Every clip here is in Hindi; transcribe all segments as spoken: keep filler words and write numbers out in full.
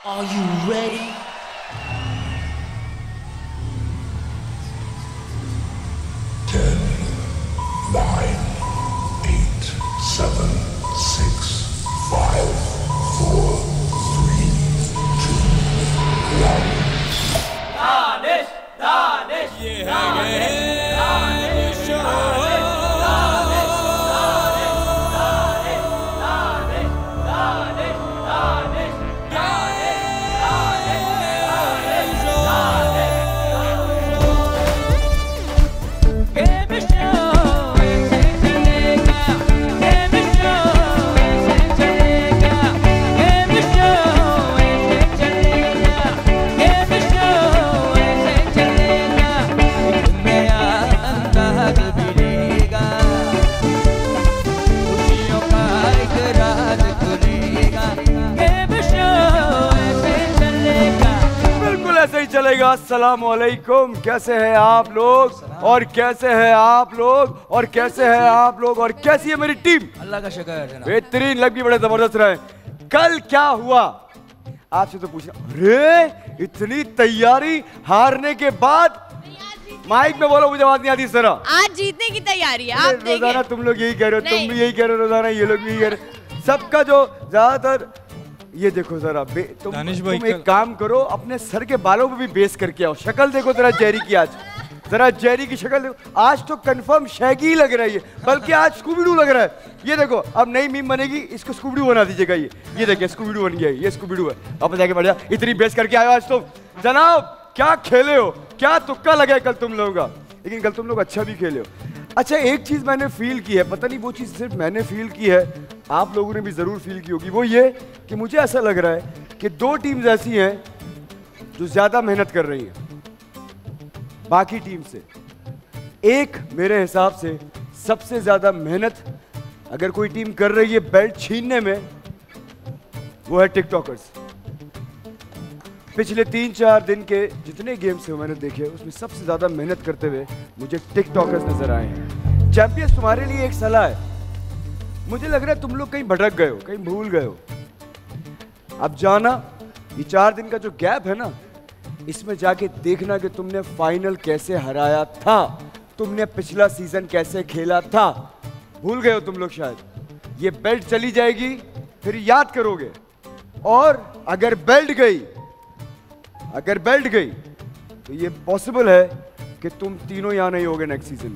Are you ready? Ten, nine, eight, seven, six, five, four, three, two, one. Danish, Danish, Yeah, Danish, yeah. Danish, Sure. Danish, Danish, Danish, Danish, Danish, Danish, Danish, बिल्कुल ऐसे ही चलेगा। अस्सलाम वालेकुम, कैसे हैं आप लोग और कैसे हैं आप लोग और कैसे हैं आप लोग और कैसी है मेरी टीम? अल्लाह का शुक्र है जनाब। बेहतरीन, लग भी बड़े जबरदस्त रहे। कल क्या हुआ आपसे तो पूछना। अरे इतनी तैयारी हारने के बाद, माइक में बोलो, मुझे बात नहीं आती इस तरह। आज जीतने की तैयारी है, आप रोजाना देखिए। तुम लोग यही कह रहे हो, तुम नहीं। भी यही कह रहे हो रोजाना, ये लोग भी यही कह रहे हो। सबका जो ज्यादातर, ये देखो जरा बे, तुम, दानिश भाई तुम एक कल- काम करो, अपने सर के बालों पे भी बेस करके आओ। शक्ल देखो जरा जेरी की, आज जरा जेरी की शक्ल देखो। आज तो कंफर्म शैगी लग रही है, बल्कि आज स्कूबीडू लग रहा है। ये देखो, अब नई मीम बनेगी, इसको स्कूबीडू बना दीजिएगा। ये ये देखिए स्कूबीडू बन गया, ये स्कूबीडू है। अब जाके बढ़िया, इतनी बेस करके आए हो आज तुम। जनाब क्या खेले हो, क्या तुक्का लगा है कल तुम लोगों का, लेकिन कल तुम लोग अच्छा भी खेले हो। अच्छा, एक चीज मैंने फील की है, पता नहीं वो चीज सिर्फ मैंने फील की है, आप लोगों ने भी जरूर फील की होगी। वो ये कि मुझे ऐसा लग रहा है कि दो टीम्स ऐसी हैं जो ज्यादा मेहनत कर रही हैं बाकी टीम से। एक मेरे हिसाब से सबसे ज्यादा मेहनत अगर कोई टीम कर रही है बेल्ट छीनने में, वो है टिकटॉकर्स। पिछले तीन चार दिन के जितने गेम्स हैं मैंने देखे, उसमें सबसे ज्यादा मेहनत करते हुए मुझे टिकटॉकर्स नजर आए हैं। चैंपियंस, तुम्हारे लिए एक सलाह है। मुझे लग रहा है तुम लोग कहीं भटक गए हो, कहीं भूल गए हो। अब जाना, ये चार दिन का जो गैप है ना, इसमें जाके देखना कि तुमने फाइनल कैसे हराया था, तुमने पिछला सीजन कैसे खेला था। भूल गए हो तुम लोग शायद। ये बेल्ट चली जाएगी, फिर याद करोगे। और अगर बेल्ट गई अगर बेल्ट गई तो ये पॉसिबल है कि तुम तीनों यहां नहीं होगे नेक्स्ट सीजन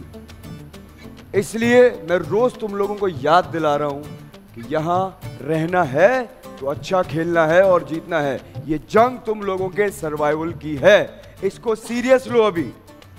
में। इसलिए मैं रोज तुम लोगों को याद दिला रहा हूं कि यहां रहना है तो अच्छा खेलना है और जीतना है। ये जंग तुम लोगों के सर्वाइवल की है, इसको सीरियस लो। अभी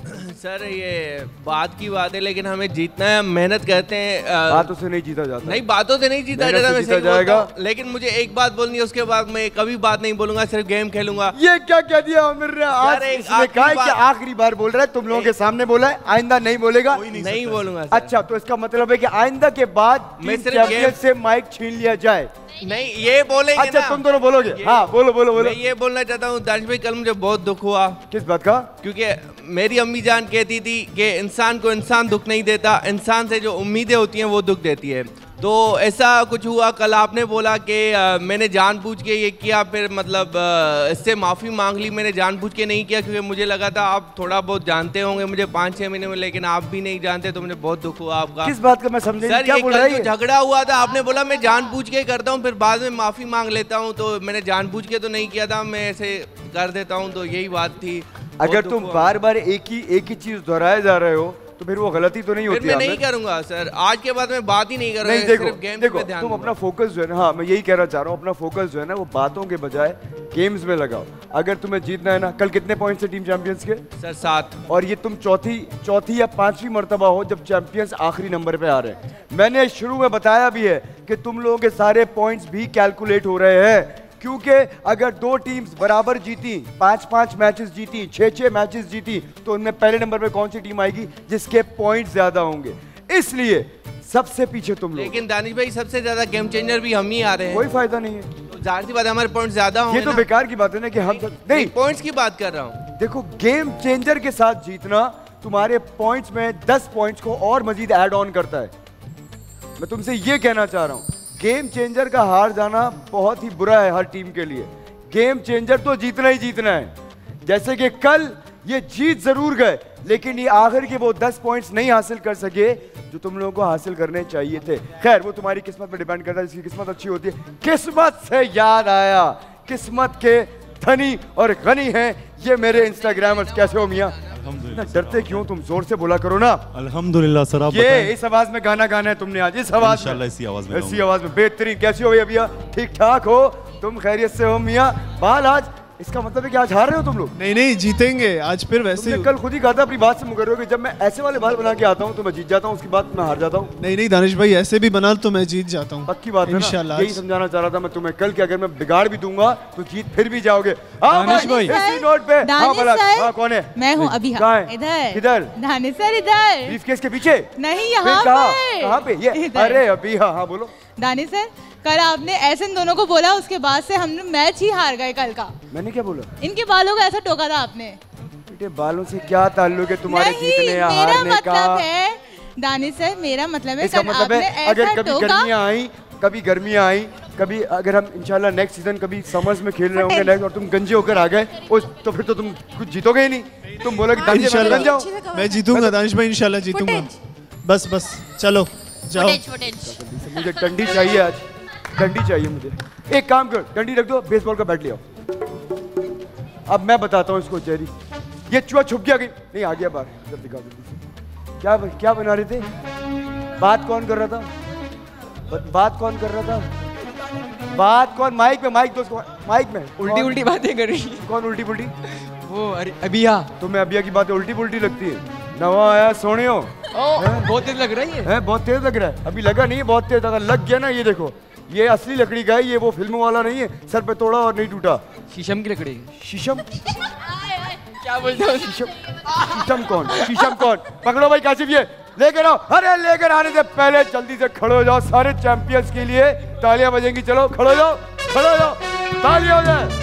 सर ये बात की बात है, लेकिन हमें जीतना है, हम मेहनत करते हैं। अ, बातों से नहीं जीता जाता। नहीं, बातों से नहीं जीता मेहनत जाता, से मैं जीता सही बोलता जाएगा। हूं। लेकिन मुझे एक बात बोलनी है, उसके बाद मैं कभी बात नहीं बोलूंगा, सिर्फ गेम खेलूंगा। ये क्या कह दिया आमिर ने? आज एक इसने आखिरी कहा है कि बार- आखिरी बार बोल रहा है, तुम लोगों के सामने बोला है, आइंदा नहीं बोलेगा। नहीं बोलूंगा सर। अच्छा, तो इसका मतलब है कि आइंदा के बाद मैं टीम सिर्फ चैंपियन गेम- से माइक छीन लिया जाए। नहीं, ये बोलेंगे अच्छा, ना। तुम दोनों बोलोगे? ये- हाँ, बोलो बोलो बोलो। मैं ये बोलना चाहता हूँ दानिश भाई, कल मुझे बहुत दुख हुआ, किस बात का? क्योंकि मेरी अम्मी जान कहती थी कि इंसान को इंसान दुख नहीं देता, इंसान से जो उम्मीदें होती हैं वो दुख देती है। तो ऐसा कुछ हुआ। कल आपने बोला कि अ, मैंने जानबूझ के ये किया, फिर मतलब अ, इससे माफ़ी मांग ली। मैंने जानबूझ के नहीं किया, क्योंकि मुझे लगा था आप थोड़ा बहुत जानते होंगे मुझे पाँच छः महीने में, लेकिन आप भी नहीं जानते, तो मुझे बहुत दुख हुआ आपका। किस बात का मैं समझे नहीं, सर क्या ये बोल कल रहा है जो ये? झगड़ा हुआ था, आपने बोला मैं जानबूझ के करता हूँ, फिर बाद में माफ़ी मांग लेता हूँ, तो मैंने जानबूझ के तो नहीं किया था, मैं ऐसे कर देता हूँ, तो यही बात थी। अगर बहुत तुम दुख हुआ। बार बार एक ही एक ही चीज दोहराए जा रहे हो तो फिर वो गलती तो नहीं फिर होती? मैं आमिर? नहीं करूंगा सर, आज के बाद मैं बात ही नहीं करूंगा। नहीं, देखो सिर्फ गेम्स देखो पे ध्यान तुम दूंगा। अपना फोकस जो है ना, हाँ मैं यही कहना चाह रहा हूँ, अपना फोकस जो है ना वो बातों के बजाय गेम्स में लगाओ। अगर तुम्हें जीतना है ना, कल कितने पॉइंट्स थे टीम चैंपियंस के? सर सात। और ये तुम चौथी चौथी या पांचवी मर्तबा हो जब चैंपियंस आखिरी नंबर पे आ रहे हैं। मैंने शुरू में बताया भी है कि तुम लोगों के सारे पॉइंट्स भी कैलकुलेट हो रहे हैं, क्योंकि अगर दो टीम्स बराबर जीती, पांच पांच मैचेस जीती, छह छह मैचेस जीती, तो उनमें पहले नंबर पे कौन सी टीम आएगी? जिसके पॉइंट्स ज्यादा होंगे। इसलिए सबसे पीछे तुम लोग। लेकिन दानिश भाई सबसे ज्यादा गेम चेंजर भी हम ही आ रहे हैं। कोई फायदा नहीं है, तो जाहिर सी बात है हमारे पॉइंट ज्यादा होंगे ये तो ना। बेकार की बात है ना कि हम सब नहीं। पॉइंट्स की बात कर रहा हूँ। देखो, गेम चेंजर के साथ जीतना तुम्हारे पॉइंट्स में दस पॉइंट्स को और मजीद ऐड ऑन करता है। मैं तुमसे ये कहना चाह रहा हूं, गेम चेंजर का हार जाना बहुत ही बुरा है हर टीम के लिए। गेम चेंजर तो जीतना ही जीतना है। जैसे कि कल ये जीत जरूर गए, लेकिन ये आखिर के वो दस पॉइंट्स नहीं हासिल कर सके जो तुम लोगों को हासिल करने चाहिए थे। खैर वो तुम्हारी किस्मत पर डिपेंड करता है, जिसकी किस्मत अच्छी होती है। किस्मत से याद आया, किस्मत के धनी और गनी हैं ये मेरे इंस्टाग्रामर्स। कैसे हो मियां? इतना डरते क्यों? तुम जोर से बोला करो ना। अल्हम्दुलिल्लाह सर, आप ये बताएं। इस आवाज में गाना गाना है तुमने आज, इस आवाज में, इंशाल्लाह इसी आवाज में इसी आवाज में। बेहतरीन। कैसी हो भैया? ठीक ठाक हो? तुम खैरियत से हो मियां? बाल आज इसका मतलब है कि आज हार रहे हो तुम लोग? नहीं नहीं, जीतेंगे आज फिर वैसे तुमने ही। कल खुद ही कहा था अपनी बात से मुकर रहे हो कि जब मैं ऐसे वाले बाल बना के आता हूँ तो मैं जीत जाता हूँ, उसकी बात मैं हार जाता हूँ। नहीं नहीं दानिश भाई, ऐसे भी बना तो मैं जीत जाता हूँ। पक्की बात है ना? इंशाल्लाह। यही समझाना चाह रहा था मैं तुम्हें कल कि अगर मैं बिगाड़ भी दूंगा तो जीत फिर भी जाओगे। हाँ दानिश भाई, भाई। इसी नोट पे। हाँ दानिश भला, सर। हाँ कौन है? मैं हूँ अभी। कहाँ है? इधर किधर? दानिश सर इधर। ब्रीफकेस के पीछे? नहीं, फिर यहाँ कहाँ? पे। कहाँ पे? ये इधर। अरे अभी। हाँ हाँ बोलो। दानिश सर, कल आपने ऐसे इन दोनों को बोला, उसके बाद से हम मैच ही हार गए कल का। मैंने क्या बोला? इनके बालों को ऐसा टोका था आपने। बेटे बालों से क्या ताल्लुक है तुम्हारे नहीं, जीतने या मेरा हारने का? मतलब है दानिश सर, मेरा मतलब है इसका कल मतलब आपने है अगर ऐसा कभी टोका। गर्मियाँ आई, कभी गर्मियाँ आई, कभी अगर हम इंशाल्लाह नेक्स्ट सीजन कभी समर्स में खेल रहे होंगे नेक्स्ट और तुम गंजे होकर आ गए उस तो फिर तो तुम कुछ जीतोगे ही नहीं। तुम बोलोगे दानिश भाई इंशाल्लाह बन जाओ। मैं जीतूंगा दानिश भाई, इंशाल्लाह जीतूंगा। बस बस चलो जाओ। मुझे डंडी चाहिए आज, डंडी चाहिए मुझे। एक काम कर, डंडी रख दो, बेसबॉल का बैट ले आओ। अब मैं बताता हूँ इसको चेरी। ये चूहा छुप गया कहीं? नहीं, आ गया बाहर। जब दिखा दो। क्या क्या बना रहे थे? बात कौन कर रहा था? ब- बात कौन कर रहा था? बात कौन? माइक में, माइक दोस्त माइक में। उल्टी उल्टी बातें कर रही है कौन उल्टी पुल्टी? वो। अरे अबिया, तुम्हें अबिया की बातें उल्टी पुल्टी लगती है? नवा आया सोनियो बहुत तेज लग रही है। है, बहुत तेज लग रहा है। अभी लगा नहीं है, बहुत तेज अगर लग गया ना, ये देखो, ये असली लकड़ी का है, ये वो फिल्मों वाला नहीं है, सर पे तोड़ा और नहीं टूटा। शीशम की लकड़ी। शीशम? क्या बोलते हो? शीशम? शीशम कौन? शीशम कौन? पकड़ो भाई काशिफ, ये लेकर आओ। अरे लेकर आने से पहले जल्दी से खड़े हो जाओ सारे चैंपियंस के लिए। तालियां बजेंगी, चलो खड़े हो जाओ, खड़े हो जाओ, तालियां हो जाए।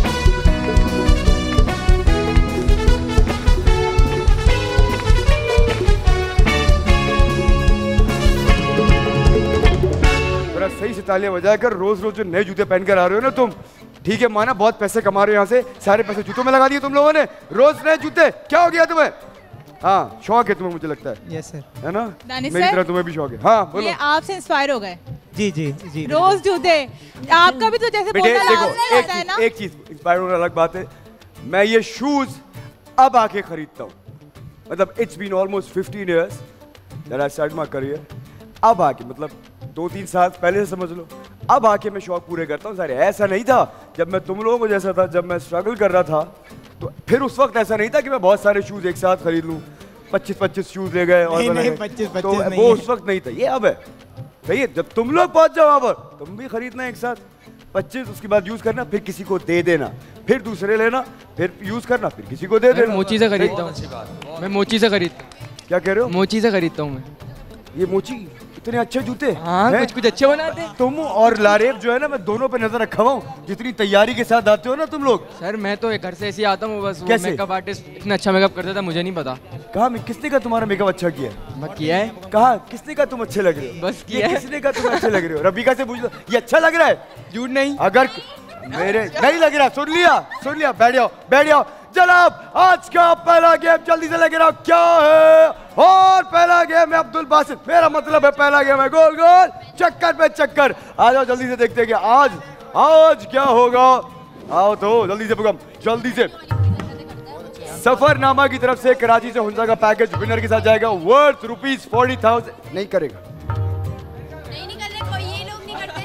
सही से तालियां बजाकर रोज रोज जो नए जूते पहनकर आ रहे हो ना तुम, ठीक है माना बहुत पैसे कमा रहे हो यहाँ से, सारे पैसे जूतों में लगा दिए तुम लोगों ने। रोज नए जूते, क्या हो गया तुम्हें? हाँ शौक है तुम्हें, मुझे लगता है। Yes sir. है ना? दानिश मेरी सर? तरह तुम्हें भी शौक है। हाँ बोलो। ये आपसे इंस्पायर हो गए जी जी जी। रोज जूते। आपका भी तो जैसे बेटे बोलना देखो, लाजमी एक होता है चीज, ना। एक चीज इंस्पायर होना अलग बात है। मैं ये शूज अब आके खरीदता हूँ, मतलब it's been almost fifteen years that I start my career. अब आके मतलब दो तीन साल पहले से समझ लो, अब आके मैं शौक पूरे करता हूँ सारे। ऐसा नहीं था जब मैं तुम लोगों को जैसा था, जब मैं स्ट्रगल कर रहा था तो फिर उस वक्त ऐसा नहीं था कि मैं बहुत सारे शूज एक साथ खरीद लूँ, पच्चीस पच्चीस शूज ले गए और नहीं, बना नहीं, गए। पच्चीस तो पच्चीस नहीं वो है। उस वक्त नहीं था, ये अब है। सही है, जब तुम लोग पहुंच जाओ वहां पर तुम भी खरीदना एक साथ पच्चीस, उसके बाद यूज करना, फिर किसी को दे देना, फिर दूसरे लेना, फिर यूज करना, फिर किसी को दे मैं देना। मोची से खरीदता हूँ। मैं मोची से खरीदता हूँ। क्या कह रहे हो? मोची से खरीदता हूँ मैं। ये मोची इतने अच्छे जूते हाँ, हैं? कुछ कुछ अच्छे बनाते हैं। तुम और लारेब जो है ना, मैं दोनों पे नजर रखा हुआ हूँ। जितनी तैयारी के साथ आते हो ना तुम लोग। सर मैं तो एक घर से ऐसे ही आता हूँ, बस वो कैसे? मेकअप आर्टिस्ट इतना अच्छा मेकअप करता था, मुझे नहीं पता। कहा मैं किसने कहा तुम्हारा मेकअप अच्छा किया है? मैं किया है। कहा किसने कहा तुम अच्छे लग रहे हो? बस ये किया है। किसने कहा तुम अच्छे लग रहे हो? रबिका से पूछ लो, ये अच्छा लग रहा है? झूठ नहीं। अगर मेरे नहीं लग रहा, सुन लिया सुन लिया, बैठ जाओ बैठ जाओ। जनाब आज का पहला गेम जल्दी से लेकर आओ, क्या है? और पहला गेम है अब्दुल बासित, मेरा मतलब है पहला गेम है गोल गोल चक्कर पे चक्कर। आ जाओ जल्दी से, देखते हैं कि आज आज क्या होगा। आओ तो जल्दी से पुगम, जल्दी से। सफरनामा की तरफ से कराची से हुंजा का पैकेज विनर के साथ जाएगा, वर्थ रुपीज फोर्टी थाउजेंड। नहीं करेगा, नहीं नहीं कर रहे कोई, ये लोग नहीं करते।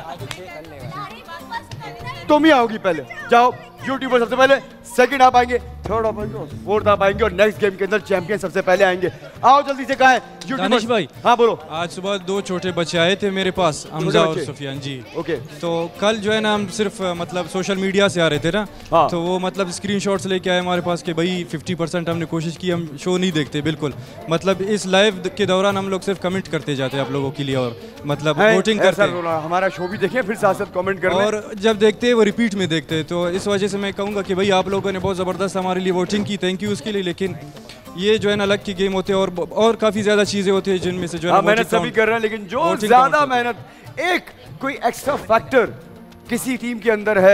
तुम ही आओगी पहले, जाओ। यूट्यूबर सबसे पहले, सेकंड आप आएंगे, थर्ड आप आएंगे, फोर्थ आप आएंगे और नेक्स्ट गेम के अंदर चैंपियन सबसे पहले आएंगे। आओ जल्दी से, कहा है दानिश भाई? हाँ बोलो। आज सुबह दो छोटे बच्चे आए थे मेरे पास, हमजा और बच्चे? सुफियान जी। ओके। तो कल जो है ना हम सिर्फ अ, मतलब सोशल मीडिया से आ रहे थे ना, हाँ। तो वो मतलब स्क्रीनशॉट्स लेके आए हमारे पास कि भाई फिफ्टी परसेंट हमने कोशिश की, हम शो नहीं देखते बिल्कुल। मतलब इस लाइव के दौरान हम लोग सिर्फ कमेंट करते जाते हैं आप लोगों के लिए और मतलब है, वोटिंग ऐसा करते हैं। रोना, हमारा शो भी देखें फिर साथ साथ कमेंट करना। और जब देखते हैं वो रिपीट में देखते हैं, तो इस वजह से मैं कहूँगा कि भाई आप लोगों ने बहुत ज़बरदस्त हमारे लिए वोटिंग की, थैंक यू उसके लिए। लेकिन ये जो है ना अलग की गेम होते हैं और और काफ़ी ज़्यादा चीज़ें होती है जिनमें से जो है हाँ, ना मेहनत voting सभी count- कर रहे हैं, लेकिन जो voting ज्यादा count होता है। मेहनत, एक कोई एक्स्ट्रा फैक्टर किसी टीम के अंदर है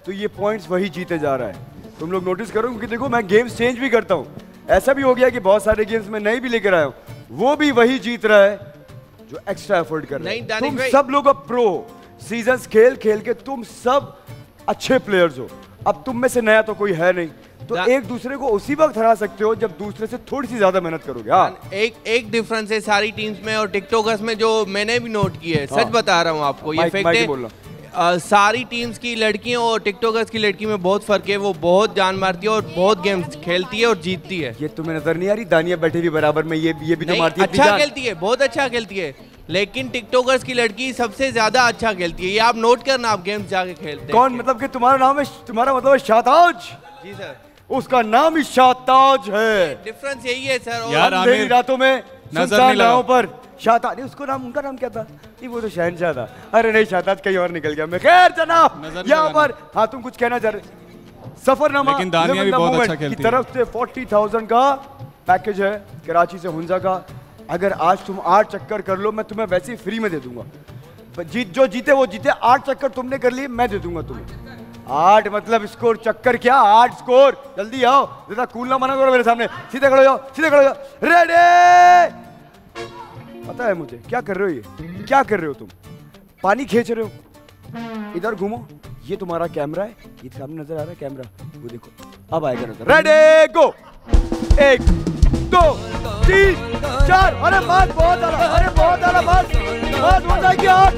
तो ये पॉइंट्स वही जीते जा रहा है। तुम लोग नोटिस करो, क्योंकि देखो मैं गेम्स चेंज भी करता हूँ। ऐसा भी हो गया कि बहुत सारे गेम्स में नए भी लेकर आया हूँ, वो भी वही जीत रहा है जो एक्स्ट्रा एफर्ट कर रहा है। तुम सब लोग अब प्रो सीजन्स खेल खेल के तुम सब अच्छे प्लेयर्स हो। अब तुम में से नया तो कोई है नहीं, तो एक दूसरे को उसी वक्त हरा सकते हो जब दूसरे से थोड़ी सी ज्यादा मेहनत करोगे। हाँ, एक एक डिफरेंस है सारी टीम्स में और टिकटॉकर्स में जो मैंने भी नोट किया है। सच बता रहा हूँ आपको, ये फैक्ट है। Uh, सारी टीम्स की लड़कियों और टिकटॉकर्स की लड़की में बहुत फर्क है। वो बहुत जान मारती है और बहुत गेम्स खेलती है और जीतती है। ये तुम्हें नजर नहीं आ रही? दानिया बैठी हुई बराबर में, ये ये भी तो मारती है। अच्छा खेलती है, बहुत अच्छा खेलती है, लेकिन टिकटॉकर्स की लड़की सबसे ज्यादा अच्छा खेलती है। ये आप नोट करना, आप गेम्स जाके खेलते हैं। कौन? मतलब कि तुम्हारा नाम है, तुम्हारा मतलब है शाहताज? जी सर, उसका नाम ही शाहताज है। डिफरेंस यही है सर। यार अंधेरी रातों में सुनसान राहों पर शाहताज, उसको नाम, उनका नाम क्या था? नहीं, वो तो शहनशाह था। अरे नहीं, शाहताज कहीं और निकल गया मैं। खैर जनाब, यहाँ पर हाँ तुम कुछ कहना चाह रहे? सफरनामा लेकिन दानिया भी बहुत अच्छा खेलती है। तरफ से फोर्टी थाउजेंड का पैकेज है कराची से हुंजा का। अगर आज तुम आठ चक्कर कर लो, मैं तुम्हें वैसे ही फ्री में दे दूंगा। जीत जो जीते वो जीते। आठ चक्कर तुमने कर लिए, मैं दे दूंगा तुम्हें। आठ मतलब स्कोर, चक्कर क्या, आठ स्कोर। जल्दी आओ, जरा कूल ना मना करो मेरे सामने। सीधे खड़े जाओ, सीधे खड़े जाओ। रेडी? पता है मुझे क्या कर रहे हो? ये क्या कर रहे हो तुम? पानी खींच रहे हो। इधर घूमो, ये तुम्हारा कैमरा है, ये सामने नजर आ रहा है कैमरा, वो देखो, अब आएगा नजर। Ready go. एक दो तीन चार। अरे बात बहुत आला, अरे बहुत आला, बात बात हो जाएगी। आठ,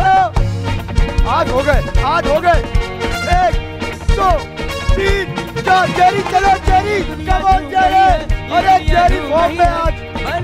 चलो आठ हो गए, आठ हो गए। एक दो तीन चार। जेरी चलो, जेरी कम ऑन जेरी। अरे जेरी फॉर्म में आज।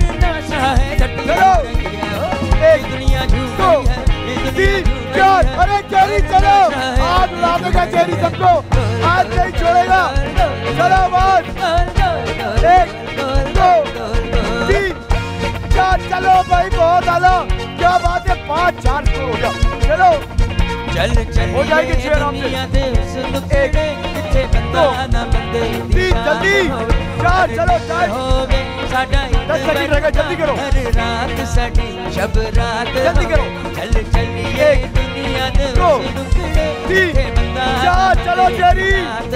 चलो एक दो तीन चार। अरे जेरी चलो, आज उड़ा देगा जेरी सबको, आज नहीं छोड़ेगा। चलो बात। एक दो तीन चार। चलो भाई बहुत आला, क्या बात है। पाँच चार स्कोर हो गया। चलो चल चल हो जाएगी छह आराम से। एक दो तीन जल्दी चार। चलो चार, दस सेकंड रह गए, जल्दी करो, जल्दी करो। एक दो तीन चार। चलो जेरी,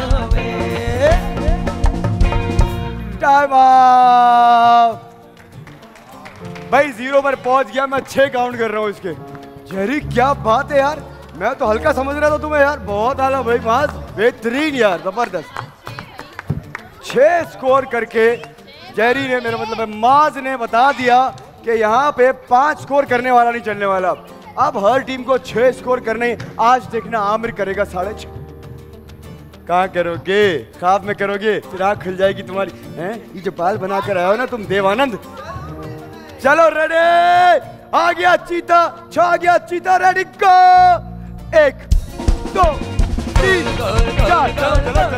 टाइम आउट। भाई जीरो पर पहुंच गया, मैं छह काउंट कर रहा हूँ इसके। जेरी क्या बात है यार, मैं तो हल्का समझ रहा था तुम्हें यार। बहुत आला भाई, माज बेहतरीन यार, जबरदस्त। छह स्कोर करके जेरी ने, मेरा मतलब है माज ने बता दिया कि यहाँ पे पांच स्कोर करने वाला नहीं चलने वाला। अब हर टीम को छह स्कोर करने। आज देखना आमिर करेगा साढ़े छह। कहाँ करोगे? ख्वाब में करोगे, फिर आँख खुल जाएगी तुम्हारी। हैं ये जो बाल बना कर आए हो ना तुम, देवानंद। चलो रेडी, आ गया चीता, छा गया चीता। Ready go. एक दो तीन चार। चलो चलो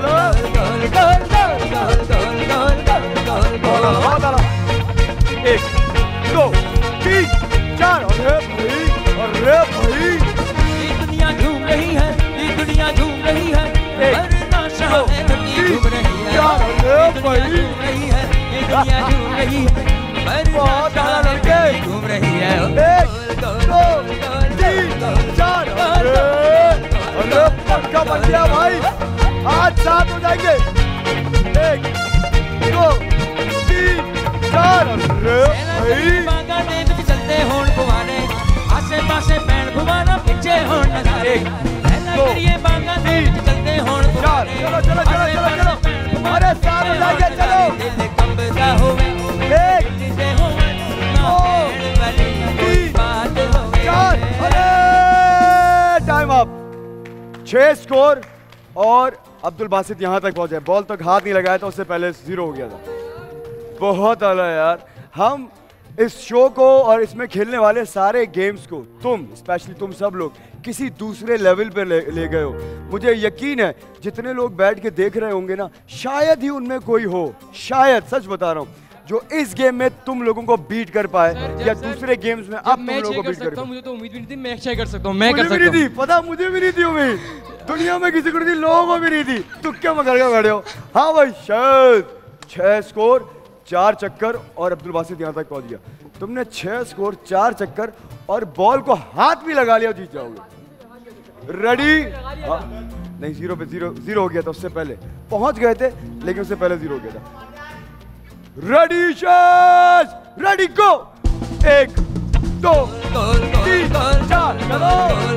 चलो। एक दो तीन चार। अरे भाई, अरे भाई, ये दुनिया झूम रही है, ये दुनिया झूम रही है। एक दो तीन चार। अरे भाई, ये दुनिया झूम रही है, बहुत आला लड़के घूम रही है। एक दो तीन चार। अरे अरे पक्का बन गया भाई, आज सात हो जाएंगे। एक दो तीन चार। अरे भाई, बागा दे विच चलते होण भवाने, आसे पासे पैण भवाना, पिछे होण नजारे। दो बागा दे विच चलते होण चार। चलो चलो चलो चलो चलो। अरे सात हो जाएंगे। चलो दिल कंबदा होवे, एक दिल होवे ना वाली कोई बात होवे। चार। अरे टाइम अप। छह स्कोर और अब्दुल बासित यहाँ तक पहुंचे। बॉल तक हाथ नहीं लगाया था, उससे पहले जीरो हो गया था। बहुत आला यार। हम इस शो को और इसमें खेलने वाले सारे गेम्स को, तुम स्पेशली तुम सब लोग किसी दूसरे लेवल पे ले, ले गए हो। मुझे यकीन है जितने लोग बैठ के देख रहे होंगे ना, शायद ही उनमें कोई हो, शायद, सच बता रहा हूँ, जो इस गेम में तुम लोगों को बीट कर पाए या दूसरे गेम्स में अब तुम लोगों को बीट कर पाए। मुझे तो उम्मीद भी नहीं थी, मैं अच्छा कर सकता हूँ, मैं कर सकता हूँ। मुझे भी नहीं थी, पता मुझे भी नहीं थी उम्मीद, दुनिया में किसी को नहीं थी, लोगों को भी नहीं थी। तुक्के में करके खड़े हो। हाँ भाई, शायद छह स्कोर चार चक्कर और अब्दुल बासित यहाँ तक पहुंच गया। तुमने छह स्कोर चार चक्कर और बॉल को हाथ भी लगा लिया, जीत जाओगे। रेडी? नहीं जीरो पे जीरो जीरो हो गया था उससे पहले पहुंच गए थे लेकिन उससे पहले जीरो हो गया था। रेडी शैज रेडी गो एक दो तीन चार चलो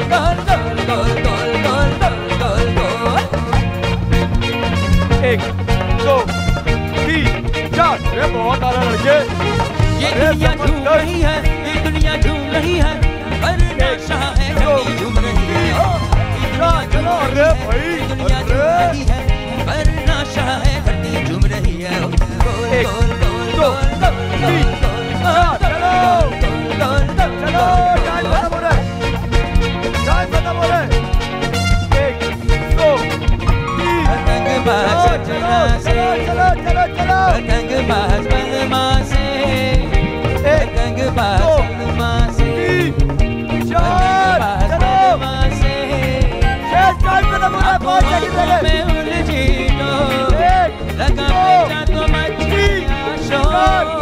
एक दो तीन चार ये बहुत आला लड़के ये दुनिया झूम रही है ये दुनिया झूम रही है पर नशा है धरती झूम रही है चलो अरे भाई दुनिया झूम रही है पर नशा है धरती झूम रही है एक दो तीन चार चलो चलो टाइम खत्म हो रहा है टाइम खत्म हो रहा है एक दो तीन पतंग चलो चलो चलो चलो पतंग बाज बलमा से पतंग बाज बलमा से चार चलो से शेष टाइम खत्म हो रहा है पाँच सेकंड रह गए मैं उलझी तो एक लगा बेचा तो मची शोर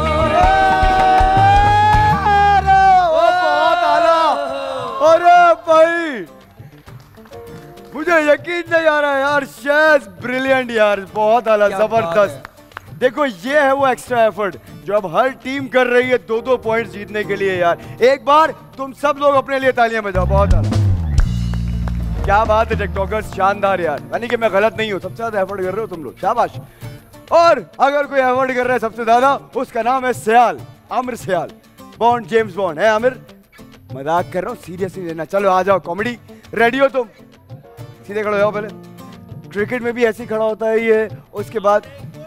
अरे भाई मुझे यकीन नहीं आ रहा है यार शेज ब्रिलियंट यार बहुत आला जबरदस्त। देखो ये है वो एक्स्ट्रा एफर्ट जो अब हर टीम कर रही है दो दो पॉइंट्स जीतने के लिए यार। एक बार तुम सब लोग अपने लिए तालियां बजाओ बहुत आला। क्या बात है टिकटॉकर्स शानदार यार यानी कि मैं गलत नहीं हूँ सबसे ज्यादा एफर्ट कर रहे हो तुम लोग शाबाश। और अगर कोई एफर्ट कर रहा है सबसे ज्यादा उसका नाम है Sial Aamir Sial Bond James Bond है आमिर मजाक कर रहा हूँ सीरियसली लेना। चलो आ जाओ कॉमेडी रेडी हो तुम सीधे खड़े हो जाओ पहले क्रिकेट में भी ऐसे ही खड़ा होता है ये उसके बाद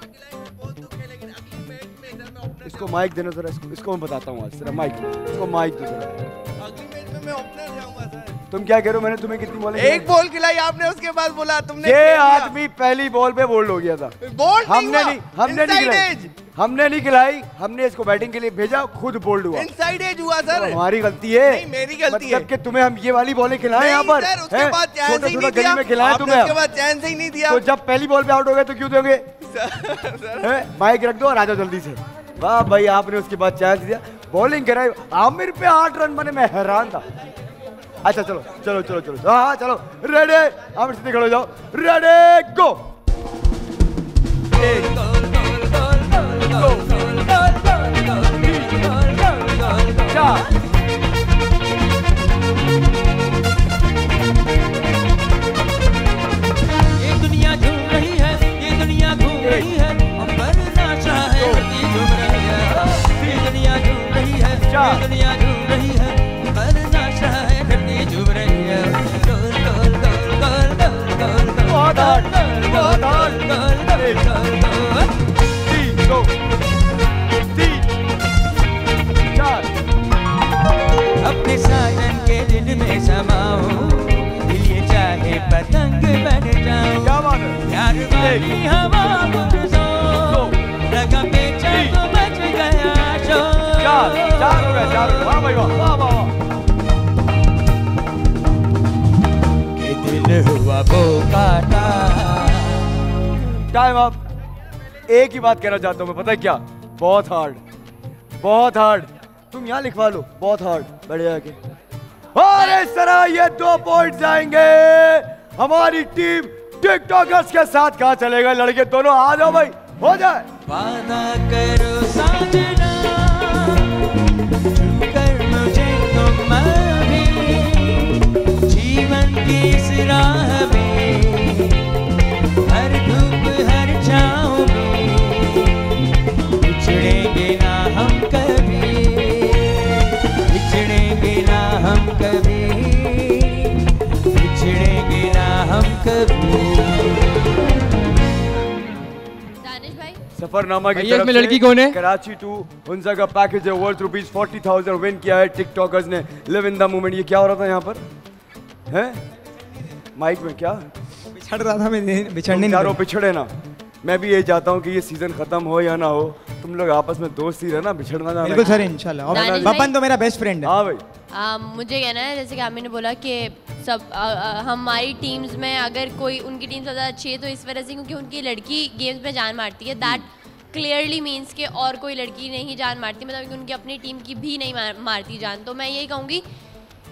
इसको माइक देना जरा इसको इसको मैं बताता हूँ आज जरा माइक इसको माइक दो जरा। अगली मैच में मैं ओपनर जाऊंगा सर। तुम क्या कह रहे हो मैंने तुम्हें कितनी बॉल एक बॉल खिलाई आपने उसके बाद बोला तुमने ये आदमी पहली बॉल पे बोल्ड हो गया था। बोल्ड हमने नहीं हमने नहीं खिलाई हमने नहीं खिलाई हमने इसको बैटिंग के लिए भेजा खुद बोल्ड हुआ। इनसाइड एज हुआ सर। हमारी गलती है नहीं मेरी गलती है मतलब कि तुम्हें हम ये वाली बॉलें खिलाएं यहाँ पर सर उसके बाद चैन से ही नहीं दिया में खिलाएं तुम्हें उसके बाद चैन से ही नहीं दिया तो जब पहली बॉल पे आउट हो गए तो क्यों दोगे माइक रख दो और आ जाओ जल्दी से। वाह भाई आपने उसके बाद चांस दिया बॉलिंग कराई आमिर पे आठ रन बने मैं हैरान था। अच्छा चलो चलो चलो चलो हाँ चलो रेडी आमिर सीधे खड़े हो जाओ रेडी गो चार ये दुनिया झूम रही है ये दुनिया घूम रही है पर नाचा है धरती झूम रही है ये दुनिया झूम रही है ये दुनिया झूम रही है पर नाचा है धरती झूम रही है गोल गोल गोल गोल गोल गोल बहुत हार्ड बहुत हार्ड तीन दो तीन चार अपने साजन के दिल में समाऊं दिल ये चाहे पतंग बन जाऊं क्या बात है प्यार वाली हवा बरसो लगा बेचा तो बच गया शोर चार चार हो गए चार हो गए वाह भाई वाह वाह वाह के दिल हुआ वो काटा। Time up. एक ही बात कहना चाहता हूँ मैं पता है क्या बहुत हार्ड बहुत हार्ड तुम यहाँ लिखवा लो बहुत हार्ड बढ़िया के और इस तरह ये दो पॉइंट जाएंगे हमारी टीम टिकटॉकर्स के साथ। कहाँ चलेगा लड़के दोनों आ जाओ भाई हो जाए। वादा करो साजना कर मुझे तुम अभी जीवन की इस राह में हर धूप हर छाँव में बिछड़ेंगे ना हम कभी बिछड़ेंगे ना हम कभी बिछड़ेंगे ना हम कभी। सफरनामा की भैया, तरफ इसमें से लड़की कौन है? कराची टू हुंजा का पैकेज है worth rupees forty thousand win किया है टिकटॉकर्स ने। Live in the moment. ये क्या हो रहा था यहाँ पर हैं माइक में क्या बिछड़ रहा था मैं बिछड़ने चारों पिछड़े ना। मैं भी यही चाहता हूँ कि ये सीजन खत्म हो या ना हो तुम लोग आपस में दोस्त ही रहना बिछड़ना ना। बिल्कुल सर इंशाल्लाह। और दानिश बपन भाई- तो मेरा बेस्ट फ्रेंड है। हाँ भाई आ, मुझे कहना है जैसे कि आमिर ने बोला कि सब आ, आ, हमारी टीम्स में अगर कोई उनकी टीम ज़्यादा अच्छी है तो इस वजह से क्योंकि उनकी लड़की गेम्स में जान मारती है दैट क्लियरली मीन्स कि और कोई लड़की नहीं जान मारती मतलब कि उनकी अपनी टीम की भी नहीं मार, मारती जान। तो मैं यही कहूँगी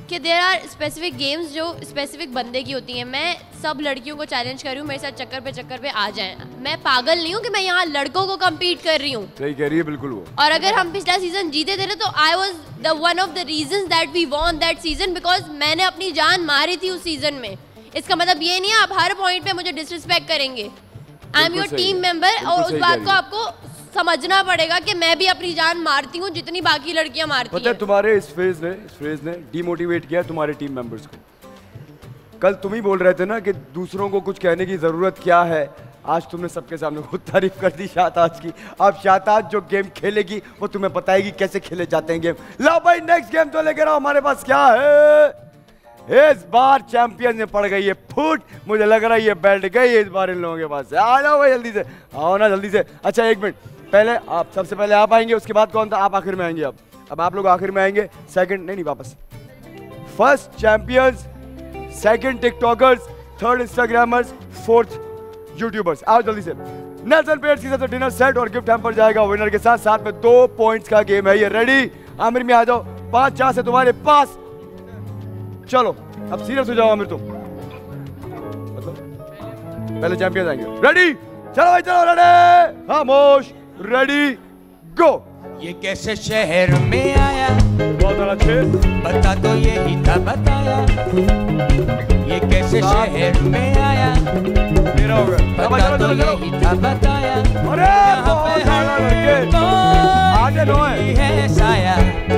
कि देर आर स्पेसिफिक गेम्स जो स्पेसिफिक बंदे की होती हैं। मैं सब लड़कियों को चैलेंज कर रही हूँ मेरे साथ चक्कर पे चक्कर पे आ जाएं। मैं पागल नहीं हूँ कि मैं यहाँ लड़कों को कम्पीट कर रही हूँ। सही कह रही है बिल्कुल वो। और अगर हम पिछला सीजन जीते थे ना तो I was the one of the reason that we won that season because मैंने अपनी जान मारी थी उस सीजन में। इसका मतलब ये नहीं है आप हर पॉइंट पे मुझे डिसरिस्पेक्ट करेंगे। I am your team member और उस बात को आपको समझना पड़ेगा कि मैं भी अपनी जान मारती हूँ जितनी बाकी लड़कियां मारती हैं। पता है तुम्हारे इस फेज ने इस फेज ने डीमोटिवेट किया तुम्हारे टीम मेंबर्स को। कल तुम ही बोल रहे थे ना कि दूसरों को कुछ कहने की जरूरत क्या है। आज तुमने सबके सामने खुद तारीफ कर दी शाहताज की। अब शाहताज जो गेम खेलेगी वो तुम्हें बताएगी कैसे खेले जाते हैं गेम। लो भाई नेक्स्ट गेम तो लेकर आओ। हमारे पास क्या है? इस बार चैंपियन में पड़ गई है फुट। मुझे लग रहा है ये बेल्ट गई है इस बार इन लोगों के पास से। आ जाओ भाई जल्दी से आओ ना जल्दी से। अच्छा एक मिनट पहले आप सबसे पहले आप आएंगे उसके बाद कौन था? आप आखिर में आएंगे। अब अब आप लोग आखिर में आएंगे। सेकंड नहीं नहीं वापस। First champions, second tiktokers, third instagrammers, fourth youtubers. आओ जल्दी से। नेल्सन पेट्स की तरफ से डिनर सेट और गिफ्ट हैम्पर जाएगा विनर के साथ। साथ में दो पॉइंट्स का गेम है ये। रेडी? आमिर में आ जाओ। पांच चार से तुम्हारे पास। चलो अब सीरियस हो जाओ आमिर तुम। मतलब पहले चैंपियन आएंगे। रेडी? चलो भाई चलो। रेडी? खामोश। Ready go. ये कैसे शहर में आया? बहुत अच्छे। बता तो यही था बताया। ये कैसे शहर में आया? मेरा हो गया। बता तो यही था बताया। अरे बहुत सारा लड़के आगे नो है साया।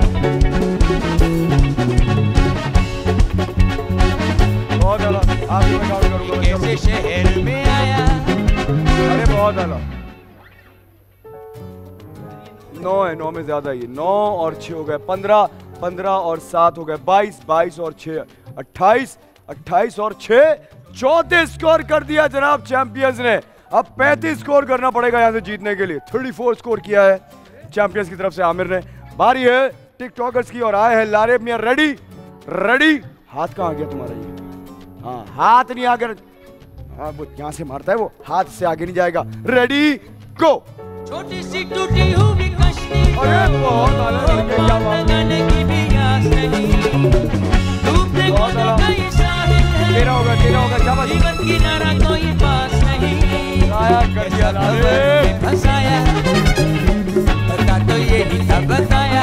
बहुत ज़्यादा आपको मैं काउंट करूंगा। कैसे शहर में आया? अरे बहुत ज़्यादा। नौ है। नौ में ज्यादा ही। नौ और छह हो गए पंद्रह। पंद्रह और सात हो गए बाईस। बाईस और छह अट्ठाईस। अट्ठाईस और छह चौंतीस स्कोर कर दिया जनाब चैंपियंस ने। अब पैंतीस स्कोर करना पड़ेगा यहाँ से जीतने के लिए। चौंतीस स्कोर किया है चैंपियंस की तरफ से आमिर ने। बारी है टिकटॉकर्स की और आए हैं लारेब मियां। रेडी? रेडी? हाथ कहाँ आ गया तुम्हारा ये? हाँ हाथ नहीं आगे। हाँ वो यहाँ से मारता है वो हाथ से आगे नहीं जाएगा। Ready go. छोटी सी टूटी हुई कश्ती। अरे बहुत लगाने की भी आस नहीं। डूबने को का ये साहिल है। तेरा होगा तेरा होगा शाबाश। जीवन किनारा कोई पास नहीं। आया कर दिया लारे। फंसाया। बता तो यही था बताया।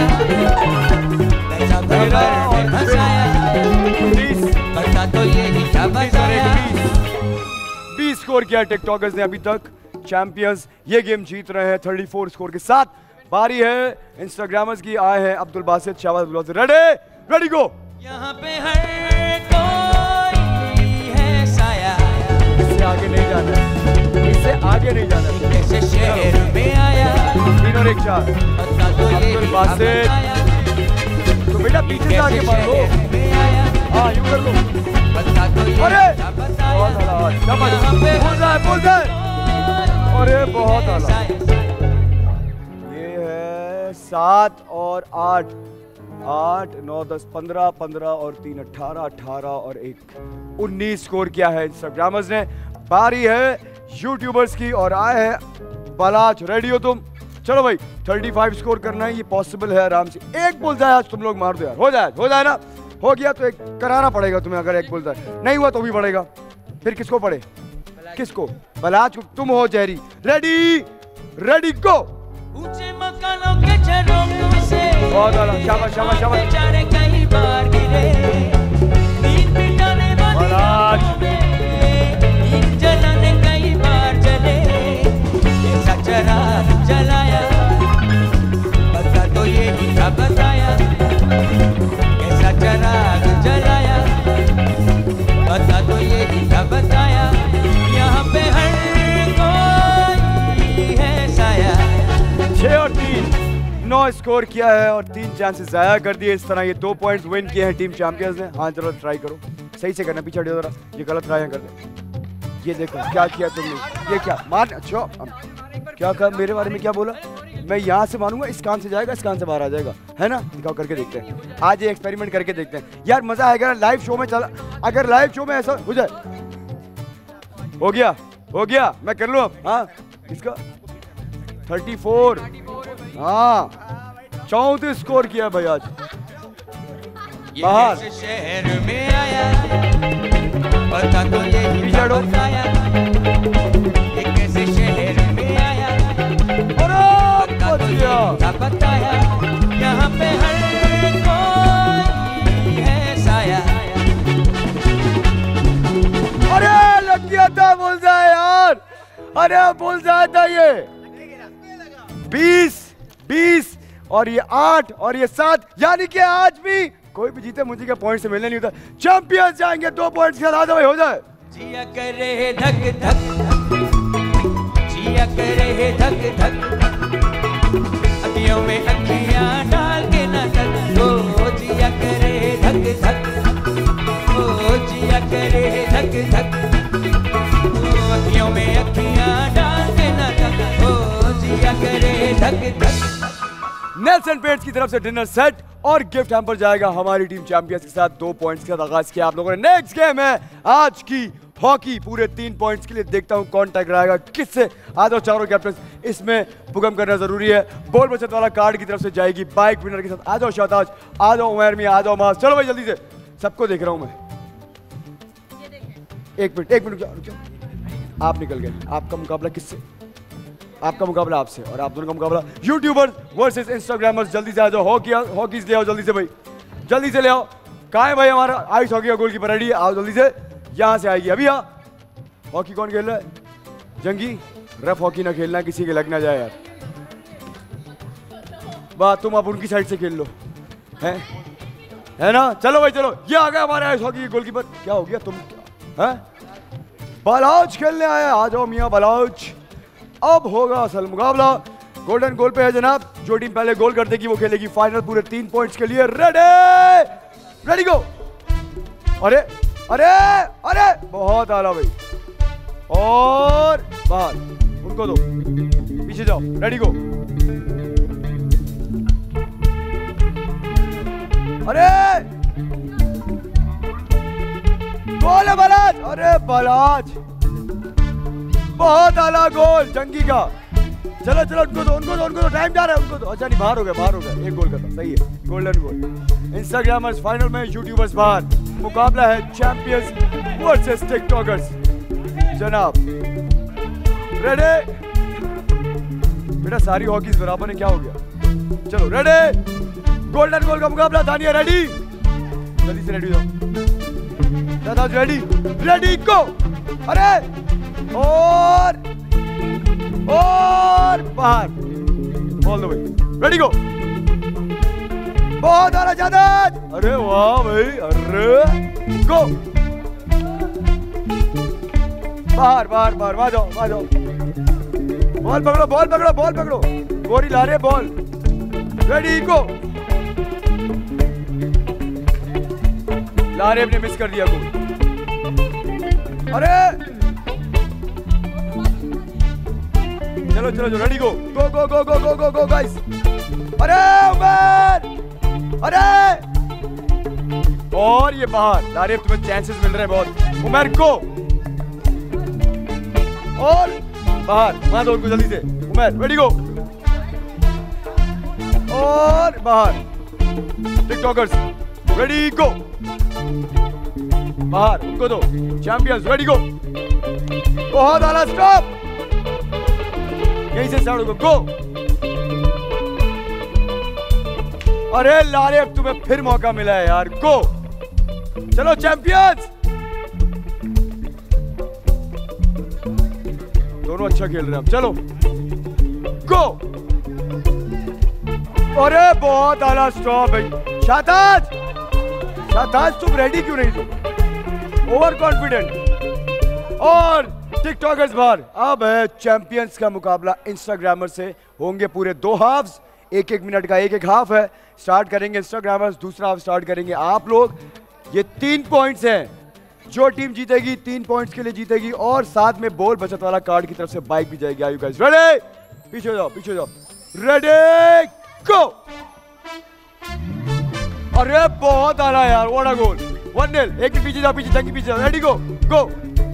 तेरा और फंसाया। बता तो यही था बताया। बीस स्कोर किया टिकटॉकर्स ने अभी तक। चैंपियंस ये गेम जीत रहे हैं चौंतीस स्कोर के साथ। बारी है इंस्टाग्रामर्स की। आए हैं Abdul Basit Shahbaz Abdul Basit. Ready? Ready go. यहाँ पे हर कोई है साया। इससे आगे नहीं जाना है। इससे आगे नहीं जाना है। कैसे शहर में आया? तीन और एक चार। अब्दुल बासित तो बेटा पीछे से आगे मारो। हाँ यूं कर लो। अरे बहुत आला। बोल रहा है बोल रहा है। अरे बहुत आला। ये है सात और आठ। आठ नौ दस पंद्रह। पंद्रह और तीन अठारह। अठारह और एक उन्नीस स्कोर किया है इंस्टाग्रामर्स ने। बारी है यूट्यूबर्स की और आए हैं बलाच। रेडी हो तुम? चलो भाई पैंतीस स्कोर करना है। ये पॉसिबल है आराम से। एक बोल जाए आज तुम लोग मार दो यार। हो जाए हो जाए ना। हो गया तो एक कराना पड़ेगा तुम्हें। अगर एक बोल जाए नहीं हुआ तो भी पड़ेगा। फिर किसको पड़े? किसको? बलाच को। तुम हो जहरी। रेडी? Ready go. ऊंचे मकानों के झरोखों से बहुत आला। शाबाश शाबाश शाबाश। बेचारे कई बार गिरे। नींद मिटाने वाली आंखों में नींद जलाने कई बार जले। ऐसा चराग जलाया। बता तो यही था बताया। ऐसा चराग जलाया। बता तो यही था बताया। यहाँ पे हर कोई है साया। छह और तीन नौ स्कोर किया है और तीन चांसेस जाया कर दिए। इस तरह ये दो पॉइंट्स विन किए हैं टीम चैंपियंस ने। हाँ जरा ट्राई करो सही से करना। पीछे हटो जरा। ये गलत ट्राई कर दे। ये देखो क्या किया तुमने। ये क्या मार। अच्छा क्या कहा मेरे बारे में? क्या बोला? मैं यहाँ से मारूंगा इस कान से जाएगा इस कान से बाहर आ जाएगा है ना। दिखाओ करके देखते हैं। आज ये एक्सपेरिमेंट करके देखते हैं यार। मजा आएगा लाइव शो में। चला अगर लाइव शो में ऐसा हो जाए। हो गया हो गया मैं कर लूँ अब। हाँ इसका चौंतीस। हाँ चौंतीस स्कोर किया भाई आज। ये बाहर। कैसे शहर में आया, पता तो यही था बताया, ये कैसे शहर में आया, पता तो यही था बताया, यहाँ पे हर कोई है साया। अरे लग गया था, बोल जाए यार, अरे बोल जाए था ये। बीस बीस और ये आठ और ये सात, यानी कि आज भी कोई भी जीते मुझे क्या पॉइंट से मिलने नहीं होता। चैंपियंस जाएंगे दो पॉइंट्स के साथ, भाई हो जाए। जिया करे धक धक, जिया करे धक धक, अखियों में अखियां डाल के ना तक, ओ जिया करे धक धक, ओ जिया करे धक धक, ओ अखियों में अखियां डाल के ना तक, ओ जिया करे धक धक। नेल्सन पेट्स की तरफ से डिनर सेट और गिफ्ट हैम्पर जाएगा हमारी टीम चैंपियंस के साथ। दो पॉइंट्स के साथ आगाज किया आप लोगों ने। नेक्स्ट गेम है आज की हॉकी, पूरे तीन पॉइंट्स के लिए। देखता हूं कौन टकराएगा किससे। आ जाओ चारों कैप्टन, इसमें भूकंप करना जरूरी है। बॉल बचत वाला कार्ड की तरफ से जाएगी बाइक विनर के साथ। आ जाओ शाहताज, आ जाओ उमर मियां, आ जाओ मास। चलो भाई जल्दी से, सबको देख रहा हूं मैं। एक मिनट एक मिनट रुको, आप निकल गए। आपका मुकाबला किससे? आपका मुकाबला आपसे, और आप दोनों का मुकाबला यूट्यूबर्स वर्सेस इंस्टाग्रामर्स। जल्दी से आ जाओ, हॉकी हॉकीज ले आओ जल्दी से भाई, जल्दी से ले आओ। कहाँ है भाई हमारा आइस हॉकी का गोलकीपर? रेडी है, आओ जल्दी से, यहाँ से आएगी अभी। हाँ, हॉकी कौन खेल रहा है? जंगी, रफ हॉकी ना खेलना, किसी के लग ना जाए यार। बात तुम अब उनकी साइड से खेल लो, है है ना? चलो भाई चलो, ये आ गया हमारे आइस हॉकी गोलकीपर। क्या हो गया तुम? है बलाउच खेलने आए, आ जाओ मियाँ बलाउच। अब होगा असल मुकाबला। गोल्डन गोल पे है जनाब, जो टीम पहले गोल कर देगी वो खेलेगी फाइनल पूरे तीन पॉइंट्स के लिए। Ready ready go. अरे अरे अरे बहुत आला भाई, और बाहर, उनको दो, पीछे जाओ। Ready go. अरे गोल है बलाज, अरे बलाज बहुत आला गोल जंगी का। चलो चलो उनको दो, उनको दो, उनको दो, टाइम जा रहा है, उनको दो। अच्छा नहीं, बाहर हो गया, बाहर हो गया, एक गोल का था, सही है, गोल्डन गोल। इंस्टाग्रामर्स फाइनल में, यूट्यूबर्स बाहर। मुकाबला है चैंपियंस वर्सेस टिकटॉकर्स जनाब। रेडी बेटा, सारी हॉकीज बराबर है, क्या हो गया? चलो रेडी, गोल्डन गोल का मुकाबला। दानिया रेडी, जल्दी से रेडी हो दादा, रेडी रेडी गो। अरे और और बाहर, बोल दो भाई, रेडी गो। बहुत आला ज्यादा, अरे वाह भाई, अरे गो। बाहर बाहर बाहर, वहां जाओ वहां जाओ। बॉल पकड़ो, बॉल पकड़ो, बॉल पकड़ो, गोरी ला रहे बॉल। रेडी गो। लारेब ने मिस कर दिया गोल। अरे चलो चलो चलो, रेडी गो गो गो गो गो गो गो गो गाइस। अरे उमर, अरे और ये बाहर। लारेब तुम्हें चांसेस मिल रहे हैं बहुत। उमर को और बाहर, वहां दो उनको जल्दी से। उमर रेडी गो, और बाहर। टिकटॉकर्स रेडी गो, बाहर, उनको दो। Champions ready go. बहुत आला, स्टॉप, यहीं से स्टार्ट होगा, गो। अरे लारेब तुम्हें फिर मौका मिला है यार, गो। चलो चैंपियंस, दोनों अच्छा खेल रहे हैं अब, चलो गो। अरे बहुत आला, स्टॉप भाई। शाहताज, शाहताज तुम रेडी क्यों नहीं? तुम ओवर कॉन्फिडेंट। और टिकटॉकर्स बाहर। अब है चैंपियंस का मुकाबला इंस्टाग्रामर से। होंगे पूरे दो हाफ्स, एक एक मिनट का एक एक हाफ है। स्टार्ट करेंगे इंस्टाग्रामर्स, दूसरा हाफ स्टार्ट करेंगे आप लोग। ये तीन पॉइंट्स हैं, जो टीम जीतेगी तीन पॉइंट्स के लिए जीतेगी, और साथ में बॉल बचत वाला कार्ड की तरफ से बाइक भी जाएगी। Are you guys ready? पीछे जाओ, पीछे जाओ, रेडी गो। अरे बहुत आला यार, what a goal. One nil, एक भी पीछे जाओ, पीछे जंगी पीछे जाओ। Ready go go,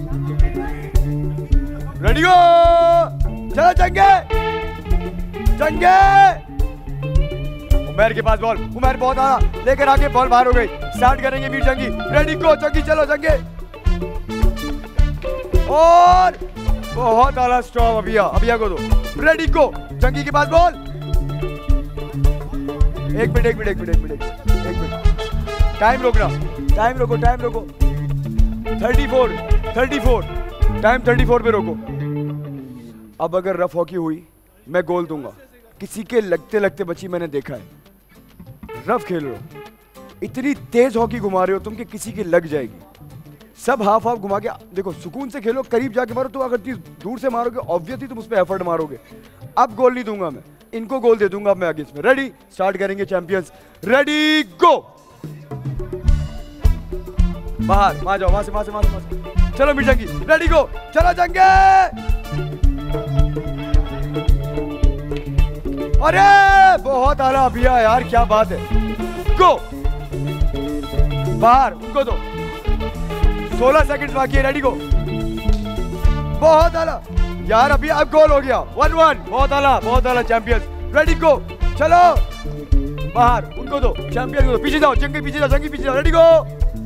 ready go. चलो जंगे, जंगे। उमर के पास बॉल, उमर बहुत आया, लेकर आगे बॉल बाहर हो गई। स्टार्ट करेंगे वीर जंगी, रेडी गो जंगी, चलो जंगे। और बहुत आला स्ट्रॉन्ग अभिया, अभिया को दो, रेडी गो जंगी के पास बॉल। एक मिनट एक मिनट एक मिनट एक मिनट एक मिनट टाइम रोकना, टाइम रोको टाइम रोको। Thirty four thirty four time thirty four पे रोको। अब अगर रफ हॉकी हुई मैं गोल दूंगा। किसी के लगते लगते बची मैंने देखा है। रफ खेल रहे हो, इतनी तेज हॉकी घुमा रहे हो तुम कि किसी की लग जाएगी। सब हाफ हाफ घुमा के देखो, सुकून से खेलो, करीब जाके मारो। तो अगर दूर से मारोगे ऑब्वियसली तुम उस पर एफर्ट मारोगे। अब गोल नहीं दूंगा मैं, इनको गोल दे दूंगा मैं आगे इसमें। रेडी, स्टार्ट करेंगे चैंपियंस, रेडी गो। बाहर वहां जाओ, वहां से वहां से वहां से, वहां से। चलो मीर जंगी, रेडी गो, चलो जंगे। अरे बहुत आला अभिया यार, क्या बात है। गो बाहर, उनको दो। सोलह सेकंड बाकी है, रेडी गो। बहुत आला यार, अभी अब गोल हो गया। वन वन, बहुत आला बहुत आला चैंपियंस, रेडी गो। चलो बाहर, उनको दो, चैंपियन को दो। पीछे जाओ जंगी, पीछे जाओ जंगी, पीछे जाओ, रेडी गो।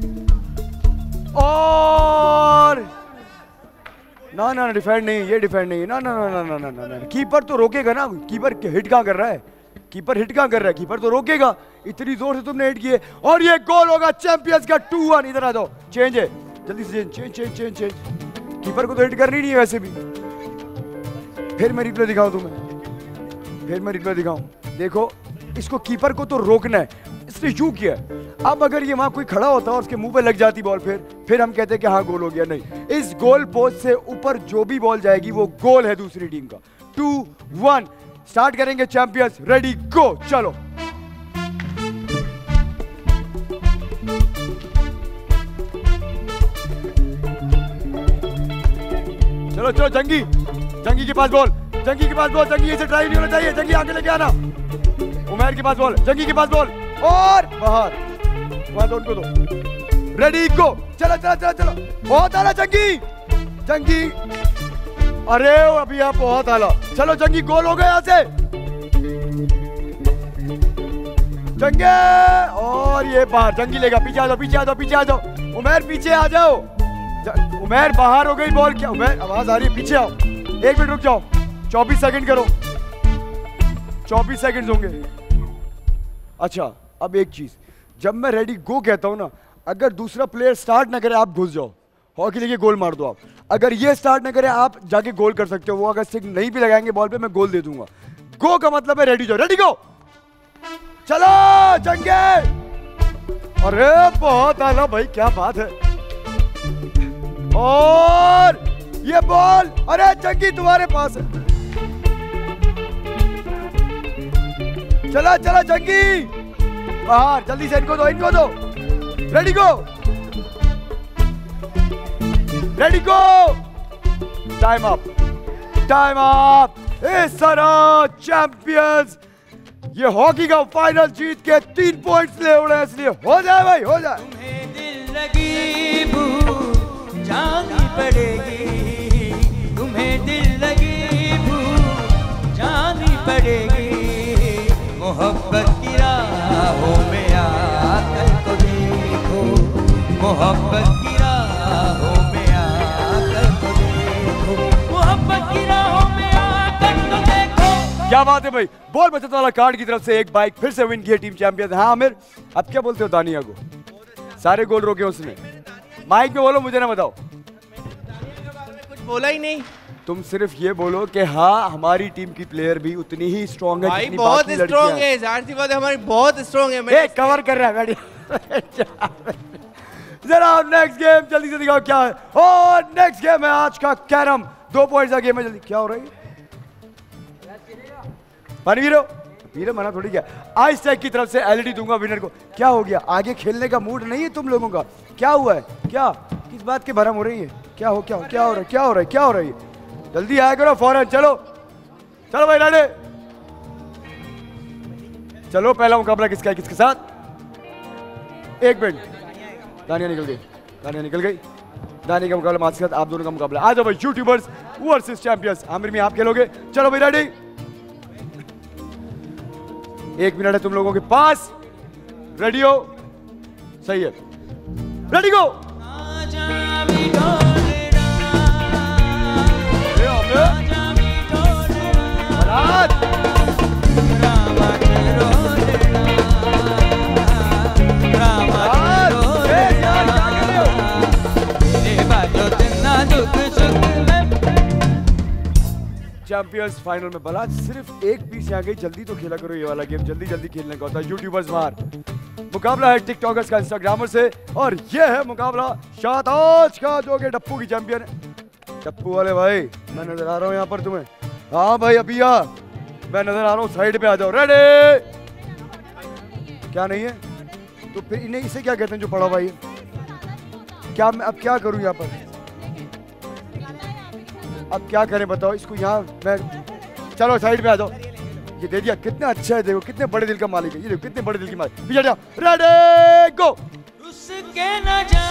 और ना ना डिफेंड नहीं, ये डिफेंड नहीं, ना ना ना ना ना ना ना। कीपर तो रोकेगा ना, कीपर हिट कहाँ कर रहा है, कीपर हिट कहाँ कर रहा है, कीपर तो रोकेगा। इतनी जोर से तुमने हिट किए और ये गोल होगा चैंपियंस का टू वन। इधर आ जाओ, चेंज है जल्दी से, change change change change. Keeper को तो हिट करनी नहीं है वैसे भी। फिर मैं रिप्ले दिखाऊं तुम्हें, फिर मैं रिप्ले दिखाऊं। देखो इसको, कीपर को तो रोकना है, इसने यूं किया। अब अगर ये वहां कोई खड़ा होता और उसके मुंह पे लग जाती बॉल, फिर फिर हम कहते हैं कि हाँ गोल हो गया। नहीं, इस गोल पोस्ट से ऊपर जो भी बॉल जाएगी वो गोल है दूसरी टीम का। टू वन, स्टार्ट करेंगे चैंपियंस, रेडी गो। चलो चलो चलो जंगी, जंगी के पास बॉल, जंगी के पास बॉल, जंगी ऐसे ट्राई नहीं होना चाहिए, जंगी आगे लेके आना। उमर के पास बॉल, जंगी के पास बॉल, और बाहर, वहां दो, उनको दो, रेडी गो। चलो चलो चलो चलो, बहुत आला जंगी, जंगी। अरे अभी आप बहुत आला। चलो जंगी, गोल हो गया यहाँ से जंगे। और ये बाहर, जंगी लेगा, पीछे आ जाओ, पीछे आ जाओ, पीछे आ जाओ। उमर पीछे आ जाओ, उमर बाहर हो गई बॉल। क्या उमर, आवाज आ रही है, पीछे आओ। एक मिनट रुक जाओ, चौबीस सेकंड करो, चौबीस सेकंड होंगे। अच्छा अब एक चीज, जब मैं रेडी गो कहता हूं ना, अगर दूसरा प्लेयर स्टार्ट ना करे आप घुस जाओ, हॉकी लेके गोल मार दो आप। अगर ये स्टार्ट ना करे आप जाके गोल कर सकते हो। वो अगर स्टिक नहीं भी लगाएंगे बॉल पे, मैं गोल दे दूंगा। गो का मतलब है रेडी जाओ, रेडी गो। चलो जंगे। अरे बहुत आला भाई, क्या बात है। और ये बॉल, अरे जंगी तुम्हारे पास है। चला चला जंगी, बाहर जल्दी से, इनको दो, इनको दो, ready go, ready go. Time up, time up. इस तरह चैंपियंस ये हॉकी का फाइनल जीत के तीन पॉइंट्स ले उड़े, इसलिए हो जाए भाई, हो जाए। तुम्हें दिल लगी भूख जानी पड़ेगी, तुम्हें दिल लगी भूख जानी पड़ेगी। मोहब्बत की राहों में आकर तो देखो, मोहब्बत की राहों में आकर तो देखो, मोहब्बत की राहों में आकर तो देखो। क्या बात है भाई, बॉल बचत वाला कार्ड की तरफ से एक बाइक फिर से विन किया टीम चैंपियन। हाँ आमिर, अब क्या बोलते हो दानिया को? सारे गोल रोके उसने। माइक में बोलो, मुझे ना बताओ। कुछ बोला ही नहीं। तुम सिर्फ ये बोलो कि हाँ हमारी टीम की प्लेयर भी उतनी ही स्ट्रांग है भाई, जितनी बहुत बाकी स्ट्रांग लड़कियां है, जाहिर सी बात है हमारी बहुत स्ट्रांग है। मैं कवर कर रहा है बैठिए। जरा नेक्स्ट गेम जल्दी से दिखाओ क्या है। और नेक्स्ट गेम है आज का कैरम, दो पॉइंट्स का गेम है। जल्दी क्या हो रहा है? पानी पी रहे हो? पी रहे, मना थोड़ी क्या। आइस टेक की तरफ से एलईडी दूंगा विनर को। क्या हो गया, आगे खेलने का मूड नहीं है तुम लोगों का? क्या हुआ है? क्या किस बात की भरम हो रही है? क्या हो क्या हो क्या हो रहा है क्या हो रहा है क्या हो रही है? जल्दी आया करो फौरन। चलो चलो भाई लाडे, चलो पहला मुकाबला किसका है किसके साथ? एक मिनट, दानिया निकल गई, दानिया निकल गई। दानिया का मुकाबला मास्क के साथ, आप दोनों का मुकाबला। आ जाओ भाई, यूट्यूबर्स वर्सेस चैंपियंस। आमिर में आप खेलोगे, चलो भाई रेडी। एक मिनट है तुम लोगों के पास। रेडी हो? सही है, रेडी गो। चैंपियंस फाइनल में बला सिर्फ एक पीस यहाँ गई। जल्दी तो खेला करो ये वाला गेम, जल्दी जल्दी खेलने का होता है। यूट्यूबर्स बाहर, मुकाबला है टिकटॉकर्स का इंस्टाग्रामर से, और ये है मुकाबला शाहताज का जो कि डप्पू की चैंपियन है। डप्पू वाले भाई मैं नजर आ रहा हूँ यहाँ पर तुम्हें। हाँ भाई अभी आ, मैं नजर आ रहा हूँ, साइड पे आ जाओ। रेडी? क्या नहीं है तो फिर इन्हें इसे क्या कहते हैं जो पढ़ा भाई? क्या मैं अब क्या करूँ यहाँ पर? अब क्या करें बताओ इसको? यहाँ मैं, चलो साइड पे आ जाओ। ये दे दिया, कितना अच्छा है, देखो कितने बड़े दिल का मालिक है ये, देखो कितने बड़े दिल की मालिक। पीछे जाओ, रेडी गो। उसके न जा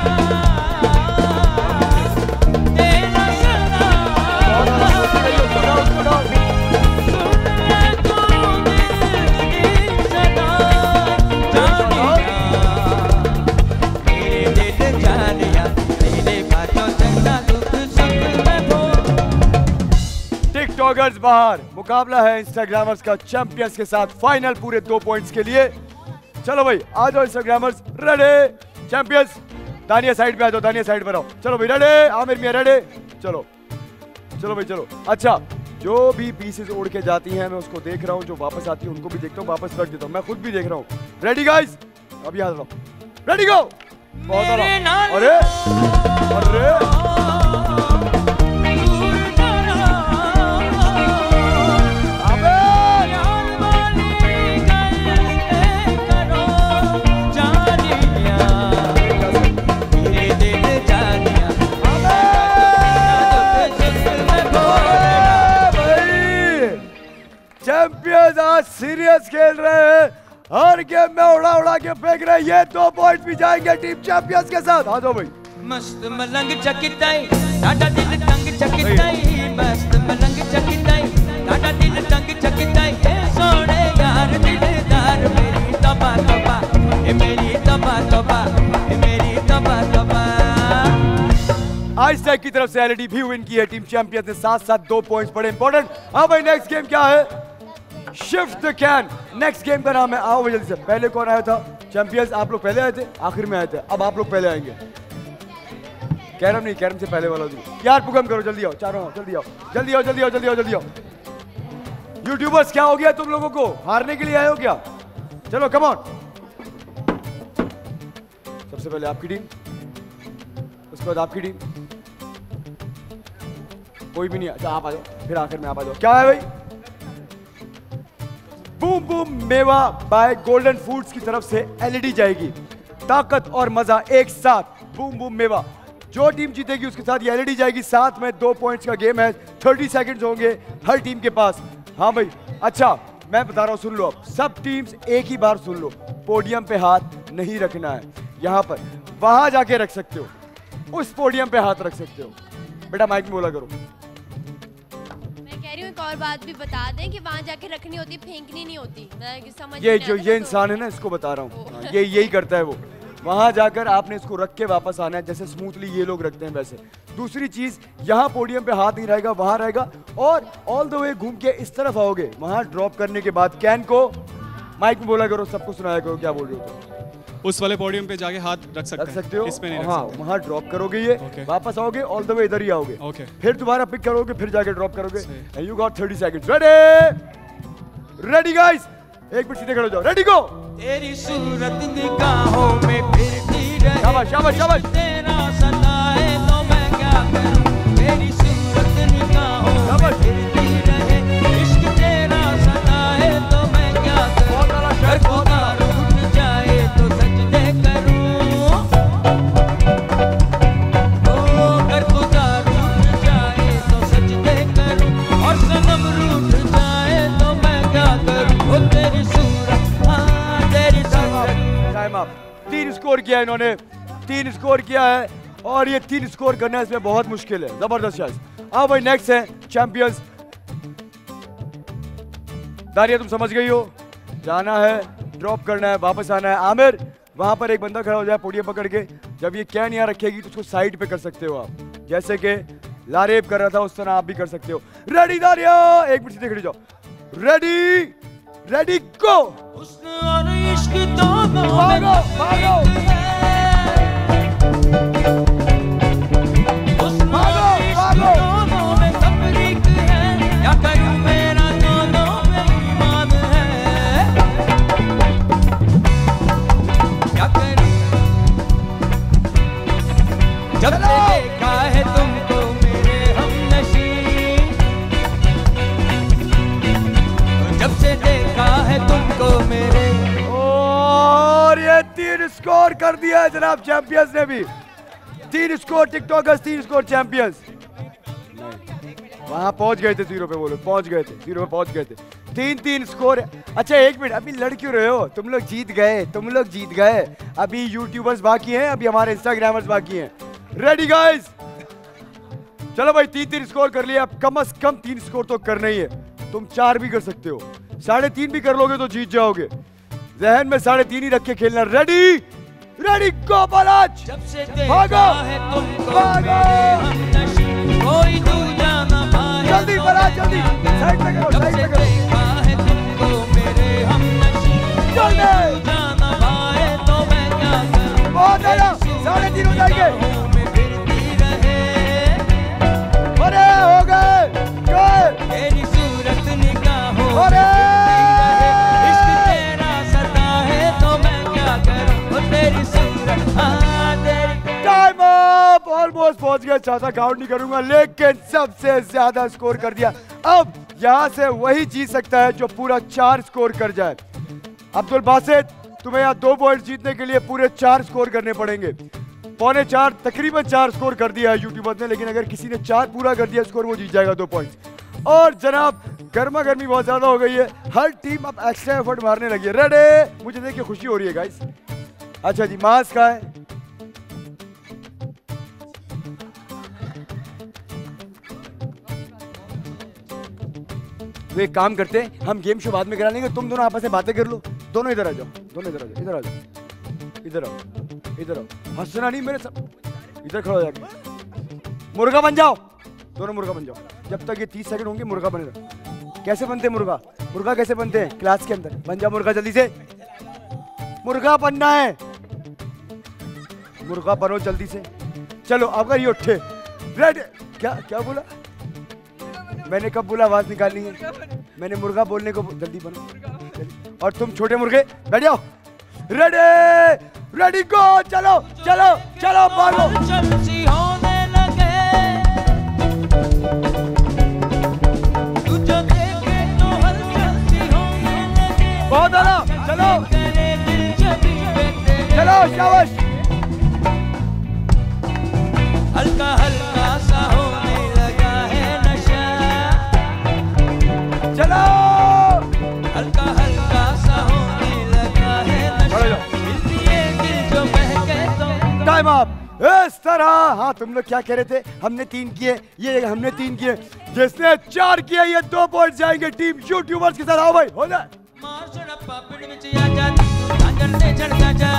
तेरा टिकटॉकर्स बाहर, मुकाबला है इंस्टाग्रामर्स का चैंपियंस के साथ। फाइनल पूरे दो पॉइंट्स के लिए। चलो भाई आ जाओ इंस्टाग्रामर्स। रेडी? चैंपियंस दानिया साइड पे आ जाओ, दानिया साइड पर आओ। चलो भाई रेडी? आमिर मियां रेडी? चलो चलो भाई चलो। अच्छा, जो भी पीसेस उड़ के जाती हैं मैं उसको देख रहा हूँ, जो वापस आती है उनको भी देखता हूँ, वापस रख देता हूँ, मैं खुद भी देख रहा हूँ। Ready guys? अभी आ जाओ, रेडी गो। बहुत आराम। अरे अरे चैंपियंस आज सीरियस खेल रहे हैं, हर गेम में उड़ा उड़ा के फेंक रहे हैं। ये दो पॉइंट भी जाएंगे टीम चैंपियंस के साथ। आ जाओ भाई। मस्त मलंग चकिताई टाटा दिल तंग चकिताई, मस्त मलंग चकिताई टाटा दिल तंग चकिताई। ए सोने यार दिलदार मेरी तबा तबा, ए मेरी तबा तबा, ए मेरी तबा तबा। आइसटैक की तरफ से एलईडी भी विन की है टीम चैंपियंस ने, साथ साथ दो पॉइंट्स बड़े इंपॉर्टेंट। अब भाई नेक्स्ट गेम क्या है? Shift the can. Next game का नाम है, आओ भाई जल्दी से। पहले कौन आया था? चैंपियंस आप लोग पहले आए थे, आखिर में आए थे, अब आप लोग पहले आएंगे। कैरम नहीं, कैरम से पहले वाला जी। यार पुकम करो, जल्दी आओ, चारों आओ, जल्दी आओ जल्दी आओ जल्दी आओ जल्दी आओ जल्दी आओ। यूट्यूबर्स क्या हो गया तुम लोगों को? हारने के लिए आए हो क्या? चलो कम ऑन। सबसे पहले आपकी टीम, उसके बाद आपकी टीम, कोई भी नहीं। अच्छा आप आ जाओ, फिर आखिर में आप आ जाओ। क्या है भाई? बूम बूम मेवा बाय गोल्डन फूड्स की तरफ से एलईडी जाएगी। ताकत और मजा एक साथ। बूम बूम मेवा, जो टीम जीतेगी उसके साथ ये एलईडी जाएगी। साथ में दो पॉइंट्स का गेम है, तीस सेकंड्स होंगे हर टीम के पास। हाँ भाई अच्छा मैं बता रहा हूँ, सुन लो अब सब टीम्स एक ही बार सुन लो। पोडियम पे हाथ नहीं रखना है, यहाँ पर वहां जाके रख सकते हो, उस पोडियम पे हाथ रख सकते हो। बेटा माइक में बोला करो। एक और बात भी बता दें कि वहाँ जाके रखनी होती, फेंकनी नहीं होती। मैं समझ ये जो ये इंसान है ना, इसको बता रहा हूँ, ये यही करता है वो। वहां जाकर आपने इसको रख के वापस आना है, जैसे स्मूथली ये लोग रखते हैं वैसे। दूसरी चीज, यहाँ पोडियम पे हाथ नहीं रहेगा, वहां रहेगा, और ऑल द वे घूम के इस तरफ आओगे। वहां ड्रॉप करने के बाद कैन को माइक में बोला करो, सबको सुनाया करो क्या बोल रहे हो तो। उस वाले पोडियम पे जाके हाथ रख सकते, रख सकते हो, इस पे नहीं रख हाँ सकते। वहाँ ड्रॉप करोगे ये, okay. वापस आओगे, ऑल द वे इधर ही आओगे, okay. फिर दोबारा पिक करोगे, फिर जाके ड्रॉप करोगे। And you got thirty seconds. Ready ready guys, एक मिनट सीधे खड़े हो जाओ। Ready go. तेरी सूरत निगाहों में फिरती रहे, शाबाश शाबाश शाबाश। तेरा सताए तो मैं क्या करूं, तेरी सूरत निगाहों में फिरती रहे, इश्क तेरा सताए तो मैं क्या करूं, अगर खुदा रूठ जाए तो सजदे करूं, ओ अगर खुदा रूठ जाए तो सजदे करूं, और सनम रूठ जाए तो मैं क्या करूं, ओ तेरी सूरत, हाँ तेरी सूरत। Time up. तीन स्कोर किया इन्होंने, तीन स्कोर किया है, और ये तीन स्कोर करना इसमें बहुत मुश्किल है। जबरदस्त शायद। अब भाई नेक्स्ट है चैंपियंस। दानिया तुम समझ गई हो, जाना है, ड्रॉप करना है, वापस आना है। आमिर वहां पर एक बंदा खड़ा हो जाए पोडियम पकड़ के, जब ये कैन यहाँ रखेगी तो उसको साइड पे कर सकते हो आप, जैसे कि लारेब कर रहा था उस तरह आप भी कर सकते हो। रेडी दारिया, एक मिनट सीधे खड़ी जाओ। Ready ready go. और इश्क दोनों भागो भागो भागो भागो। दोनों में तफरीक है, या करूं मेरा दोनों में ईमान है, क्या करूं जब से देखा है तुमको मेरे हमनशीं, जब से देखा है तुमको मेरे। और ये तीन स्कोर कर दिया है जनाब चैंपियंस ने भी। तीन स्कोर टिकटॉकर्स, तीन स्कोर चैंपियंस। वहां पहुंच गए थे जीरो पे, वो लोग पहुंच गए थे जीरो पे, पहुंच गए थे। तीन तीन स्कोर। अच्छा एक मिनट, अभी लड़ क्यों रहे हो? तुम लोग जीत गए, तुम लोग जीत गए। अभी यूट्यूबर्स बाकी हैं, अभी हमारे इंस्टाग्रामर्स बाकी हैं। रेडी गाइस, चलो भाई तीन तीन स्कोर कर लिया, अब कम से कम तीन स्कोर तो करना ही है। तुम चार भी कर सकते हो, साढ़े तीन भी कर लोगे तो जीत जाओगे। जहन में साढ़े तीन ही रख के खेलना। Ready ready go Balaj. जब से देखा है तुमको मेरे हमनशीं, कोई दूजा न पाए। जल्दी बालाज जल्दी, साइड में करो, साइड में करो। देखा है तुमको मेरे हमनशीं, कोई दूजा न पाए तो मैं क्या करूं। बहुत आया, साढ़े तीन हो जाएंगे। अरे हो गए गए। तेरी सूरत निगाहों में अरे इश्क तेरा सता है तो मैं क्या करूं, तेरी सूरत हाँ तेरी। टाइम अप, ऑलमोस्ट पहुंच गए। चाचा काउंट नहीं करूंगा, लेकिन सबसे ज्यादा स्कोर कर दिया। अब यहां से वही जीत सकता है जो पूरा चार स्कोर कर जाए। अब्दुल बासित, तुम्हें यहाँ दो पॉइंट जीतने के लिए पूरे चार स्कोर करने पड़ेंगे। पौने चार, तकरीबन चार स्कोर कर दिया है यूट्यूबर ने, लेकिन अगर किसी ने चार पूरा कर दिया स्कोर, वो जीत जाएगा दो पॉइंट। और जनाब गर्मा गर्मी बहुत ज्यादा हो गई है, हर टीम अब एक्स्ट्रा एफर्ट मारने लगी है। रेडी, मुझे देख के खुशी हो रही है गाइस। अच्छा जी, मास्क का है। तो एक काम करते हैं, हम गेम शो बाद में करा लेंगे, तुम दोनों आपस में बातें कर लो। दोनों इधर आ जाओ, दोनों इधर आ जाओ, इधर आ जाओ, इधर आओ, इधर आओ। हंसना नहीं मेरे सब, इधर खड़ा हो जाके मुर्गा बन जाओ। दोनों मुर्गा बन जाओ। जब तक ये तीस सेकंड होंगे मुर्गा बनेगा। कैसे बनते हैं मुर्गा? मुर्गा कैसे बनते हैं? क्लास के अंदर बन जाओ मुर्गा, जल्दी से मुर्गा बनना है। मुर्गा बनो जल्दी से। चलो अगर ये उठे। रेड, क्या क्या बोला मैंने? कब बोला आवाज निकालनी है? मैंने मुर्गा बोलने को, जल्दी बनो। और तुम छोटे मुर्गे बैठ जाओ। Ready ready go. चलो चलो चलो मारो। चलती होने लगे तुझे देखे तो हलचल होने लगे। बहुत आला, चलो चलो शाबाश। हल्का हल्का सा होने लगा है नशा, चलो हल्का हल्का सा होने लगा है नशा। मिलती है दिल जो बहके तो। Time up. इस तरह, हाँ तुम लोग क्या कह रहे थे? हमने तीन किए, ये हमने तीन किए, जिसने चार किए ये दो पॉइंट जाएंगे टीम यूट्यूबर्स के साथ। आओ भाई, हो जाए। मार छड़प्पा पिंड विच आ जा, झांझर ते झड़का जा।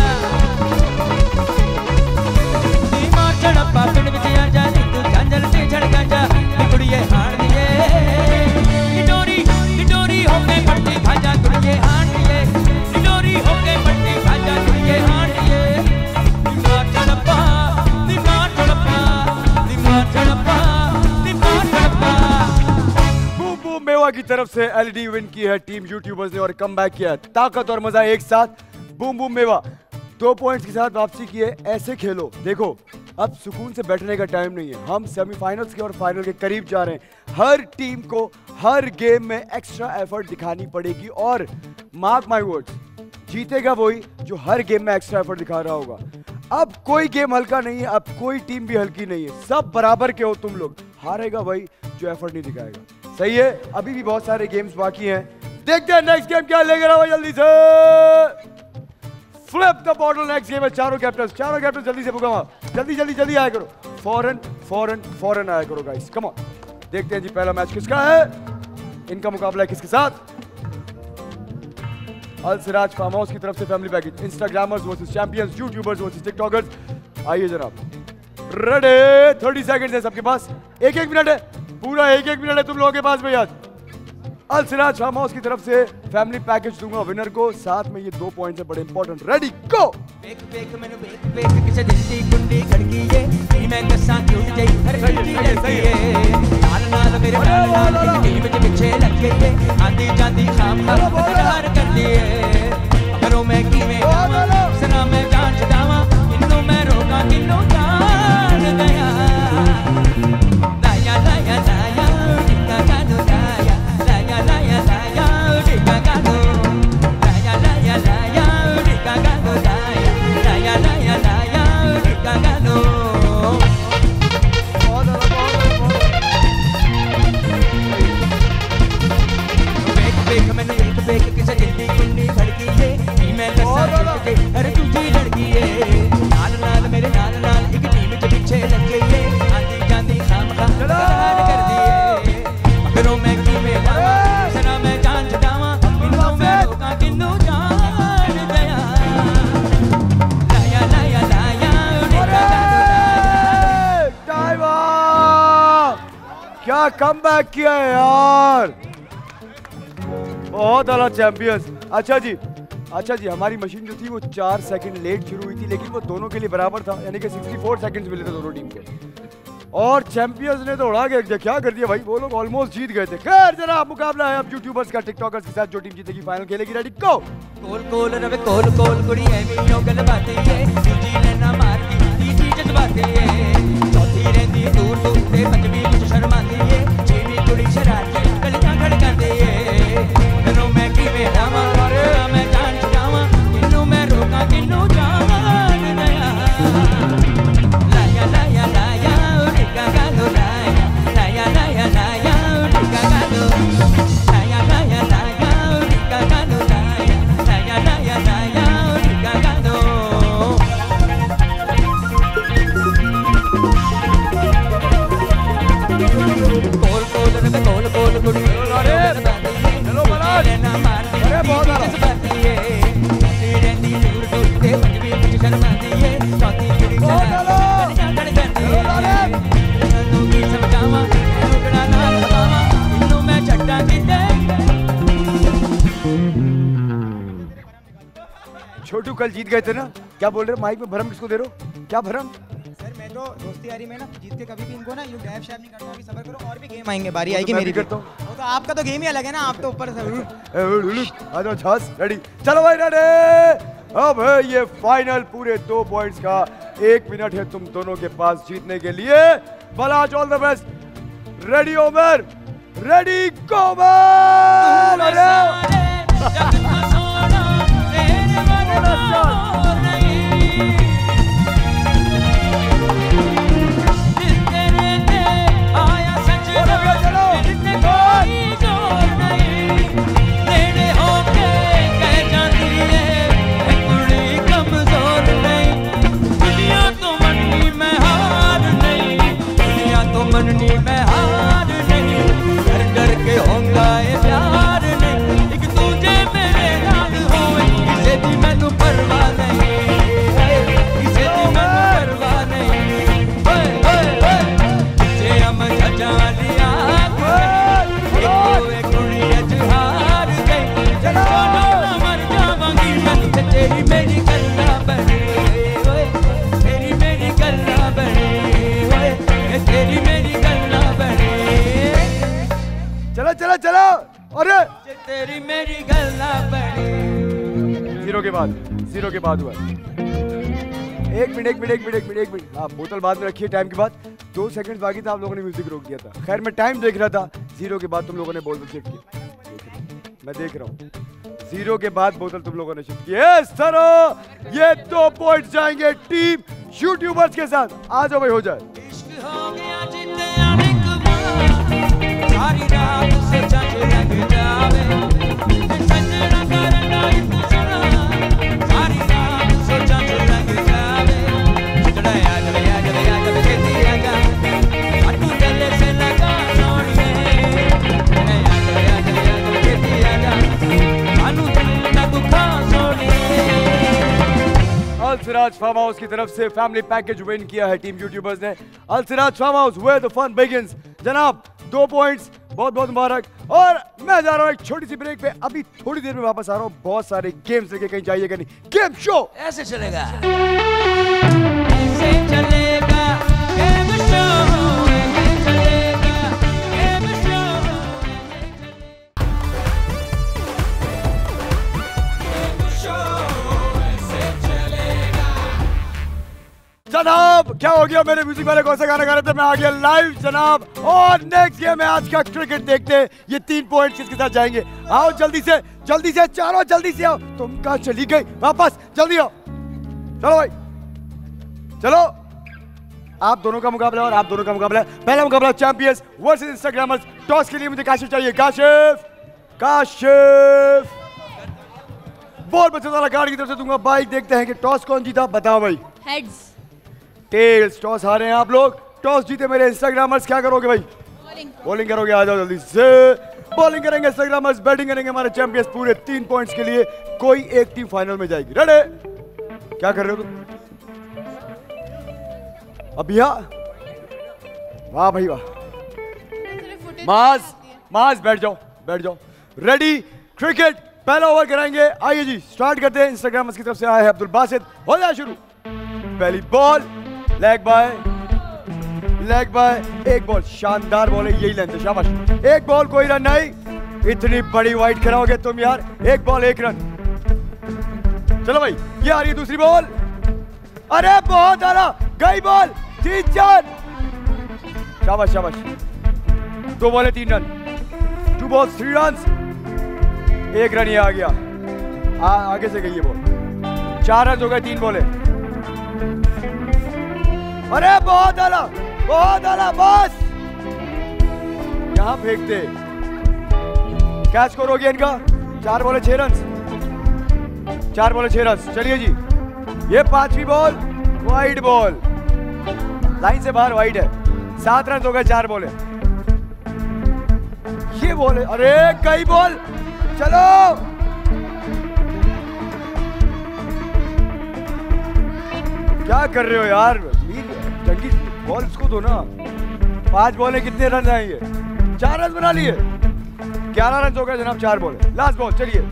नी मार छड़प्पा पिंड विच आ जा, तू झांझर ते झड़का जा। नी कुड़िए हार दिए, नी डोरी नी डोरी होके पट्टी भाजा। कुड़िए हार दिए, नी डोरी होके पट्टी भाजा। कुड़िए हार दिए। नी मार छड़प्पा, नी मार छड़प्पा, नी मार छड़प्पा, नी मार छड़प्पा। बूम बूम मेवा की तरफ से एलईडी विन की है टीम यूट्यूबर्स ने और कम बैक किया। ताकत और मजा एक साथ। बूम बूम मेवा दो पॉइंट्स के साथ वापसी की है। ऐसे खेलो, देखो अब सुकून से बैठने का टाइम नहीं है। हम सेमीफाइनल्स के और फाइनल के करीब जा रहे हैं। हर टीम को हर गेम में एक्स्ट्रा एफर्ट दिखानी पड़ेगी और मार्क माय वर्ड्स, जीतेगा वही जो हर गेम में एक्स्ट्रा एफर्ट दिखा रहा होगा। अब कोई गेम हल्का नहीं है, अब कोई टीम भी हल्की नहीं है। सब बराबर के हो तुम लोग। हारेगा वही जो एफर्ट नहीं दिखाएगा। सही है, अभी भी बहुत सारे गेम्स बाकी हैं। देखते हैं नेक्स्ट गेम क्या लेकर आओ जल्दी से। Flip the bottle. Next game है चारों कैप्टन। चारों कैप्टन जल्दी से बुका, जल्दी जल्दी जल्दी आया करो। फौरन फौरन फौरन आया करो गाइस, कम ऑन। देखते हैं जी पहला मैच किसका है, इनका मुकाबला है किसके साथ। अल सिराज फार्म हाउस की तरफ से family package, instagrammers versus champions, youtubers versus tiktokers. आइए जनाब, रेडी? थर्टी सेकंड है सबके पास, एक एक मिनट है, पूरा एक एक मिनट है तुम लोगों के पास भाई। आज अल सिराज फार्म हाउस की तरफ से फैमिली पैकेज दूंगा विनर को, साथ में ये दो पॉइंट्स है बड़े इंपॉर्टेंट। Ready go. बेक बेक मैंने बेक बेक किसे दिल दी कुंडी खड़की है, तेरी मैं कसा क्यों जाई हर लड़की लड़की है, नाल नाल मेरे नाल नाल टीम के पीछे लग गई है, आंधी जाती शाम का प्यार कर दिए, करो मैं की मैं सना मैं जान छुड़ावा, इन्नो मैं रोका किन्नो जान गया, लाया लाया लाया टिका गानो लाया लाया लाया लाया टिका गानो लाया लाया लाया टिका गानो लाया लाया लाया लाया टिका गानो। बेक बेक मैंने एक बेक किसे जल्दी कुंडी खड़की है, मैं कसा के हर दूसरी लड़की है, नाल नाल मेरे नाल नाल एक टीम के पीछे लग गई है, आंधी जाती शाम का प्यार कर दिए, मगरों मैं की में लावा सना मैं जान छुड़ावा, किन्नो मैं रोका किन्नो जान गया, लाया लाया लाया टाइम अप। क्या कमबैक किया है यार, बहुत आला चैंपियंस। अच्छा जी, अच्छा जी, हमारी मशीन जो थी वो चार सेकंड लेट शुरू हुई थी, लेकिन वो दोनों के लिए बराबर था, यानी कि चौंसठ सेकंड्स मिले थे दोनों टीम को, और चैंपियंस ने तो उड़ा के क्या कर दिया भाई, वो लोग ऑलमोस्ट जीत गए थे। खैर जरा मुकाबला है अब यूट्यूबर्स का टिकटॉकर्स के साथ, जो टीम जीतेगी फाइनल खेलेगी। रेडी गो। कोल कोल रवे कोल कोल कुड़ी है मीनो गल बातें ये, दूजी लेना मारती तीसरी जज्बाते ये, चौथी रहती दूर दूर से पंजवीं कुछ शर्माती है, छठवीं कुड़ी शरारती गलियां खड़काते ये, करो मैं की में लावा मैं जान छुड़ावा, किन्नू मैं रोका किन्नू जान गया, लाया लाया लाया टिका गानो लाया लाया लाया लाया टिका गानो लाया लाया लाया टिका गानो लाया लाया लाया लाया टिका गानो। कोल कोल रे कोल कोल कुड़ी अरे हेलो बलाल ना मार अरे बहुत आ रहा है, रहती दूर दूर से पंजवीं कुछ शर्माती है, चौथी कुड़ी शरारती गलियां खड़काती है, तू की समझावा टुकड़ा ना लगावा, इन्नू मैं छट्टा किते। छोटू कल जीत गए थे ना, क्या बोल रहे हो माइक में भरम किसको दे रहे हो, क्या भरम? सर मैं तो दोस्ती यारी में ना जीत के कभी भी इनको ना यूं गैप शैप नहीं करता हूं, अभी सब्र करो और भी गेम आएंगे, बारी आएगी मेरी करता हूं, वो तो आपका तो गेम ही अलग है ना, आप तो ऊपर से आ जाओ झांस। रेडी चलो भाई, रेडी। अब है ये फाइनल पूरे दो पॉइंट्स का, एक मिनट है तुम दोनों के पास जीतने के लिए। Balaj all the best. Ready over, ready go man. मननी मैं हार नहीं, डर डर के होगा ये प्यार नहीं, एक तुझे मेरे नाल होवे, किसे दी मैनू परवाह नहीं, किसे दी मैनू परवाह नहीं, ओए ओए ओए किसे हम जजा लिया एक कुड़ी अज हार गई, चलो ना मर जावांगी मैं, तेरी मेरी गल्ला बनी, ओए तेरी मेरी गल्ला बनी, ओए तेरी मेरी गल्ला बनी, चलो चलो चलो, अरे तेरी मेरी गल्ला बनी। जीरो के बाद, जीरो के बाद हुआ। एक मिनट एक मिनट एक मिनट एक मिनट एक मिनट आप बोतल बाद में रखिए, टाइम के बाद दो सेकंड बाकी था, आप लोगों ने म्यूजिक रोक दिया था। खैर मैं टाइम देख रहा था, जीरो के बाद तुम लोगों ने बोतल शिफ्ट किया, मैं देख रहा हूँ, जीरो के बाद बोतल तुम लोगों ने शिफ्ट किया। इस तरह ये दो पॉइंट जाएंगे टीम यूट्यूबर्स के साथ। आ जाओ भाई, हो जाए। हो गया जितना सारी रात से जग लग जावे, सजना करना इंतजार, सारी रात से जग लग जावे, चढ़ा आ जावे आ जावे आ जावे खेती आगा, अटू दिल से लगा सोनिए, चढ़ा आ जावे आ जावे आ जावे खेती आगा, अनु ना दुख अलसिराज फार्म हाउस की तरफ से फैमिली पैकेज विन किया है टीम यूट्यूबर्स ने। Alsiraj farm house where the fun begins. जनाब दो पॉइंट्स, बहुत बहुत मुबारक। और मैं जा रहा हूँ एक छोटी सी ब्रेक पे, अभी थोड़ी देर में वापस आ रहा हूँ बहुत सारे गेम्स लेके, कहीं जाइएगा नहीं। गेम शो ऐसे चलेगा, ऐसे चलेगा गेम शो, ऐसे चलेगा गेम शो, गेम शो ऐसे चलेगा। जनाब क्या हो गया, मेरे म्यूजिक वाले कौन सा गाना गा रहे थे, मैं आ गया लाइव जनाब। और नेक्स्ट गेम है आज का क्रिकेट, देखते हैं ये तीन पॉइंट्स किसके साथ जाएंगे। आओ जल्दी से, जल्दी से चारों, जल्दी से आओ। तुम कहाँ चली गई, वापस जल्दी आओ। चलो भाई चलो, आप दोनों का मुकाबला और आप दोनों का मुकाबला। पहला मुकाबला चैंपियंस वर्सेस इंस्टाग्रामर्स। टॉस के लिए मुझे काशिफ चाहिए। काशिफ, काशिफ बॉल बच्चा वाला गार्ड की तरफ से दूंगा बाइक। देखते हैं कि टॉस कौन जीता, बताओ भाई। हेड्स। टेल्स। टॉस हारे हैं आप लोग, टॉस जीते मेरे इंस्टाग्रामर्स। क्या करोगे भाई? बॉलिंग। बॉलिंग करोगे, आ जाओ जल्दी से। बॉलिंग करेंगे इंस्टाग्रामर्स, बैटिंग करेंगे हमारे चैंपियंस। पूरे तीन पॉइंट्स के लिए कोई एक टीम फाइनल में जाएगी। रेडी? क्या कर रहे हो तुम अभिया? वाह भाई वाह। माज, माज बैठ जाओ, बैठ जाओ। रेडी? क्रिकेट पहला ओवर कराएंगे। आइए जी स्टार्ट करते हैं। इंस्टाग्रामर्स की तरफ से आया है अब्दुल बासित, हो जाए शुरू। पहली ball, leg bye, leg bye, एक बॉल, शानदार बॉल है, यही लेंथ है, शाबाश। एक बॉल, कोई रन नहीं। इतनी बड़ी वाइड कराओगे तुम यार। एक बॉल एक रन। चलो भाई, ये आ रही है दूसरी बॉल। अरे बहुत आला, गई बॉल, तीन चार, शाबाश शाबाश। दो बॉले तीन run, two ball three run, एक रन ये आ गया। आ, आगे से गई ये बॉल, चार रन हो गए, तीन बॉले। अरे बहुत आला, बहुत आला, बस यहां फेंकते। क्या स्कोर हो गया इनका? चार बॉले छह रन, चार बॉले छह रन। चलिए जी, ये पांचवी बॉल वाइड बॉल, लाइन से बाहर वाइड है, सात रन हो गए, चार बॉले। ये बॉल है, अरे कई बॉल, चलो क्या कर रहे हो यार? जंगी बॉल इसको दो ना। पांच बॉल है, कितने रन आएंगे? चार रन बना लिए, ग्यारह रन हो गए जनाब, चार बॉल। लास्ट बॉल, चलिए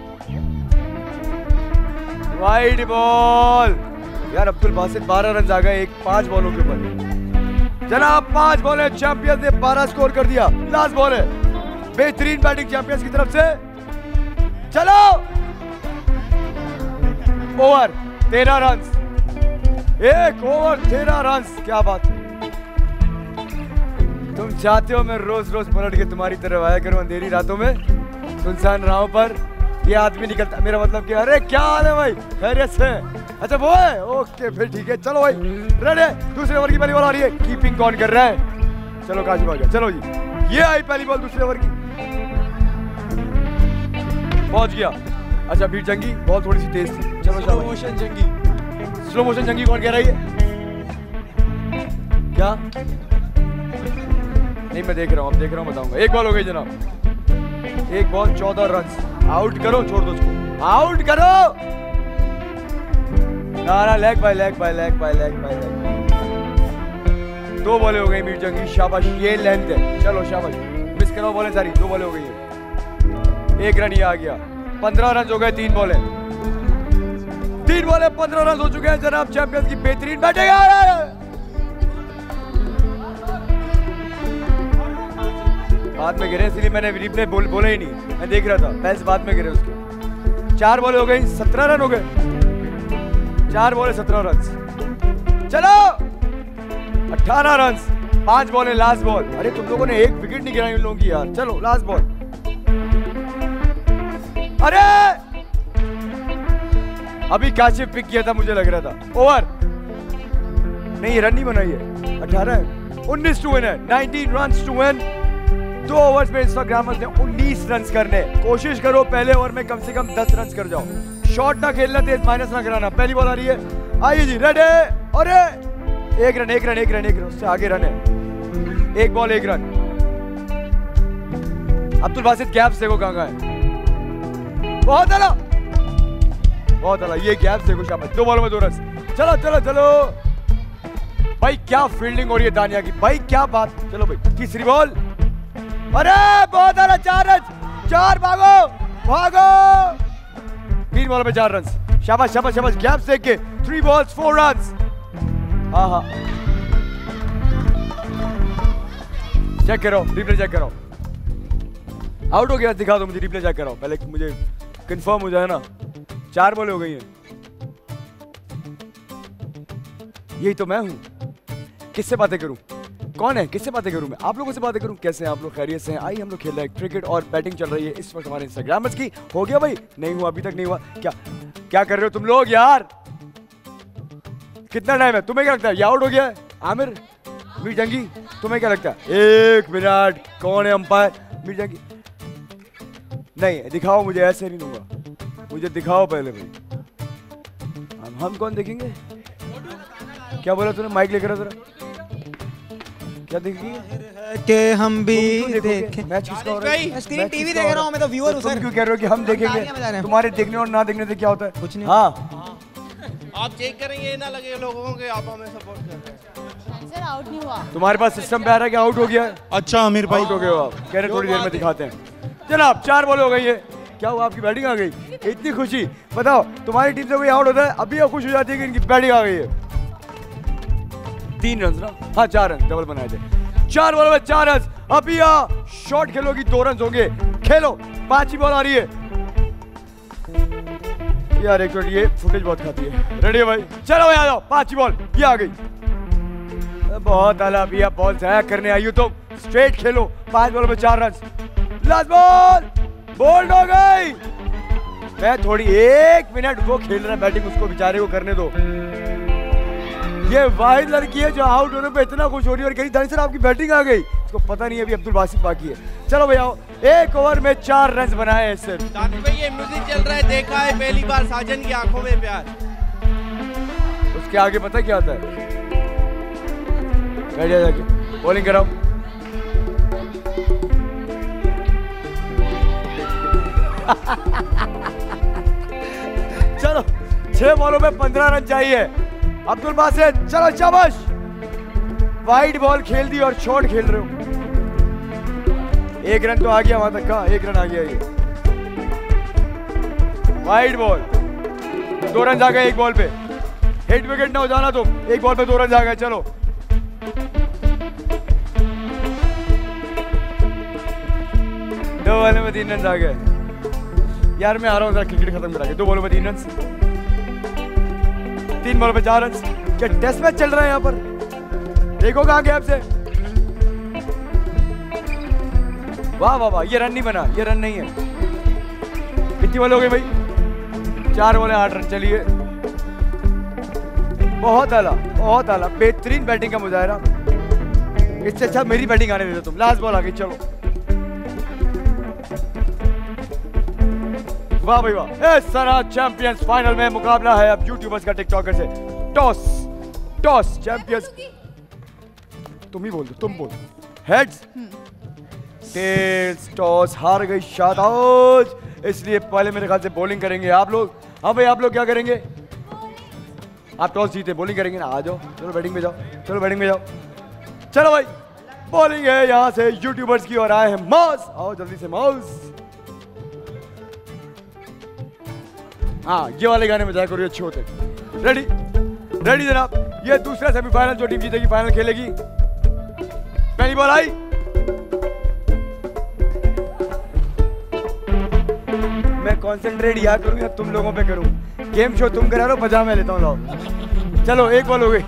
वाइड बॉल। यार अब्दुल बासित बारह रन आ गए एक पांच बॉलों के ऊपर जनाब। पांच बॉल है, चैंपियंस ने बारह स्कोर कर दिया। लास्ट बॉल है, बेहतरीन बैटिंग चैंपियंस की तरफ से। चलो ओवर तेरह रन, एक ओवर तेरह रन, क्या बात। तुम चाहते हो मैं रोज रोज पलट के तुम्हारी तरफ आया करूं अंधेरी रातों में, सुनसान राहों पर। ये आदमी निकलता, मेरा मतलब कि अरे क्या हाल है भाई, खैरियत से? अच्छा वो है, ओके फिर ठीक है। चलो भाई रेडी, दूसरे ओवर की पहली बॉल आ रही है। कीपिंग कौन कर रहा है? चलो काशिफ आ गया। चलो जी, ये आई पहली बॉल दूसरे ओवर की, पहुंच गया। अच्छा बीट जंगी, बॉल थोड़ी सी तेज थी। चलो slow motion Jangi, slow motion Jangi कौन कह रही है? क्या नहीं, मैं देख रहा हूँ, अब देख रहा हूँ, बताऊंगा। एक बॉल हो गई जनाब, एक बॉल चौदह रन। आउट करो, छोड़ दो उसको, आउट करो। नारा leg bye leg bye leg bye leg bye leg. दो बॉलें हो गई मीट जंगी, शाबाश, ये लेंथ है। चलो शाबाश, मिस करो बॉलें सारी, दो बॉलें हो गई है, एक रन ये आ गया। पंद्रह रन हो गए, तीन बॉलें, तीन बॉलें पंद्रह रन हो चुके हैं जनाब। चैंपियंस की बेहतरीन बैटिंग। बाद में गिरे, इसलिए मैंने रिप्ले बोल, बोला ही नहीं, मैं देख रहा था, पहले से बाद में गिरे उसके। चार बॉल हो गई, सत्रह रन हो गए, चार बॉल सत्रह रन। चलो अठारह रन, पांच बॉल है, लास्ट बॉल। अरे तुम लोगों ने एक विकेट नहीं गिराई उन लोगों की यार। चलो लास्ट बॉल, अरे अभी काशिफ पिक किया था, मुझे लग रहा था। ओवर नहीं, रन नहीं बनाई है। अठारह उन्नीस टू विन है, नाइनटीन रन टू विन। दो ओवर्स में इंस्टाग्रामर्स ने उन्नीस रन करने। कोशिश करो पहले ओवर में कम से कम दस रन कर जाओ। शॉट ना खेलना, तेज माइनस ना कराना। पहली बॉल आ रही है, आइए जी रेडी। अरे एक रन, एक रन, एक रन, एक रन, उससे आगे रन है। एक बॉल एक रन। अब्दुल बासित गैप्स देखो कहां कहां है। बहुत आला, बहुत आला, ये गैप्स देखो, शाबाश। दो बॉलों में दो रन। चलो चलो चलो भाई, क्या फील्डिंग हो रही है दानिया की भाई, क्या बात। चलो भाई तीसरी बॉल, अरे बहुत आला, चार रन, चार, भागो भागो, तीन बॉल पे चार रन, शाबाश शाबाश शाबाश, गैप देख के, थ्री बॉल्स फोर रन। हाँ हाँ चेक करो, रिप्ले चेक करो, आउट हो गया, दिखा दो मुझे, रिप्ले चेक करो पहले, मुझे कंफर्म हो जाए ना। चार बॉल हो गई हैं, यही तो मैं हूं, किससे बातें करूं, कौन है, किससे बातें करूं मैं, आप लोगों से बातें करूं। कैसे हैं आप लोग, खैरियत से हैं? आई हम लोग खेल रहे हैं क्रिकेट और बैटिंग चल रही है इस वक्त हमारे इंस्टाग्रामर्स की। हो गया भाई? नहीं हुआ, अभी तक नहीं हुआ। क्या क्या कर रहे हो तुम लोग यार, कितना टाइम है? तुम्हें क्या लगता है ये आउट हो गया है? आमिर, मीर जंगी, तुम्हें क्या लगता है? एक मिनट, कौन है अंपायर? मीर जंगी, नहीं दिखाओ मुझे, ऐसे नहीं दूंगा, मुझे दिखाओ पहले भाई। हम हम कौन देखेंगे? क्या बोला तूने, माइक लेकर जरा, क्या देखेंगे कि हम भी देखें मैच किसका हो रहा है? स्क्रीन टीवी देख रहा हूं मैं तो, व्यूअर हूं सर। तुम क्यों कह रहे हो कि हम देखेंगे? तुम्हारे देखने और ना देखने से क्या होता है? कुछ नहीं। हाँ आप चेक करेंगे, ये ना लगे लोगों को कि आप हमें सपोर्ट कर रहे हैं। सर आउट नहीं हुआ, तुम्हारे पास सिस्टम पे आ रहा है कि आउट हो गया है? अच्छा आमिर भाई, आउट हो गए हो आप, कह रहे थोड़ी देर में दिखाते हैं। जनाब चार बॉल हो गई है, क्या हुआ, आपकी बैटिंग आ गई? इतनी खुशी, बताओ तुम्हारी टीम से कोई आउट होता है अभी आप खुश हो जाती है कि इनकी बैटिंग आ गई है। तीन रन ना, हाँ चार रन, डबल बनाए थे, चार बॉल में चार रन। अभी यहाँ शॉट खेलोगी, दो रन होंगे, खेलो, पांचवी बॉल आ रही है यार, एक मिनट, ये फुटेज बहुत खाती है। रेडी है भाई, चलो भाई आ जाओ, पांचवी बॉल ये आ गई, बहुत आला भैया, बॉल जाया करने आई हो तुम, स्ट्रेट खेलो, पांच बॉल में चार रन, लास्ट बॉल बोल्ड हो गई। मैं थोड़ी एक मिनट, वो खेल रहा है बैटिंग, उसको बेचारे को करने दो। ये वाहिद लड़की है जो आउट होने पे इतना खुश हो रही है, और कहीं दानी सर आपकी बैटिंग आ गई, इसको पता नहीं है अभी अब्दुल बासित बाकी है। चलो भैया, एक ओवर में चार रन बनाए हैं सिर्फ। दानिश भाई ये म्यूजिक चल रहा है, देखा है पहली बार साजन की आंखों में प्यार, उसके आगे पता क्या आता है? बैठ जा जाके, बॉलिंग कराओ। चलो छह बॉलों में पंद्रह रन चाहिए अब्दुल बासित, चलो शाबाश, वाइड बॉल खेल दी और शॉट खेल रहे हो। एक रन तो आ गया वहां तक का, एक रन आ गया ये, वाइड बॉल, दो रन आ गए एक बॉल पे, हिट विकेट ना हो जाना तुम, एक बॉल पे दो रन आ गए। चलो दो बॉल में तीन रन आ गए यार, मैं आ रहा हूँ क्रिकेट खत्म करा के। दो बॉलों में तीन रन, तीन बॉलों पे चार रन, क्या टेस्ट मैच चल रहा है यहाँ पर? देखो कहाँ गैप से, वाह वाह वाह, ये रन नहीं बना, ये रन नहीं है। कितनी बॉल हो गई भाई? चार बॉल आठ रन। चलिए बहुत आला, बहुत आला, बेहतरीन बैटिंग का मुजाहरा, इससे अच्छा मेरी बैटिंग आने देते तुम। लास्ट बॉल आ गई, चलो वाह भाई वाह। इस तरह चैंपियंस फाइनल में मुकाबला है अब यूट्यूबर्स का टिकटॉकर से। टॉस टॉस चैंपियंस, तुम ही बोल दो, तुम बोल दो। हेड्स टेल्स, टॉस हार गई शादाज, इसलिए पहले मेरे ख्याल से बॉलिंग करेंगे आप लोग। हाँ भाई आप लोग क्या करेंगे? आप टॉस जीते, बॉलिंग करेंगे ना, आ जाओ, चलो बैटिंग में जाओ, चलो बैटिंग में जाओ। चलो भाई बॉलिंग है यहाँ से यूट्यूबर्स की, और आए हैं माउस, आओ जल्दी से माउस। हाँ ये वाले गाने में जाया करो, अच्छे होते। रेडी रेडी जनाब, ये दूसरा सेमीफाइनल, जो टीम जीतेगी फाइनल खेलेगी। पहली बॉल आई, मैं कंसंट्रेट यहाँ करूँ या तुम लोगों पे करूँ? गेम शो तुम करा रहे हो, बजा मैं लेता हूँ, लाओ। चलो एक बॉल हो गई,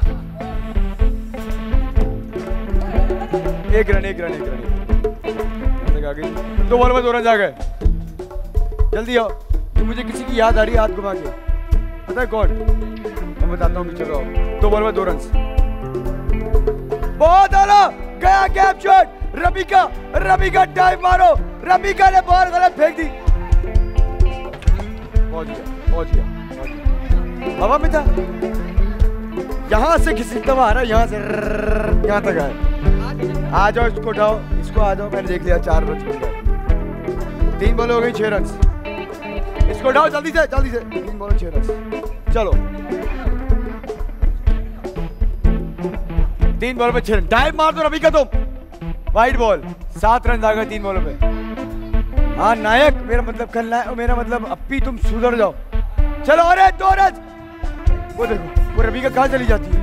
एक रन एक रन एक रन आ गई, दो बॉल में दो रन आ गए। जल्दी आओ, मुझे किसी की याद आ रही है हाथ घुमा के, पता है कौन? मैं बताता हूँ, चलो दो बॉल में दो रन, बहुत आला गया gap shot, Rabika Rabika dive मारो, रबिका ने बॉल गलत फेंक दी, पहुंच गया पहुंच गया, हवा में था, यहां से घिसटता हुआ आ रहा है, यहां से यहां तक आए। आ जाओ, इसको उठाओ, इसको आ जाओ, मैंने देख लिया, चार रन मिल गए, तीन बॉल हो गई छह रन, इसको उठाओ जल्दी से जल्दी से, तीन बॉल छह रन। चलो तीन बॉल पे छह रन, डाइव मार दो रवि का तुम। वाइड बॉल, सात रन आ गए तीन बॉलों पे। हाँ नायक, मेरा मतलब खलनायक, मेरा मतलब अप्पी तुम सुधर जाओ। चलो अरे दो रन। वो देखो वो रवि का कहाँ चली जाती है,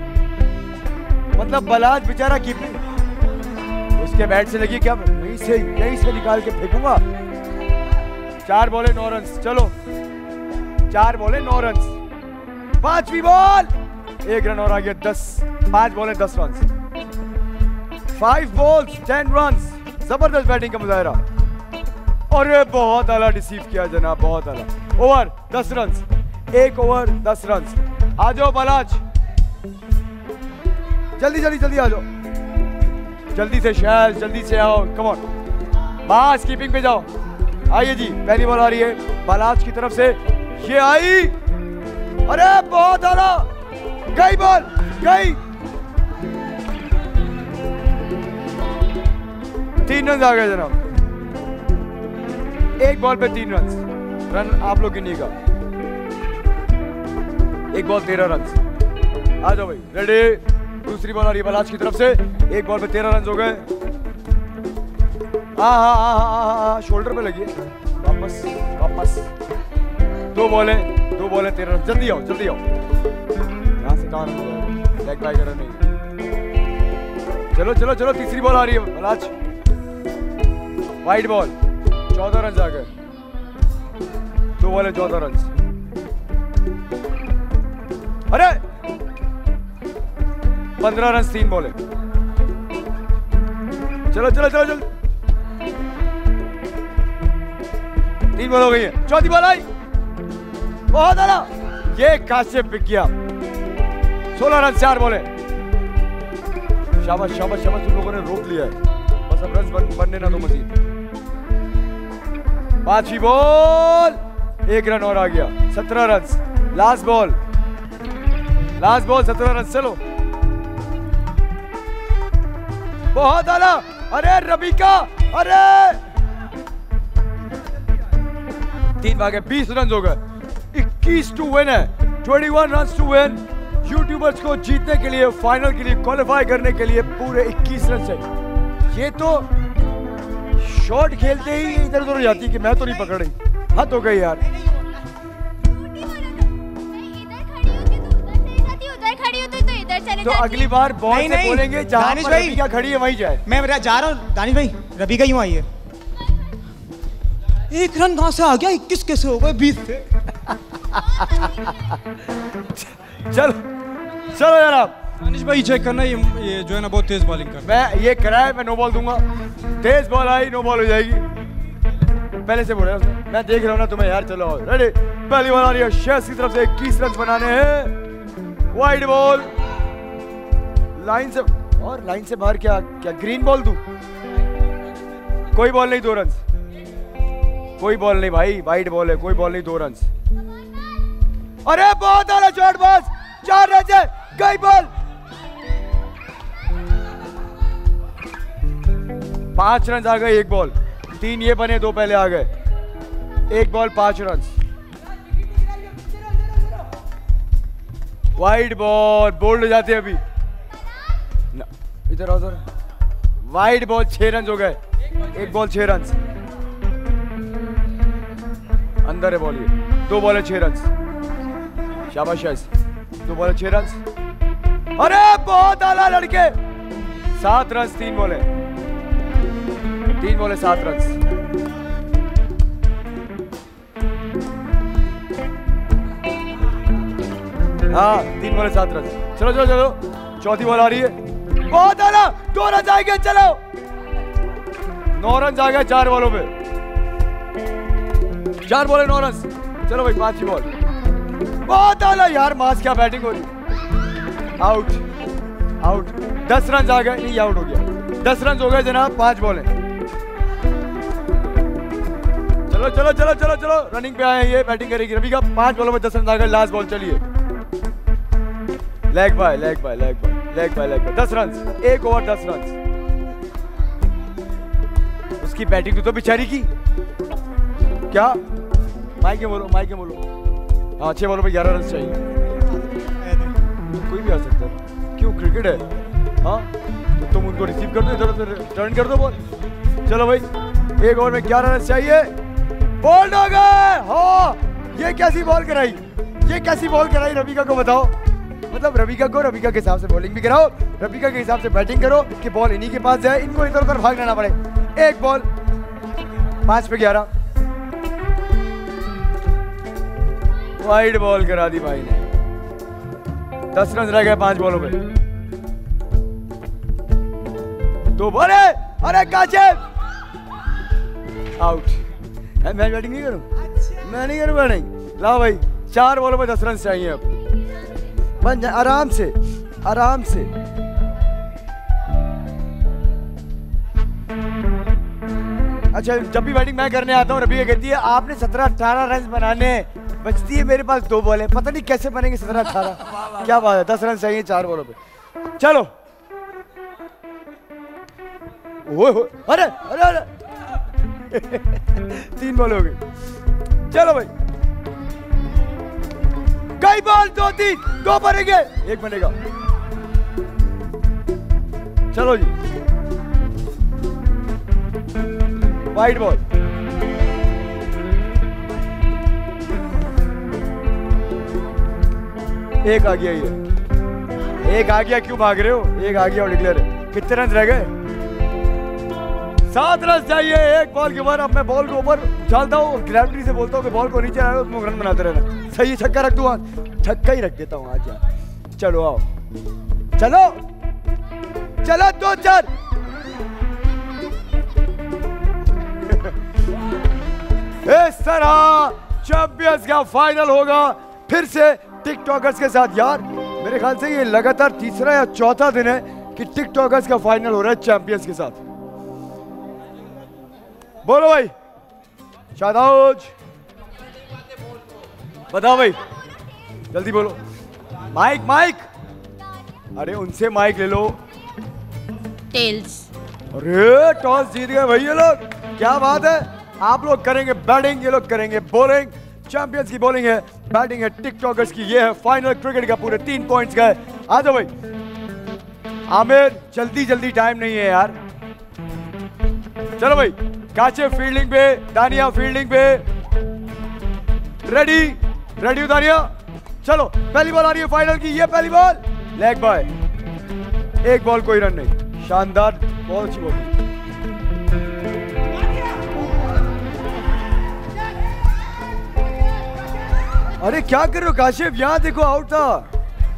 मतलब बलाज बेचारा कीपिंग, उसके बैट से लगी क्या, यहीं से यहीं से निकाल के फेंकूंगा। चार बॉले नौ रन, चलो चार बॉले नौ रन। पांचवी बॉल, एक रन और आ गया, दस। पांच बॉले दस run, five balls ten run. जबरदस्त बैटिंग का मुजाहरा। अरे बहुत आला रिसीव किया जनाब, बहुत आला। ओवर दस रन, एक ओवर दस रन। आ जाओ बलाज, जल्दी जल्दी जल्दी आ जाओ, जल्दी से शैल, जल्दी से आओ, कम ऑन। बस कीपिंग पे जाओ। आइए जी, पहली बॉल आ रही है बलाज की तरफ से, ये आई। अरे बहुत आला, गई बॉल, गई। तीन रन आ गए जनाब, एक बॉल पे तीन रन। रन आप लोग गिनिएगा, एक बॉल तेरह रन। आ जाओ भाई, रेडी। दूसरी बॉल आ रही है बलाज की तरफ से, एक बॉल पे तेरह रन हो गए। हाँ हाँ हाँ हाँ हाँ, शोल्डर पे लगी है, वापस वापस। दो बॉलें दो बॉलें तेरह रन। जल्दी आओ जल्दी आओ, यहाँ से कहाँ लेग बाय कर नहीं। चलो चलो चलो, तीसरी बॉल आ रही है बलाज, वाइड बॉल, चौदह रन आ गए। दो बॉलें चौदह रन। अरे पंद्रह रन तीन बॉले। चलो चलो चलो चलो, तीन बॉल हो गई है। चौथी बॉल आई, बहुत आला, ये काशिफ पिक किया। सोलह रन चार बॉले। शाबाश शाबाश शाबाश, तुम लोगों ने रोक लिया है, बस अब रन बन, बनने ना दो मजीद। पांचवी बॉल, एक रन और आ गया, सत्रह run. Last ball, last ball, सत्रह रन। चलो बहुत आला। अरे रवि का, अरे तीन भागे, बीस रन हो गए। इक्कीस टू विन है, इक्कीस रन टू विन। यूट्यूबर्स को जीतने के लिए, फाइनल के लिए क्वालिफाई करने के लिए पूरे इक्कीस रन चाहिए। ये तो शॉट खेलते ही इधर उधर हो जाती कि मैं तो नहीं पकड़ रही, हद हो गई यार। तो अगली बार बॉल से बोलेंगे जहां पर रवि खड़ी है वहीं जाए। मैं जा रहा हूँ दानिश भाई, रवि का यूं आई है। एक रन कहां से आ गया, इक्कीस कैसे हो गए बीस से। चलो चलो जनाब, दानिश भाई चेक करना, ये ये जो है ना बहुत तेज बॉलिंग कर। मैं ये कराए, मैं नो बॉल दूंगा। तेज बॉल आई, नो बॉल हो जाएगी। पहले से बोला मैं देख रहा हूँ ना तुम्हें यार। चलो रेडी, पहली बॉल आ रही है शेष की तरफ से, इक्कीस रन बनाने हैं। वाइड बॉल, लाइन से, और लाइन से बाहर क्या क्या ग्रीन बॉल दूं? कोई बॉल नहीं, दो रन। कोई बॉल नहीं भाई, वाइड बॉल है, कोई बॉल नहीं, दो रन। अरे बहुत आला शॉट, बस चार रन है, गई बॉल। पांच रन आ गए, एक बॉल, तीन ये बने, दो पहले आ गए। एक बॉल पांच रन। वाइड बॉल, बोल्ड हो जाते हैं अभी। इधर उधर, वाइड बॉल, छह रन हो गए। एक बॉल छह रन, अंदर है बॉल, ये दो बॉल छह रन। शाबाश, दो बॉल छह रन। अरे बहुत आला लड़के, सात रन, तीन बॉले तीन बॉले सात रन। हाँ तीन बॉले सात रन। चलो चलो चलो, चौथी बॉल आ रही है, बहुत आला, दो रन आएंगे। चलो नौ रन आ गए चार बॉलों पे, चार बॉले नौ रन। चलो भाई पांचवी बॉल, बहुत आला यार, मास क्या बैटिंग हो रही। आउट आउट, दस रन आ गए, नहीं आउट हो गया, दस रन हो गए जनाब, पांच बॉल है। चलो चलो चलो चलो चलो, रनिंग पे आए हैं, ये बैटिंग करेगी। रवि का पांच बॉलों में दस रन आ गए, लास्ट बॉल। चलिए leg bye leg bye leg bye leg bye leg bye, दस रन, एक ओवर दस रन। उसकी बैटिंग तो, तो बेचारी की क्या, माइक में बोलो, माइक में बोलो। हाँ छह बॉलों में ग्यारह रन चाहिए, कोई भी आ सकता है। क्यों, क्रिकेट है, हाँ तो तुम उनको रिसीव कर दो, इधर उधर टर्न कर दो बॉल। चलो भाई, एक ओवर में ग्यारह रन चाहिए। बॉल हो गए। हाँ, ये कैसी बॉल कराई, ये कैसी बॉल कराई रविका को बताओ। मतलब रविका को रविका के हिसाब से बॉलिंग भी कराओ, रविका के हिसाब से बैटिंग करो कि बॉल इन्हीं के पास जाए, इनको इधर उधर भागना ना पड़े। एक बॉल, पांच पे ग्यारह, वाइड बॉल करा दी भाई ने। दस रन रह गए पांच बॉलों पे। दो बॉल है, अरे काशिफ आउट। मैं बैटिंग नहीं करूं, मैं नहीं करूं बैटिंग। लाओ भाई, चार बॉलों पे दस रन चाहिए अब। बन जाए आराम से, आराम से। अच्छा, जब भी बैटिंग मैं करने आता हूँ रवि कहती है आपने सत्रह अठारह रन बनाने, बचती है मेरे पास दो बॉल है, पता नहीं कैसे बनेंगे सत्रह अठारह। क्या बात है, दस रन चाहिए चार बॉलों पे। चलो, ओए हो, अरे अरे अरे तीन बॉल हो गई। चलो भाई, कई बॉल, दो तीन, दो बनेंगे, एक बनेगा। चलो जी, वाइड बॉल, एक आ गया, ये एक आ गया। क्यों भाग रहे हो, एक आ गया और डिक्लेयर है। कितने रन रह गए, सात रन चाहिए एक बॉल के बाद। अब मैं बॉल को ऊपर उछालता हूँ, ग्रेविटी से बोलता हूँ कि बॉल को नीचे आएगा उसमें रन बनाते रहना। सही, छक्का रख दूँ आज, छक्का ही रख देता हूँ आज यार। चलो आओ, चलो चलो, दो चार। इस तरह चैंपियंस का फाइनल होगा फिर से टिकटॉकर्स के साथ। यार मेरे ख्याल से ये लगातार तीसरा या चौथा दिन है कि टिकटॉकर्स का फाइनल हो रहा है चैंपियंस के साथ। बोलो भाई, शादाज बताओ भाई, जल्दी बोलो। माइक माइक, अरे उनसे माइक ले लो। टेल्स। अरे टॉस जीत गए भाई ये लोग, क्या बात है। आप लोग करेंगे बैटिंग, ये लोग करेंगे बॉलिंग। चैंपियंस की बॉलिंग है, बैटिंग है टिकटॉकर्स की। ये है फाइनल क्रिकेट का, पूरे तीन पॉइंट्स गए। आ जाओ भाई। आमिर जल्दी जल्दी, टाइम नहीं है यार। चलो भाई, काशिफ फील्डिंग पे, दानिया फील्डिंग पे। रेडी रेडी दानिया, चलो। पहली बॉल आ रही है फाइनल की, ये पहली बॉल लेग बाय, एक बॉल कोई रन नहीं। शानदार, बहुत अच्छी बॉल। अरे क्या कर रहे हो काशिफ, यहां देखो, आउट था।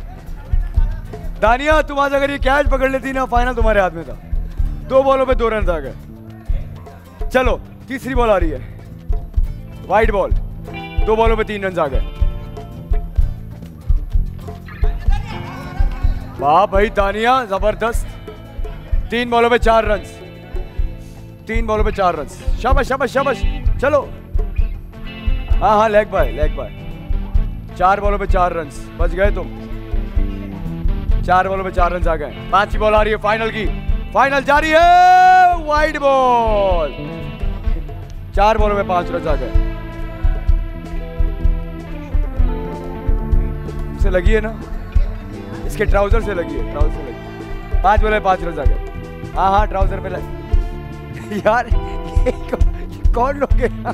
दानिया तुम आज अगर ये कैच पकड़ लेती ना, फाइनल तुम्हारे हाथ में था। दो बॉलों पे दो रन आ गए। चलो तीसरी बॉल आ रही है, वाइड बॉल, दो बॉलों पे तीन रन आ गए। वाह भाई दानिया, जबरदस्त। तीन बॉलों पे चार रन, तीन बॉलों पे चार रन। शाबाश शाबाश शाबाश। चलो, हाँ हाँ, लेग बाय लेग बाय। चार बॉलों पे चार रन, बच गए तुम। चार बॉलों पे चार रन आ गए। पांचवी बॉल आ रही है फाइनल की, फाइनल जारी है, वाइड बॉल। चार बॉलों में पांच रन आ गए। से लगी है ना, इसके ट्राउजर से लगी है, ट्राउजर से लगी। पांच बॉल में पांच रन आ गए। हाँ हाँ, ट्राउजर पे लगी। यार ये कौन लोग हैं?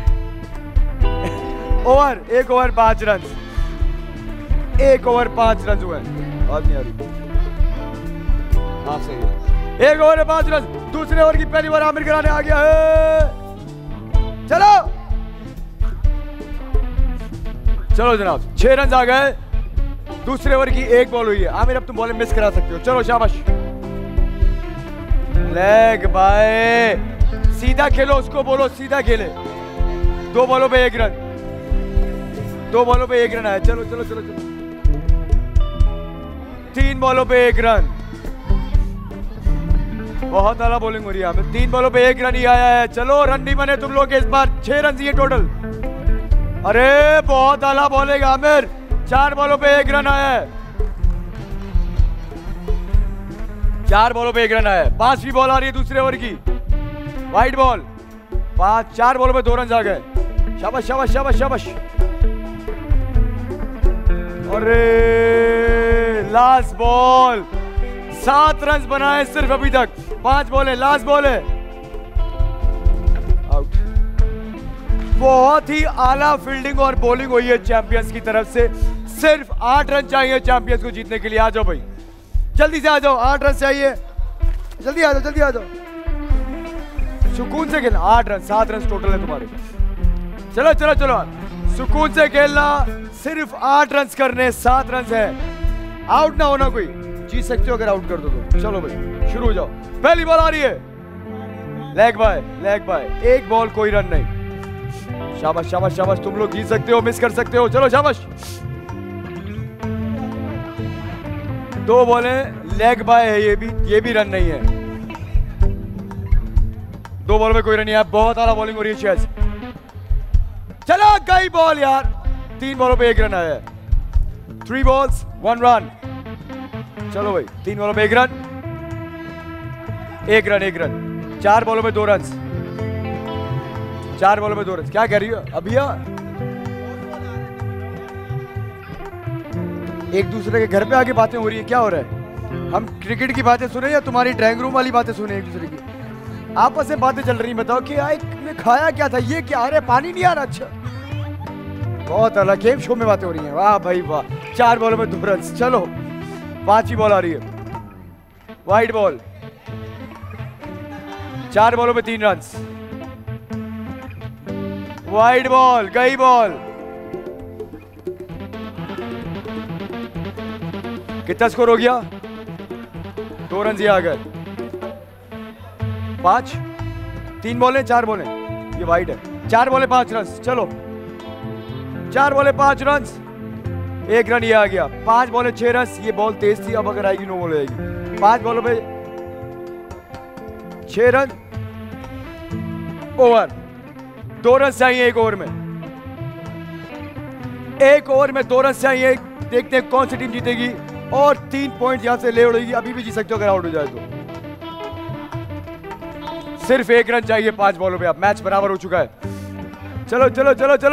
ओवर, एक ओवर पांच रन, एक ओवर पांच रन हुए। बात नहीं आ रही, हाँ सही है। एक ओवर में पांच रन, दूसरे ओवर की पहली बार आमिर कराने आ गया है। चलो चलो जनाब, छह रन आ गए। दूसरे ओवर की एक बॉल हुई है। आमिर अब तुम बॉलिंग मिस करा सकते हो। चलो शाबाश। लेग बाय, सीधा खेलो, उसको बोलो सीधा खेले। दो बॉलों पे एक रन, दो बॉलों पे एक रन आया। चलो चलो चलो चलो, तीन बॉलों पे एक रन। बहुत आला बॉलिंग हो रही है आमिर। तीन बॉलों पे एक रन ही आया है। चलो, रन नहीं बने तुम लोग इस बार, छह रन दिए टोटल। अरे बहुत आला बॉलिंग आमिर, चार बॉलों पे एक रन आया है। चार बॉलों पे एक रन आया है। पांचवी बॉल आ रही है दूसरे ओवर की, वाइड बॉल। पांच, चार बॉलों पे दो रन आ गए। शाबाश शाबाश शाबाश शाबाश। अरे लास्ट बॉल, सात रन बनाए सिर्फ अभी तक। पांच बॉल है, लास्ट बॉल है। आउट। बहुत ही आला फील्डिंग और बॉलिंग हुई है चैंपियंस की तरफ से। सिर्फ आठ रन चाहिए चैंपियंस को जीतने के लिए। आ जाओ भाई, जल्दी से आ जाओ, आठ रन चाहिए। जल्दी आ जाओ, जल्दी आ जाओ, सुकून से खेलना। आठ रन, सात रन टोटल है तुम्हारे। चलो चलो चलो, सुकून से खेलना। सिर्फ आठ रन करने, सात रन है। आउट ना होना कोई। जीत सकते हो अगर आउट कर दो तो। चलो भाई शुरू हो जाओ। पहली बॉल आ रही है, लेग बाय, लेग बाय। एक बॉल, कोई रन नहीं। शाबाश शाबाश शाबाश, तुम लोग जीत सकते हो, मिस कर सकते हो। चलो शाबाश। दो बॉलें, लेग बाय है ये भी, ये भी रन नहीं है। दो बॉल में कोई रन नहीं है। बहुत आला बॉलिंग हो रही है चेस। चलो गई बॉल यार। तीन बॉलों पे एक रन आया है। Three balls one run. चलो भाई, तीन बॉलों पे एक रन, एक रन, एक रन। चार बॉलों में दो रन, चार बॉलों में दो रन। क्या कह रही हो अभिया? एक दूसरे के घर पे आके बातें हो रही है, क्या हो रहा है? हम क्रिकेट की बातें सुने या तुम्हारी ड्राइंग रूम वाली बातें सुने? एक दूसरे की आपस में बातें चल रही। बताओ कि आज ने खाया क्या था, ये क्या, अरे पानी नहीं आ रहा। अच्छा, बहुत अलग गेम शो में बातें हो रही हैं। वाह भाई वाह। चार बॉलों में दो रन। चलो पांचवी बॉल आ रही है, वाइड बॉल। चार बॉलों में तीन रन। वाइड बॉल, गई बॉल। कितना स्कोर हो गया? दो रन आ गए। पांच, तीन बॉलें, चार बॉलें, ये वाइड है। चार बॉलें पांच रन। चलो चार बॉलें पांच रन, एक रन ये आ गया। पांच बॉलें छह रन। ये बॉल तेज थी, अब अगर आएगी नो बॉल आएगी। पांच बॉलों पे छह रन, ओवर। दो रन चाहिए एक ओवर में, एक ओवर में दो रन चाहिए। देखते हैं कौन सी टीम जीतेगी और तीन पॉइंट यहां से ले उड़ेगी। अभी भी जीत सकते हो अगर आउट हो जाए तो। सिर्फ एक रन चाहिए पांच बॉलों पे। अब मैच बराबर हो चुका है। चलो चलो चलो चलो,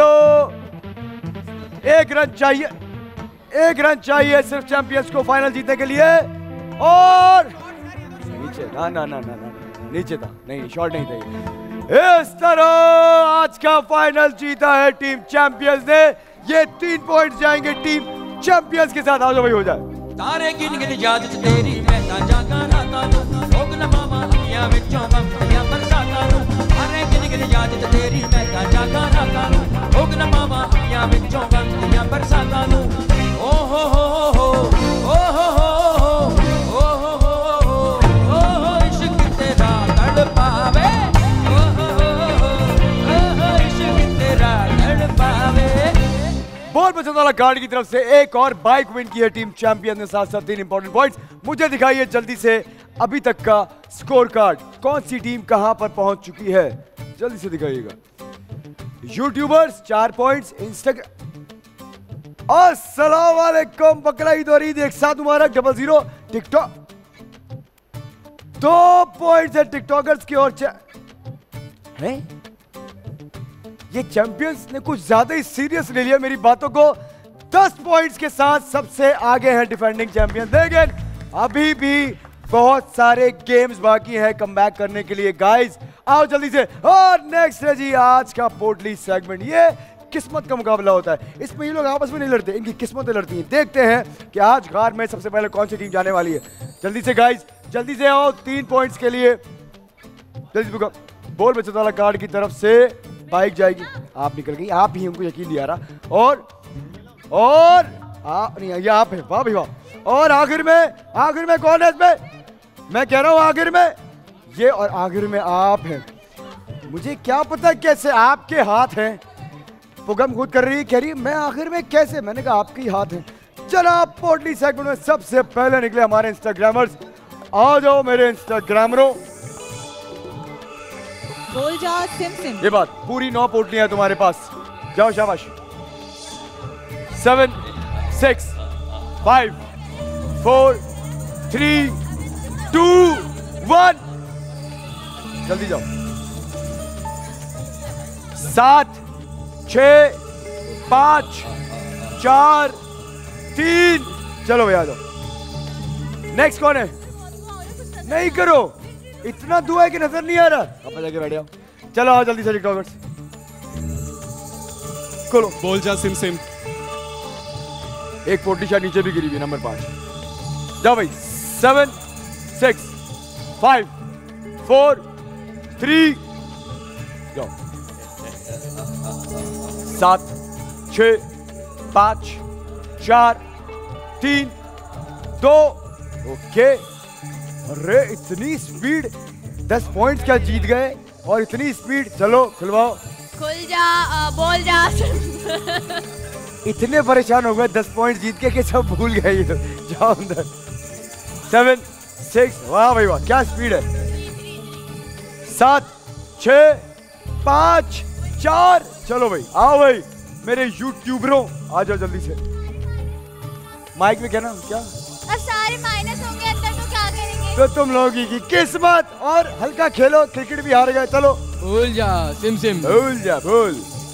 एक रन चाहिए, एक रन चाहिए सिर्फ चैंपियंस को फाइनल जीतने के लिए। और नीचे, ना ना ना ना ना नीचे था, नहीं शॉट नहीं था। इस तरह आज का फाइनल जीता है टीम चैंपियंस ने। ये तीन पॉइंट जाएंगे टीम चैंपियंस के साथ। आ जाओ भाई, हो जाए। तारे गिन गिन याद तेरी मैं जागा राता नु लोग न मामा अखियां विचों बंदियां बरसाता नु। तारे गिन गिन याद तेरी मैं जागा राता नु लोग न मामा अखियां विचों बंदियां बरसाता नु। ओ हो हो हो ओ हो हो ओ हो हो ओ हो इश्क तेरा तड़पावे। ओ हो हो ओ इश्क तेरा तड़पावे। बहुत पसंद वाला कार्ड की तरफ से एक और बाइक विन की है टीम चैंपियन ने। साथ साथ तीन इंपॉर्टेंट पॉइंट्स। मुझे दिखाइए जल्दी से अभी तक का स्कोर कार्ड। कौन सी टीम कहां पर पहुंच चुकी है, जल्दी से दिखाइएगा। यूट्यूबर्स चार पॉइंट्स, इंस्टाग्राम। अस्सलाम वालेकुम, बकरा ईद और ईद एक साथ मुबारक। डबल जीरो टिकटॉक, दो पॉइंट्स है टिकटॉकर्स की ओर है। ये चैंपियंस ने कुछ ज्यादा ही सीरियस ले लिया मेरी बातों को। दस पॉइंट्स के साथ सबसे आगे हैं डिफेंडिंग चैंपियन। लेकिन अभी भी बहुत सारे गेम्स बाकी हैं कमबैक करने के लिए। गाइस आओ जल्दी से। और नेक्स्ट है जी आज का पोटली सेगमेंट। ये किस्मत का मुकाबला होता है। इसमें ये लोग आपस में नहीं लड़ते, इनकी किस्मतें लड़ती हैं। देखते हैं कि आज कार में सबसे पहले कौन सी टीम जाने वाली है। जल्दी से गाइस, जल्दी से आओ तीन पॉइंट्स के लिए। जल्दी से बोल बचत वाला कार्ड की तरफ से बाइक जाएगी। आप निकल गई, आप ही हमको यकीन दिला रहा। और और आप नहीं, ये आप है। वाह भाई वाह। और आखिर में, आखिर में कौन है इसमें? मैं कह रहा हूं आखिर में ये, और आखिर में आप हैं। मुझे क्या पता कैसे आपके हाथ हैं। पुगम खुद कर रही है, कह रही है मैं आखिर में कैसे। मैंने कहा आपके ही हाथ हैं। जनाब पोटली सेगमेंट में सबसे पहले निकले हमारे इंस्टाग्रामर्स। आ जाओ मेरे इंस्टाग्रामरों, बोल जा सिम सिम। ये बात पूरी नौ पोटलियां है तुम्हारे पास। जाओ शाबाश। Seven six five four three two one, जल्दी जाओ। सात छ पांच चार तीन, चलो भैया जाओ। नेक्स्ट कौन है? नहीं करो, इतना दुआ है कि नजर नहीं आ रहा। अब जाके बैठ जाओ, चलो आओ जल्दी से टिकटॉकर्स खोलो। बोल जा सिम सिम। एक पोटली शायद नीचे भी गिरी हुई, नंबर पांच। जाओ भाई, seven six five four three, जाओ। सात छ पांच चार तीन दो, ओके। अरे इतनी स्पीड, दस पॉइंट्स क्या जीत गए और इतनी स्पीड। चलो खुलवाओ। खुल जा, आ, बोल जा। इतने परेशान हो गए दस पॉइंट जीत के कि सब भूल गए ये। जाओ अंदर। सेवन सिक्स, वाह भाई वाह, क्या स्पीड है। सात छ पांच चार, चलो भाई आओ भाई मेरे यूट्यूबरों, आ जाओ जल्दी से। माइक में कहना क्या, अब सारे माइनस होंगे अंदर तो क्या करेंगे। तो तुम लोगों की किस्मत, और हल्का खेलो, क्रिकेट भी हार गए। चलो भूल जा सिम सिम, भूल जा भूल।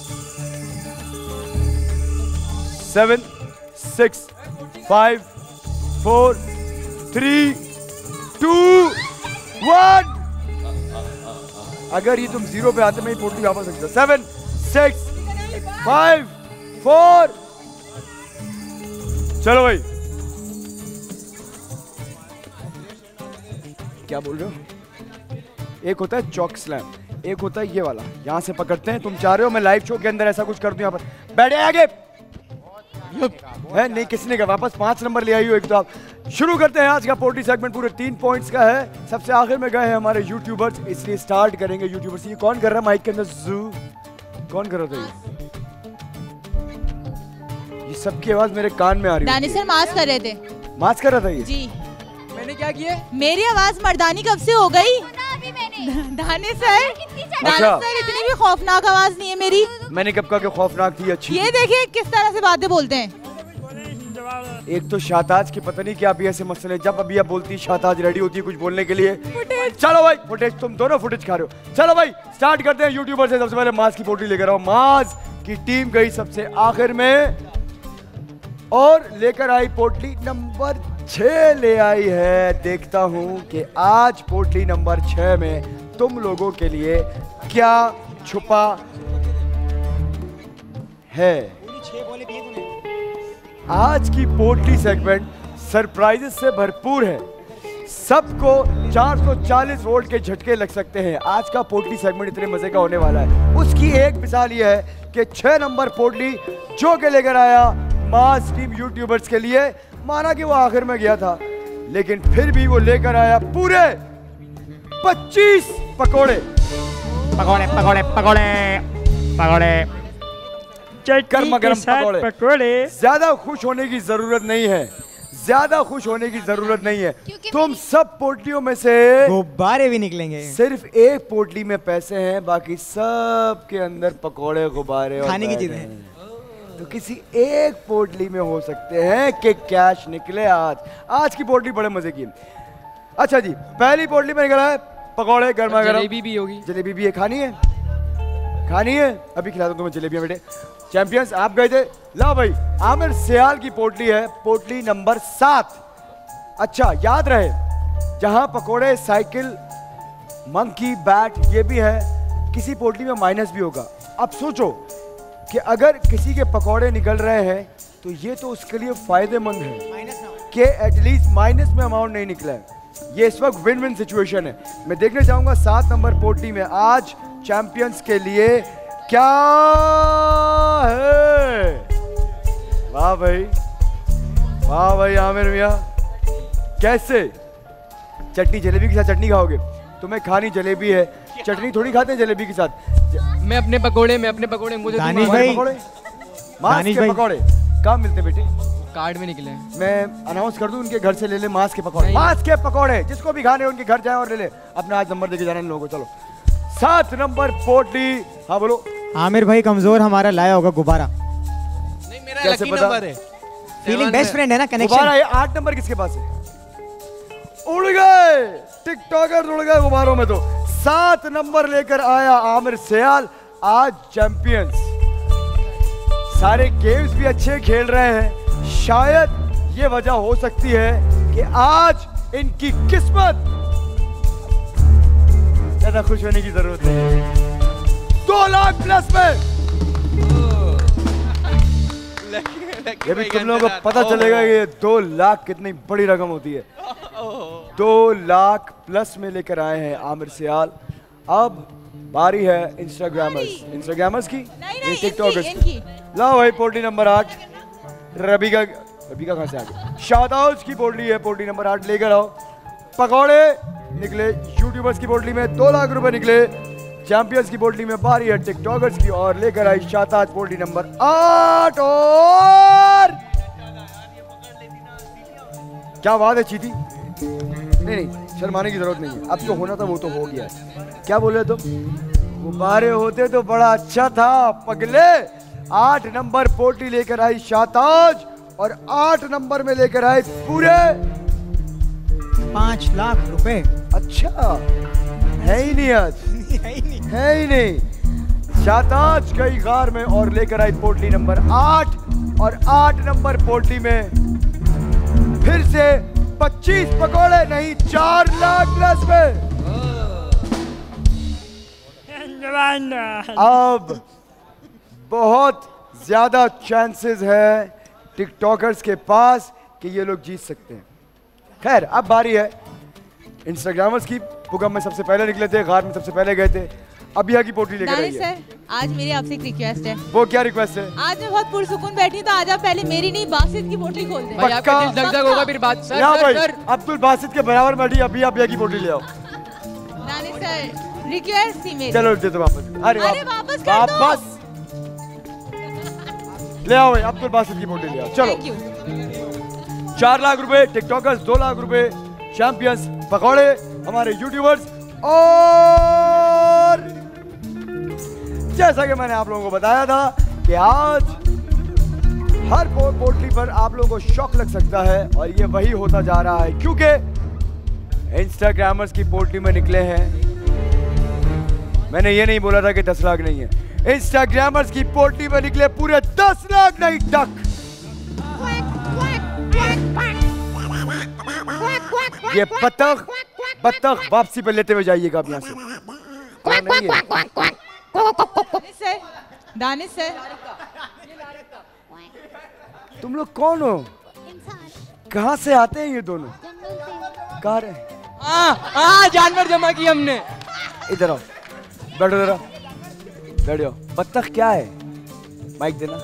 Seven six five four three two one. अगर ये तुम जीरो पे आते मैं ये पोटली वापस सकता। सेवन सिक्स फाइव फोर, चलो भाई। क्या बोल रहे हो? एक होता है चॉक स्लैम, एक होता है ये वाला, यहां से पकड़ते हैं। तुम चाह रहे हो मैं लाइव शो के अंदर ऐसा कुछ कर दूं? यहाँ पर बैठे आगे है नहीं, किसने का वापस पांच नंबर ले आई हो एक तो आप। शुरू करते हैं आज का पोटली सेगमेंट, पूरे तीन पॉइंट्स का है। सबसे आखिर में गए हैं हमारे यूट्यूबर्स, इसलिए स्टार्ट करेंगे यूट्यूबर्स। ये कौन कर रहा है माइक के अंदर जू, कौन कर रहा था ये? ये सबकी आवाज मेरे कान में आ रही है। दानिश सर मास्क कर रहे थे। मास्क कर रहा था ये? जी। मैंने क्या किया? मेरी आवाज मर्दानी कब से हो गई? दानिश सर, दानिश सर इतनी भी खौफनाक आवाज नहीं है मेरी। मैंने कब कहा कि खौफनाक थी? अच्छी। ये देखिए किस तरह से बातें बोलते हैं। एक तो शाहताज की पता नहीं क्या भी ऐसे मसले, जब अभी आप बोलती शाहताज रेडी होती है कुछ बोलने के लिए। चलो भाई फुटेज, तुम दोनों फुटेज खा रहे हो। चलो भाई स्टार्ट करते हैं यूट्यूबर से। सबसे पहले मास की पोटली लेकर आओ। मास की टीम गई सबसे आखिर में और लेकर आई पोटली नंबर छह ले आई है। देखता हूं कि आज पोटली नंबर छह में तुम लोगों के लिए क्या छुपा है। आज की पोटली सेगमेंट सरप्राइजेस से भरपूर है। सबको चार सौ चालीस वोल्ट के झटके लग सकते हैं। आज का पोटली सेगमेंट इतने मजे का होने वाला है। उसकी एक मिसाल यह है कि छह नंबर पोटली जो के लेकर आया मास टीम यूट्यूबर्स के लिए। माना कि वो आखिर में गया था, लेकिन फिर भी वो लेकर आया पूरे पच्चीस पकोड़े पकोड़े पकोड़े पकोड़े पकोड़े गर्मा गर्म पकोड़े पकोड़े। ज्यादा खुश होने की जरूरत नहीं है, ज्यादा खुश होने की जरूरत नहीं है। तुम सब पोटलियों में से गुब्बारे भी निकलेंगे। सिर्फ एक पोटली में पैसे हैं, बाकी सब के अंदर पकोड़े गुब्बारे खाने की चीजें हैं। तो किसी एक पोटली में हो सकते हैं कि कैश निकले। आज आज की पोटली बड़े मजे की। अच्छा जी, पहली पोटली में निकला है पकोड़े गर्मा गर्म। जलेबी भी होगी। जलेबी भी है, खानी है खानी है अभी खिला दो तुम्हें जलेबियां बेटे। चैंपियंस आप गए थे। ला भाई, आमिर सियाल की पोटली है, पोटली नंबर सात। अच्छा याद रहे, जहां पकोड़े, साइकिल, मंकी, बैट ये भी है, किसी पोटली में माइनस भी होगा। अब सोचो कि अगर किसी के पकोड़े निकल रहे हैं तो ये तो उसके लिए फायदेमंद है कि एटलीस्ट माइनस में अमाउंट नहीं निकला है। ये इस वक्त विन विन सिचुएशन है। मैं देखने चाहूंगा सात नंबर पोटली में आज चैंपियंस के लिए क्या है। वाह भाई, वाह भाई आमिर मियां, कैसे चटनी जलेबी के साथ चटनी खाओगे? तुम्हें खानी जलेबी है, चटनी थोड़ी खाते हैं जलेबी के साथ। मैं अपने पकोड़े मैं अपने पकोड़े मुझे दानिश भाई, पकोड़े मास के पकोड़े कहाँ मिलते बेटे? कार्ड में निकले हैं। मैं अनाउंस कर दूं उनके घर से ले ले मास के पकोड़े। मास के पकोड़े जिसको भी खाने उनके घर जाए और ले ले। अपना आज नंबर देके जाना इन लोगों को। चलो सात नंबर पोटली। हाँ बोलो। आमिर भाई कमजोर हमारा लाया होगा गुब्बारा। नहीं मेरा लकी नंबर है। फीलिंग बेस्ट फ्रेंड है ना, कनेक्शन। गुब्बारा है। आठ नंबर किसके पास है? उड़ गए टिकटॉकर, उड़ गए गुब्बारों में। तो सात नंबर लेकर आया आमिर सियाल, आज चैंपियंस। सारे गेम्स भी अच्छे खेल रहे हैं। शायद ये वजह हो सकती है कि आज इनकी किस्मत ज्यादा खुश होने की जरूरत नहीं। दो लाख प्लस में ये भी तुम लोगों को पता चलेगा कि ये दो लाख कितनी बड़ी रकम होती है। दो लाख प्लस में लेकर आए हैं आमिर सियाल। अब बारी है इंस्टाग्रामर्स इंस्टाग्रामर्स की, ये टिकटॉकर्स की। लाओ भाई पोटी नंबर आठ, रबीका रबीका कहाँ से आ गई? शादाउज की पोटली है, पोटली नंबर आठ लेकर आओ। पकौड़े निकले यूट्यूबर्स की पोटली में, दो लाख रुपए निकले। चैंपियंस की पोटली में बारी है टिकटॉकर्स की और लेकर आई शाताज पोटली नंबर आठ। और क्या बात है चीती? नहीं नहीं शर्माने की जरूरत नहीं है, अब जो होना था वो तो हो गया। क्या बोले तुम? गुब्बारे होते तो बड़ा अच्छा था पगले। आठ नंबर पोटली लेकर आई शाताज और आठ नंबर में लेकर आए पूरे पांच लाख रुपए। अच्छा है ही नहीं आज, है ही नहीं। शाताज गई गार में और लेकर आई पोटली नंबर आठ और आठ नंबर पोटली में फिर से पच्चीस पकौड़े नहीं चार लाख प्लस में। अब बहुत ज्यादा चांसेस है टिकटॉकर्स के पास कि ये लोग जीत सकते हैं। खैर अब बारी है इंस्टाग्रामर्स की। भूकंप में सबसे पहले निकले थे, गार में सबसे पहले गए थे। अब यहाँ की पोटली लेकर आई है। सर आज मेरी आपसे एक रिक्वेस्ट है। वो क्या रिक्वेस्ट है? आज मैं बहुत पुरसुकून बैठी तो आज आप पहले मेरी नहीं बासित की पोटली खोल दें। भाई आपका दिल धक धक होगा फिर बात। Sir sir sir Abdul Basit के बराबर बैठी, अभी आप यहाँ की पोटली ले आओ। नानी सर रिक्वेस्ट थी मेरी। चलो दे दो वापस। अरे वापस कर दो। वापस ले आओ अब्दुल बासित की पोटली ले आओ। चलो चार लाख रुपए टिकटॉकर्स, दो लाख रुपए चैंपियंस पकौड़े हमारे यूट्यूबर्स। और जैसा कि मैंने आप लोगों को बताया था कि आज हर पोटली पर आप लोगों को शॉक लग सकता है और ये वही होता जा रहा है क्योंकि इंस्टाग्रामर्स की पोटली में निकले हैं। मैंने ये नहीं बोला था कि दस लाख नहीं है। इंस्टाग्रामर्स की पोटली में निकले पूरे दस लाख नहीं टक। ये बतख बतख वापसी पे लेते हुए जाइएगा आप यहाँ से। सर दानिश सर तुम लोग कौन हो? कहाँ से आते हैं ये दोनों? कहाँ रहे? हाँ जानवर जमा की हमने। इधर आओ, बैठो जरा, बैठ जाओ। बत्तख क्या है? माइक देना।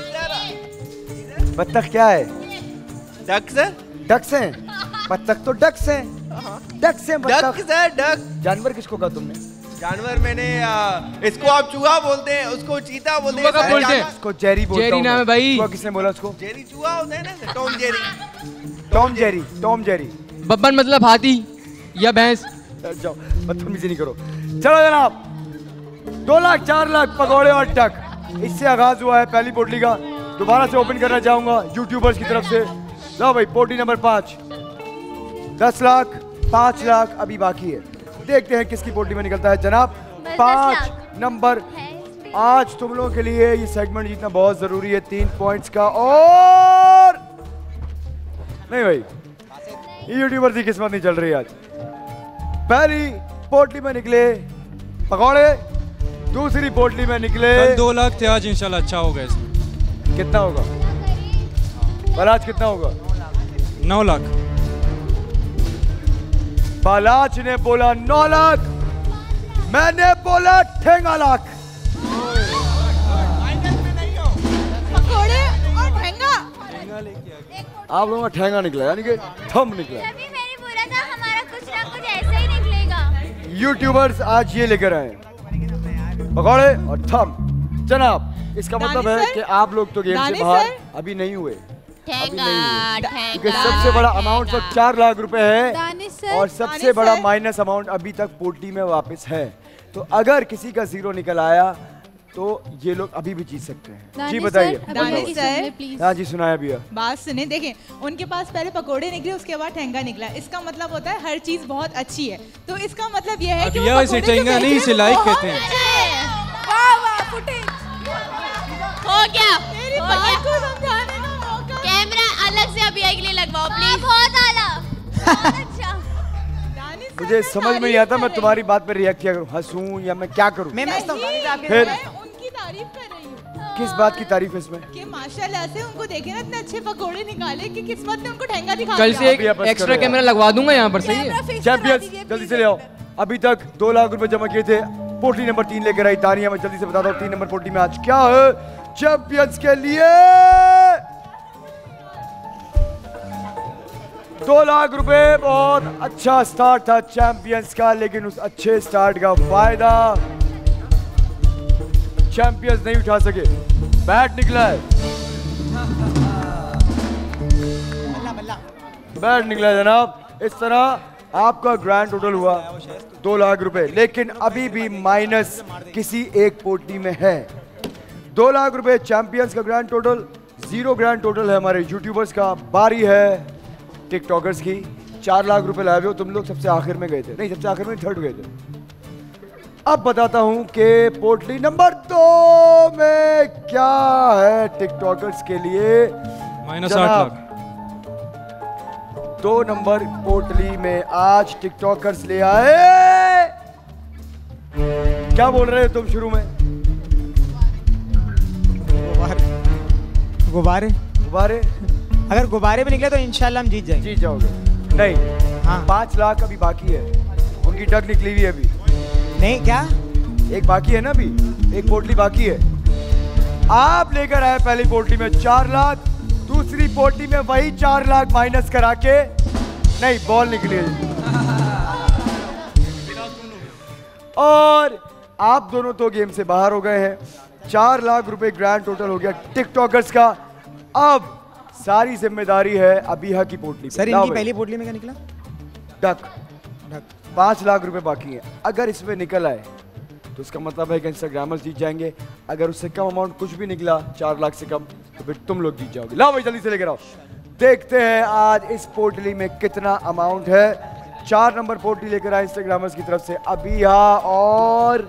बत्तख क्या है? डक्स है। डक्स हैं। बत्तख तो डक्स हैं। डक्स हैं बत्तख। डक्स है डक। जानवर किसको कहा तुमने? जानवर मैंने आ, इसको आप चूहा बोलते हैं, उसको चीता बोलते हैं। चूहा बोलते हैं। इसको जेरी बोलता हूँ। जेरी नाम है भाई। चूहा किसने बोला उसको? जेरी चूहा होता है ना, Tom Jerry. Tom Jerry, Tom Jerry. Babban मतलब हाथी या भैंस। जाओ बदतमीजी नहीं करो। चलो जनाब, दो लाख चार लाख पकौड़े और टक, इससे आगाज हुआ है पहली पोटली का। दोबारा से ओपन करना चाहूंगा यूट्यूबर्स की तरफ से। लो भाई पोटली नंबर पाँच, दस लाख पाँच लाख अभी बाकी है। देखते हैं किसकी पोटली में निकलता है जनाब। पाँच नंबर। आज तुम लोगों के लिए ये सेगमेंट जीतना बहुत जरूरी है, तीन पॉइंट्स का। और नहीं भाई, ये यूट्यूबर की किस्मत नहीं चल रही आज। पहली पोटली में निकले पकौड़े, दूसरी पोटली में निकले कल दो लाख थे, आज इंशाल्लाह अच्छा होगा इसमें। कितना होगा? बालाज कितना होगा? नौ लाख। बालाज ने बोला नौ लाख, मैंने बोला ठेंगा लाख। पकोड़े और ठेंगा। आप लोगों का ठेंगा निकला, यानी कि थम निकला। तभी मैंने बोला था हमारा कुछ ना कुछ ऐसा ही निकलेगा। यूट्यूबर्स आज ये लेकर आए पकौड़े और थम। जनाब इसका मतलब है कि आप लोग तो गेम से बाहर अभी नहीं हुए। क्योंकि सबसे बड़ा अमाउंट तो चार लाख रुपए है और सबसे बड़ा माइनस अमाउंट अभी तक पोटली में वापस है। तो अगर किसी का जीरो निकल आया तो ये लोग अभी भी जीत सकते हैं। जी बताइए। हाँ जी सुनाया भैया। बात सुने, देखें उनके पास पहले पकोड़े निकले, उसके बाद ठेंगा निकला। इसका मतलब होता है हर चीज बहुत अच्छी है। तो इसका मतलब यह है कि वो इसे ठेंगा नहीं, इसे लाइक कहते हैं। वाह वाह फुटेज हो गया। मेरी बात को समझाने का मौका। कैमरा अलग से अभी के लिए लगवाओ प्लीज। बहुत आला, बहुत अच्छा। दानिश मुझे समझ में नहीं आता मैं तुम्हारी बात पर रिएक्ट क्या करूं, हंसूं या मैं क्या करूं? मैं मैं फिर उनकी तारीफ कर रही हूँ। किस बात की तारीफ है इसमें? कि माशाल्लाह से उनको देखे ना इतने अच्छे पकौड़े निकाले कि किस्मत ने उनको ठेंगा दिखा कल दिया। से एक एक्स्ट्रा कैमरा लगवा दूंगा यहाँ पर, सही है? चैंपियंस जल्दी से ले आओ। अभी तक दो लाख रुपए जमा किए थे, पोटली नंबर तीन लेकर आई तानिया। मैं जल्दी से बता दूं तीन नंबर पोटली में आज क्या है चैंपियंस के लिए। दो लाख रुपए बहुत अच्छा स्टार्ट था चैंपियंस का, लेकिन उस अच्छे स्टार्ट का फायदा चैंपियंस नहीं उठा सके। बैट निकला है, बैट निकला है जनाब। इस तरह आपका ग्रैंड टोटल हुआ दो लाख रुपए, लेकिन अभी भी माइनस किसी एक पोटली में है। दो लाख रुपए चैंपियंस का grand total, zero grand total है हमारे यूट्यूबर्स का। बारी है टिकटॉकर्स की। चार लाख रुपए लाए हो तुम लोग, सबसे आखिर में गए थे, नहीं सबसे आखिर में थर्ड गए थे। अब बताता हूं कि पोटली नंबर दो में क्या है टिकटॉकर्स के लिए। माइनस आठ लाख। दो नंबर पोटली में आज टिकटॉकर्स ले आए। क्या बोल रहे हो तुम शुरू में? गुब्बारे गुब्बारे अगर गुब्बारे भी निकले तो इंशाल्लाह हम जीत जाएंगे। जीत जाओगे? नहीं, हाँ। पाँच लाख अभी बाकी है, उनकी डक निकली हुई है अभी। नहीं क्या? एक बाकी है ना, अभी एक पोटली बाकी है। आप लेकर आए पहली पोटली में चार लाख, दूसरी पोटली में वही चार लाख माइनस करा के, नहीं बॉल निकली है। और आप दोनों तो गेम से बाहर हो गए हैं। चार लाख रुपए ग्रैंड टोटल हो गया टिकटॉकर्स का। अब सारी जिम्मेदारी है अबीहा की पोटली पे। सर इनकी पहली पोटली में क्या निकला? डक। डक। पांच लाख रुपए बाकी है। अगर इसमें निकल आए तो इसका मतलब है कि इंस्टाग्रामर्स जीत जाएंगे। अगर उससे कम अमाउंट कुछ भी निकला, चार लाख से कम, तो फिर तुम लोग जीत जाओगे। लाओ भाई जल्दी से लेकर आओ। देखते हैं आज इस पोटली में कितना अमाउंट है। चार नंबर पोटली लेकर आए इंस्टाग्रामर्स की तरफ से अबीहा और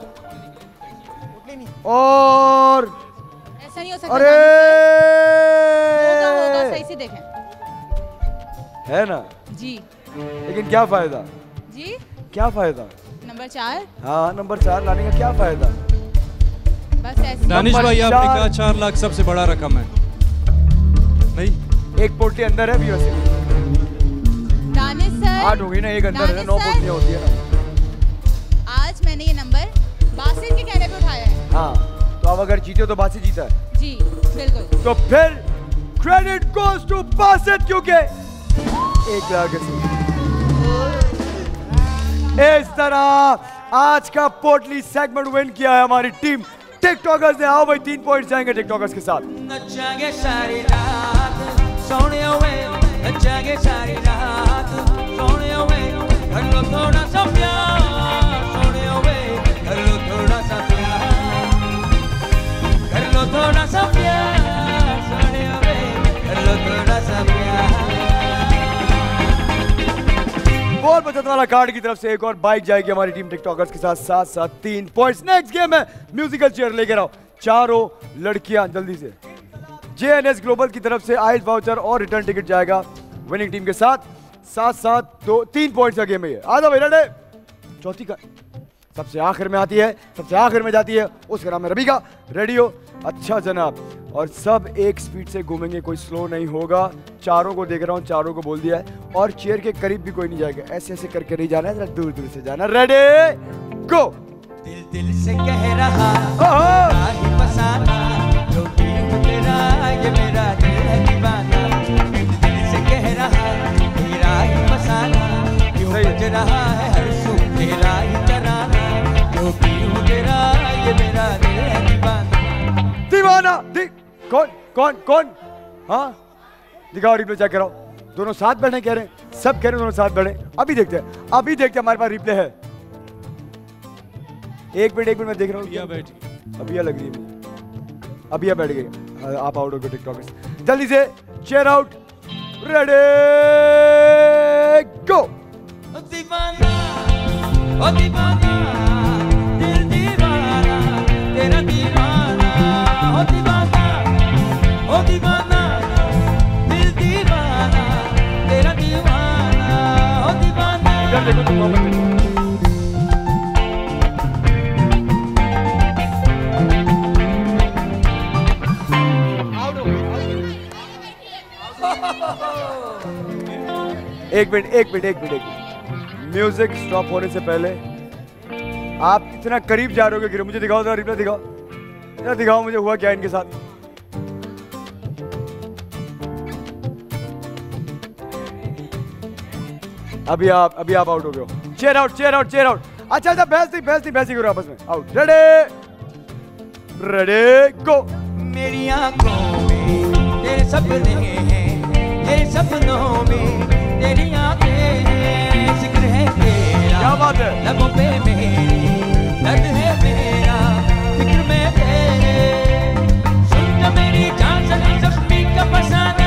और ऐसा नहीं हो सकता। अरे होगा होगा, सही से देखें। है ना जी, लेकिन क्या फायदा? जी क्या फायदा? नंबर चार। हाँ नंबर चार लाने का क्या फायदा? बस ऐसे। दानिश भाई आपने कहा चार लाख सबसे बड़ा रकम है, नहीं एक पोटली अंदर है भी वैसे। दानिश सर आठ हो गई ना, एक अंदर है, नौ पोटलियां होती है ना। आज मैंने ये नंबर बासिर के कहने पे उठाया है। हाँ तो अब अगर जीते तो बासिर जीता है। जी बिल्कुल। तो फिर क्रेडिट गोज टू बासिर, क्योंकि एक लाख इस तरह आज का पोटली सेगमेंट विन किया है हमारी टीम टिकटॉकर्स ने। आओ भाई तीन पॉइंट जाएंगे टिकटॉकर्स के साथ। नचांगे सारी रात सोने हुए, नचांगे सारी रात सोने हुए, कर लो थोड़ा सा प्यार सोने हुए, कर लो थोड़ा सा प्यार, कर लो थोड़ा सा प्यार सोने हुए, कर लो थोड़ा सा प्यार। बोल बचत वाला कार्ड की तरफ से एक और बाइक जाएगी हमारी टीम टिकटॉकर्स के साथ, साथ साथ तीन पॉइंट्स। नेक्स्ट गेम है म्यूजिकल चेयर लेकर आओ चारों लड़कियां जल्दी से। जेएनएस ग्लोबल की तरफ से आइल्स वाउचर और रिटर्न टिकट जाएगा विनिंग टीम के साथ, साथ साथ दो तीन पॉइंट्स का गेम है ये। आ जाओ भाई रेडी। चौथी का सबसे आखिर में आती है, सबसे आखिर में जाती है, उसका नाम है रबीका। रेडी हो? अच्छा जनाब। और सब एक स्पीड से घूमेंगे, कोई स्लो नहीं होगा। चारों को देख रहा हूँ, चारों को बोल दिया है। और चेयर के करीब भी कोई नहीं जाएगा, ऐसे ऐसे करके नहीं जाना है, जरा दूर दूर से जाना। Ready go. दिल दिल से कह रहा ही फसाना, जो भी हूँ तेरा ये मेरा दिल है दीवाना। दिल दिल से कह रहा तेरा ही फसाना, क्यों बज रहा है हर सू तेरा ही तराना। जो भी हूँ तेरा ये मेरा दिल है दीवाना। दीवाना दी कौन कौन कौन? हाँ दिखाओ, रिप्ले चेक कराओ। दोनों साथ बैठे कह रहे हैं, सब कह रहे हैं दोनों साथ बैठे। अभी देखते हैं, अभी देखते हैं, हमारे पास रिप्ले है। एक मिनट एक मिनट मैं देख रहा हूँ। बैठ अभी लग रही है मुझे, अभी बैठ गई। आप आउट हो गए टिकटॉकर्स, जल्दी से चेयर आउट। रेडी गो। दीवाना ओ दीवाना, दिल दीवाना तेरा दीवाना। ओ दीवाना ओ दीवाना, दिल दीवाना तेरा दीवाना। ओ दीवाना। इधर देखो तुम एक मिनट एक मिनट एक मिनट एक मिनट म्यूजिक स्टॉप होने से पहले आप इतना करीब जा रहे हो गिरो, मुझे दिखाओ जरा, रिप्ले दिखाओ जरा, दिखाओ मुझे हुआ क्या इनके साथ। अभी आप अभी आप आउट हो गए हो। Chair out chair out chair out. अच्छा अच्छा बहस नहीं बहस नहीं बहस नहीं करो आपस में। आउट। Ready ready go. मेरी आंखों में तेरे सपने हैं, तेरे सपनों में तेरी आंखें हैं, जिक्र है तेरा क्या बात है, लबों पे मेरी दर्द है मेरा, फिक्र में तेरे, सुन जा मेरी जान सनम जख्मी का फसाना।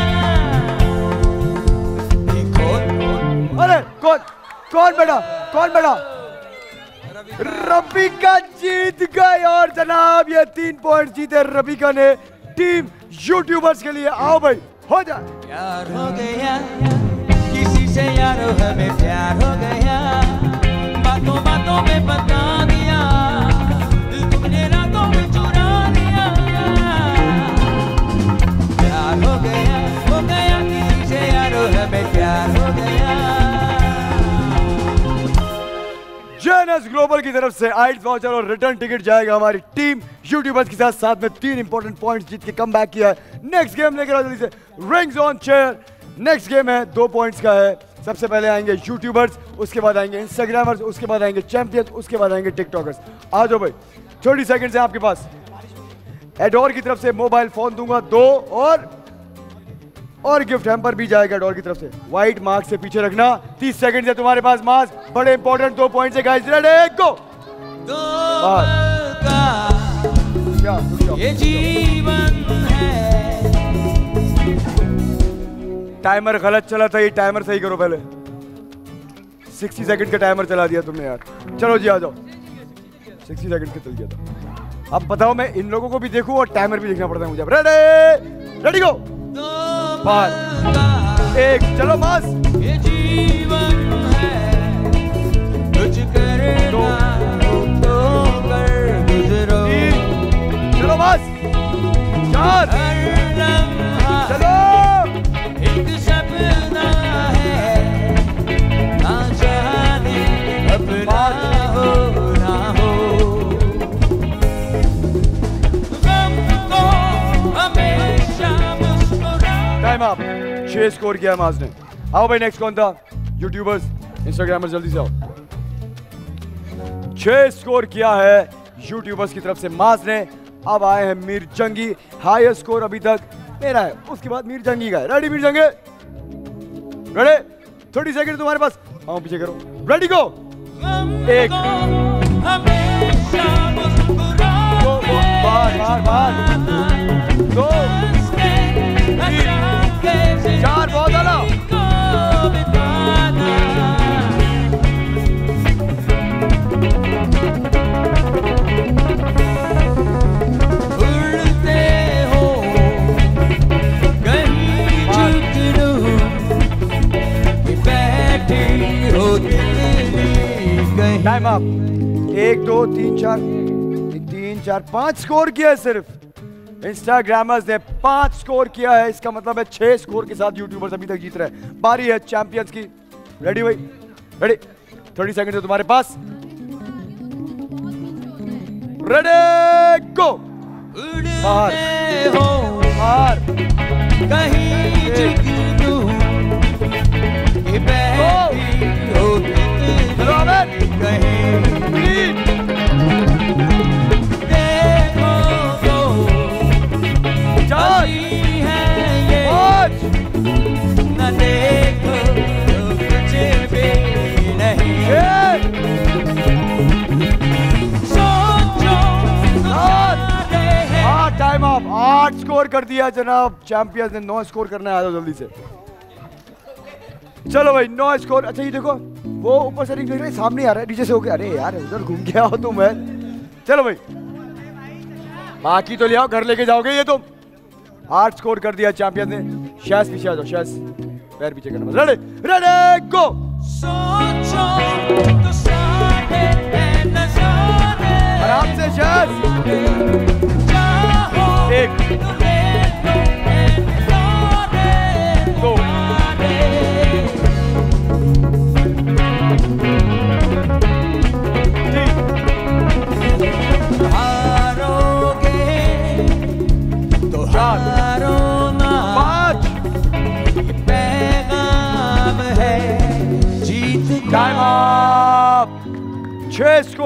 अरे कौन कौन बेटा कौन बेटा? रबिका जीत गए और जनाब ये तीन पॉइंट जीते रबिका ने टीम यूट्यूबर्स के लिए। आओ भाई हो जाए। प्यार हो गया किसी से यारो, हमें प्यार हो गया, बातों बातों में बता दिया, दिल तुमने रातों में चुरा दिया। प्यार हो गया हो गया किसी से यारो, हमें प्यार हो गया। जेएनएस ग्लोबल की तरफ से आइट्स वाउचर और रिटर्न टिकट जाएगा हमारी टीम यूट्यूबर्स के साथ। साथ में तीन इंपॉर्टेंट पॉइंट्स जीत के कम बैक किया है। नेक्स्ट गेम लेकर आओ जल्दी से, rings on chair. Next game है दो पॉइंट्स का है। सबसे पहले आएंगे यूट्यूबर्स, उसके बाद आएंगे इंस्टाग्रामर्स, उसके बाद आएंगे चैंपियंस, उसके बाद आएंगे टिकटॉकर्स। आ जाओ भाई, थर्टी सेकंड्स है आपके पास। एडोर की तरफ से मोबाइल फोन दूंगा दो, और और गिफ्ट हैम्पर भी जाएगा डोर की तरफ से। व्हाइट मार्क से पीछे रखना। तीस सेकंड है तुम्हारे पास मार्क्स, बड़े इंपॉर्टेंट दो पॉइंट है गाइस। Ready go. ये जीवन है। टाइमर गलत चला था, ये टाइमर सही करो पहले। साठ सेकंड का टाइमर चला दिया तुमने यार। चलो जी आ जाओ, साठ सेकंड का चल गया था। अब बताओ मैं इन लोगों को भी देखूं और टाइमर भी देखना पड़ता है मुझे। रेडी रेडी गो। बार एक चलो बस। ये जीवन है कुछ करना तो कर गुजरो। चलो बस। चार चलो। एक सपना है ना जाने अपना हो ना हो, गम को हमेशा टाइम आप छह स्कोर किया माज ने। आओ भाई नेक्स्ट कौन था? यूट्यूबर्स इंस्टाग्रामर्स जल्दी से आओ। छह स्कोर किया है यूट्यूबर्स की तरफ से माज ने। अब आए हैं मीर जंगी। हाईएस्ट स्कोर अभी तक मेरा है, उसके बाद मीर जंगी का है। Ready Mir Jange? Ready? Thirty second तुम्हारे पास। आओ पीछे करो। Ready go. एक दो बार बार बार दो चार बहुत आला। उड़ते हो कहीं जुगनू, बैठी हो कहीं। Time up. एक दो तीन चार तीन चार पांच स्कोर किया है सिर्फ। इंस्टाग्रामर्स ने पांच स्कोर किया है, इसका मतलब है छह स्कोर के साथ यूट्यूबर्स अभी तक जीत रहे हैं। बारी है चैंपियंस की। रेडी भाई? रेडी? थर्टी सेकंड है तुम्हारे पास। Ready go. बाहर बाहर कहीं जुगनू बैठी हो कहीं। न देखो कुछ भी नहीं, सोचो आठ। Time of. आठ स्कोर कर दिया जनाब चैंपियंस ने। नौ स्कोर करना है, आ जाओ जल्दी से। चलो भाई नौ स्कोर। अच्छा ये देखो वो ऊपर से देख रहे सामने आ रहा है, नीचे से होके। अरे यार उधर घूम के आओ तुम है। चलो भाई बाकी तो ले आओ, घर लेके जाओगे ये तुम। आठ स्कोर कर दिया चैंपियन ने। शैस पीछे आ जाओ, शैस पैर पीछे करना। Ready ready go. सोचो तो सारे नजारे, आराम से शैस। एक दो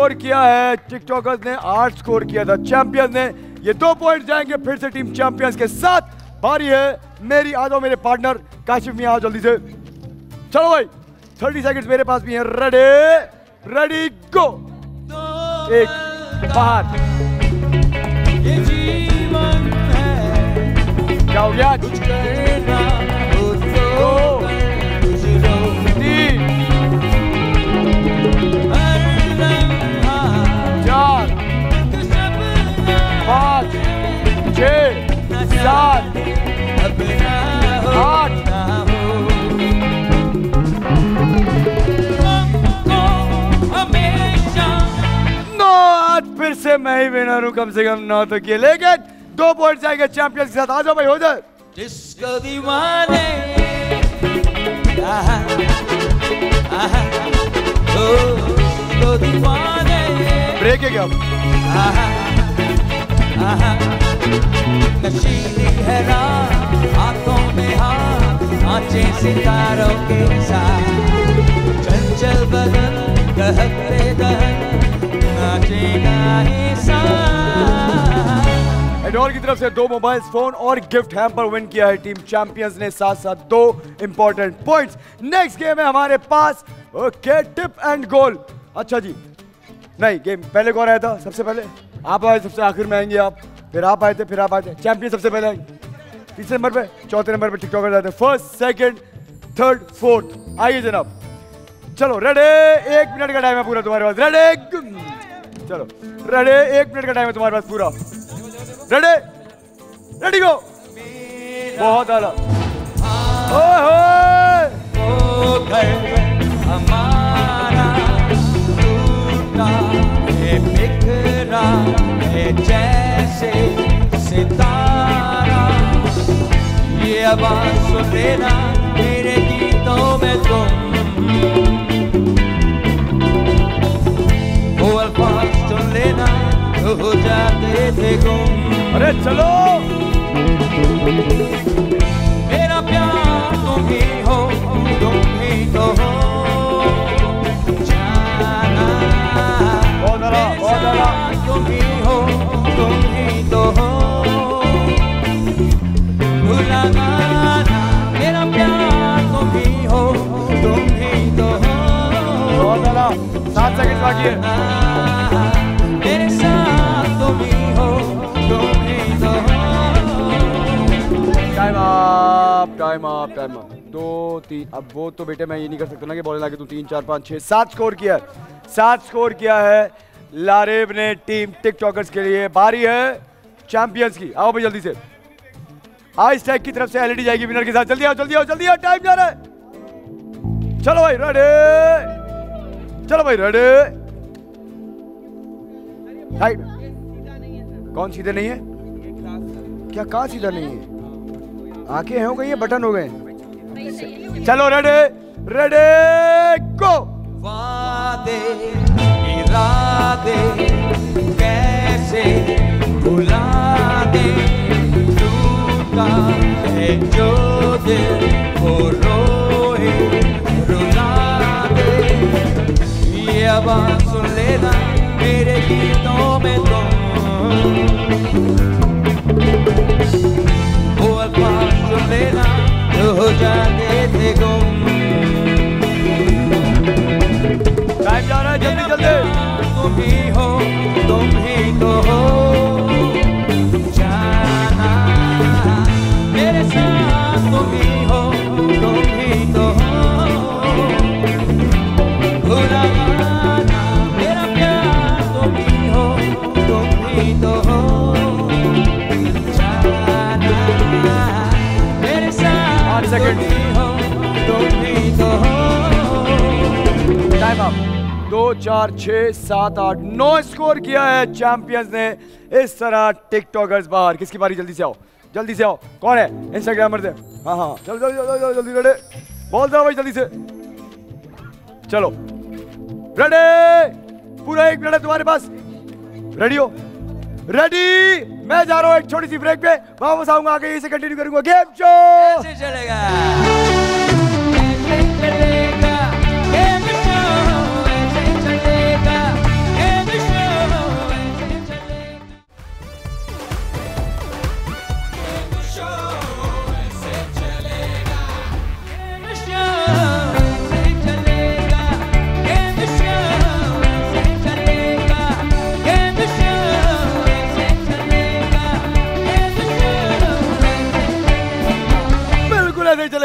स्कोर किया है, टिकटॉकर्स ने आठ स्कोर किया था चैंपियंस ने। ये दो पॉइंट जाएंगे फिर से टीम चैंपियंस के साथ। बारी है मेरी, आ जाओ मेरे पार्टनर काशिफ मियां, आओ जल्दी से। चलो भाई थर्टी सेकंड्स मेरे पास भी हैं। Ready ready go. एक बाहर। ये जीवन है क्या हो गया? कुछ करना हो तो कुछ लो तीन चार पाँच छः सात आठ नौ। आज फिर से मैं ही विनर हूँ, कम से कम नौ तो किए, लेकिन दो पॉइंट जाएंगे चैंपियंस के साथ। आ जाओ भाई, हो जाए। जिसको दीवाने आहा, आहा, ओ, तो दीवाने ब्रेक है क्या? आहा, आहा, नशीली है रात, हाथों में हाथ, आंचें सितारों के साथ, चंचल बदन दहकते दहन, नाचेगा ये साथ। एडोर की तरफ से दो मोबाइल फोन और गिफ्ट हैम्पर विन किया है टीम चैंपियंस ने, साथ साथ दो इंपॉर्टेंट पॉइंट्स। नेक्स्ट गेम है हमारे पास, ओके, टिप एंड गोल। अच्छा जी, नहीं गेम पहले कौन आया था? सबसे पहले आप आए, सबसे आखिर में आएंगे आप, फिर आप आए थे, फिर आप आए थे। चैंपियन सबसे पहले आएंगे, तीसरे नंबर पे, चौथे नंबर पे टिकटॉकर आते हैं, फर्स्ट सेकंड थर्ड फोर्थ। आइए जनाब, चलो रेडी, एक मिनट का टाइम है पूरा तुम्हारे पास। रेडी, चलो रेडी, एक मिनट का टाइम है तुम्हारे पास पूरा। Ready ready go. बहुत आला। ओए होए, ओ घर हमारा टूटा है, बिखरा है जैसे सितारा, ये आवाज सुन लेना मेरे गीतों में तुम, वो अल्फाज सुन लेना हो जाते थे गुम। अरे चलो, मेरा प्यार तुम ही हो, तुम ही तो हो जाना, मेरे साथ तुम ही हो, तुम ही तो हो भुलाना, मेरा प्यार तुम ही हो, तुम ही तो हो। बहुत आला, सात सेकंड बाकी है। मेरे साथ तुम ही हो, तुम ही तो हो। Time up, time up, time up. दो तीन, अब वो तो बेटे मैं ये नहीं कर सकता ना कि बोलने लगे तू तीन चार पाँच छः सात स्कोर किया है, सात स्कोर किया है लारेब ने टीम टिकटॉकर्स के लिए। बारी है चैंपियंस की, आओ भाई जल्दी से। आइस टैग की तरफ से एलईडी जाएगी विनर के साथ। जल्दी आओ, जल्दी आओ, जल्दी आओ, टाइम जा रहा है। चलो भाई रेडी, चलो भाई रेडी। साइड कौन सीधे नहीं है क्या? कहाँ सीधा नहीं है? आंखें हैं हो गई है, बटन हो गए। चलो रेडी रेडी गो। वादे इरादे कैसे भुला दे, टूटा है जो दिल वो रोए रुला दे, ये आवाज सुन लेना मेरे गीतों में तुम, वो अल्फाज सुन लेना जो हो जाते थे गुम। टाइम जा रहा है, जल्दी जल्दी। तुम ही हो, तुम ही तो हो जाना, मेरे साथ तुम ही हो, तुम ही तो हो भुलाना, मेरा प्यार तुम ही हो, तुम ही तो हो जाना, मेरे साथ तुम ही हो, तुम ही तो हो। Time up. दो चार छः सात आठ नौ स्कोर किया है चैंपियंस ने। इस तरह टिकटॉकर्स बाहर। किसकी बारी? जल्दी से आओ, जल्दी से आओ। कौन है इंस्टाग्रामर से? हाँ हाँ चलो जल्दी जल्दी जल्दी रेडी, बोल दो भाई जल्दी से। चलो रेडी, पूरा एक मिनट है तुम्हारे पास। रेडी हो? रेडी। मैं जा रहा हूँ एक छोटी सी ब्रेक पे, वापस आऊंगा, आगे इसे कंटिन्यू करूंगा गेम शो। ऐसे चलेगा, ऐसे चलेगा गेम शो, ऐसे चलेगा गेम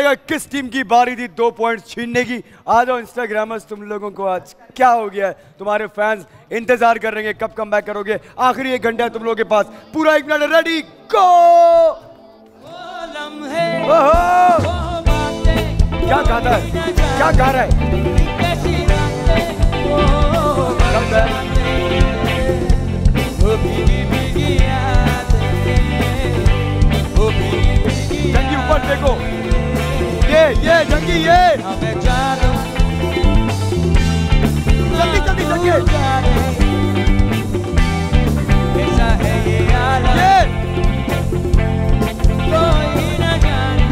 जाएगा किस टीम की बारी थी दो पॉइंट छीनने की। आ जाओ इंस्टाग्रामर्स, तुम लोगों को आज क्या हो गया है? तुम्हारे फैंस इंतजार कर रहे हैं कब कम बैक करोगे। आखिरी एक घंटा है तुम लोगों के पास, पूरा एक मिनट। रेडी गो। क्या गाता है, क्या गा रहा है? जंगी ऊपर देखो, ये ये जंगी ये जल्दी जल्दी जंगी ऐसा है ये आलम, कोई न जाने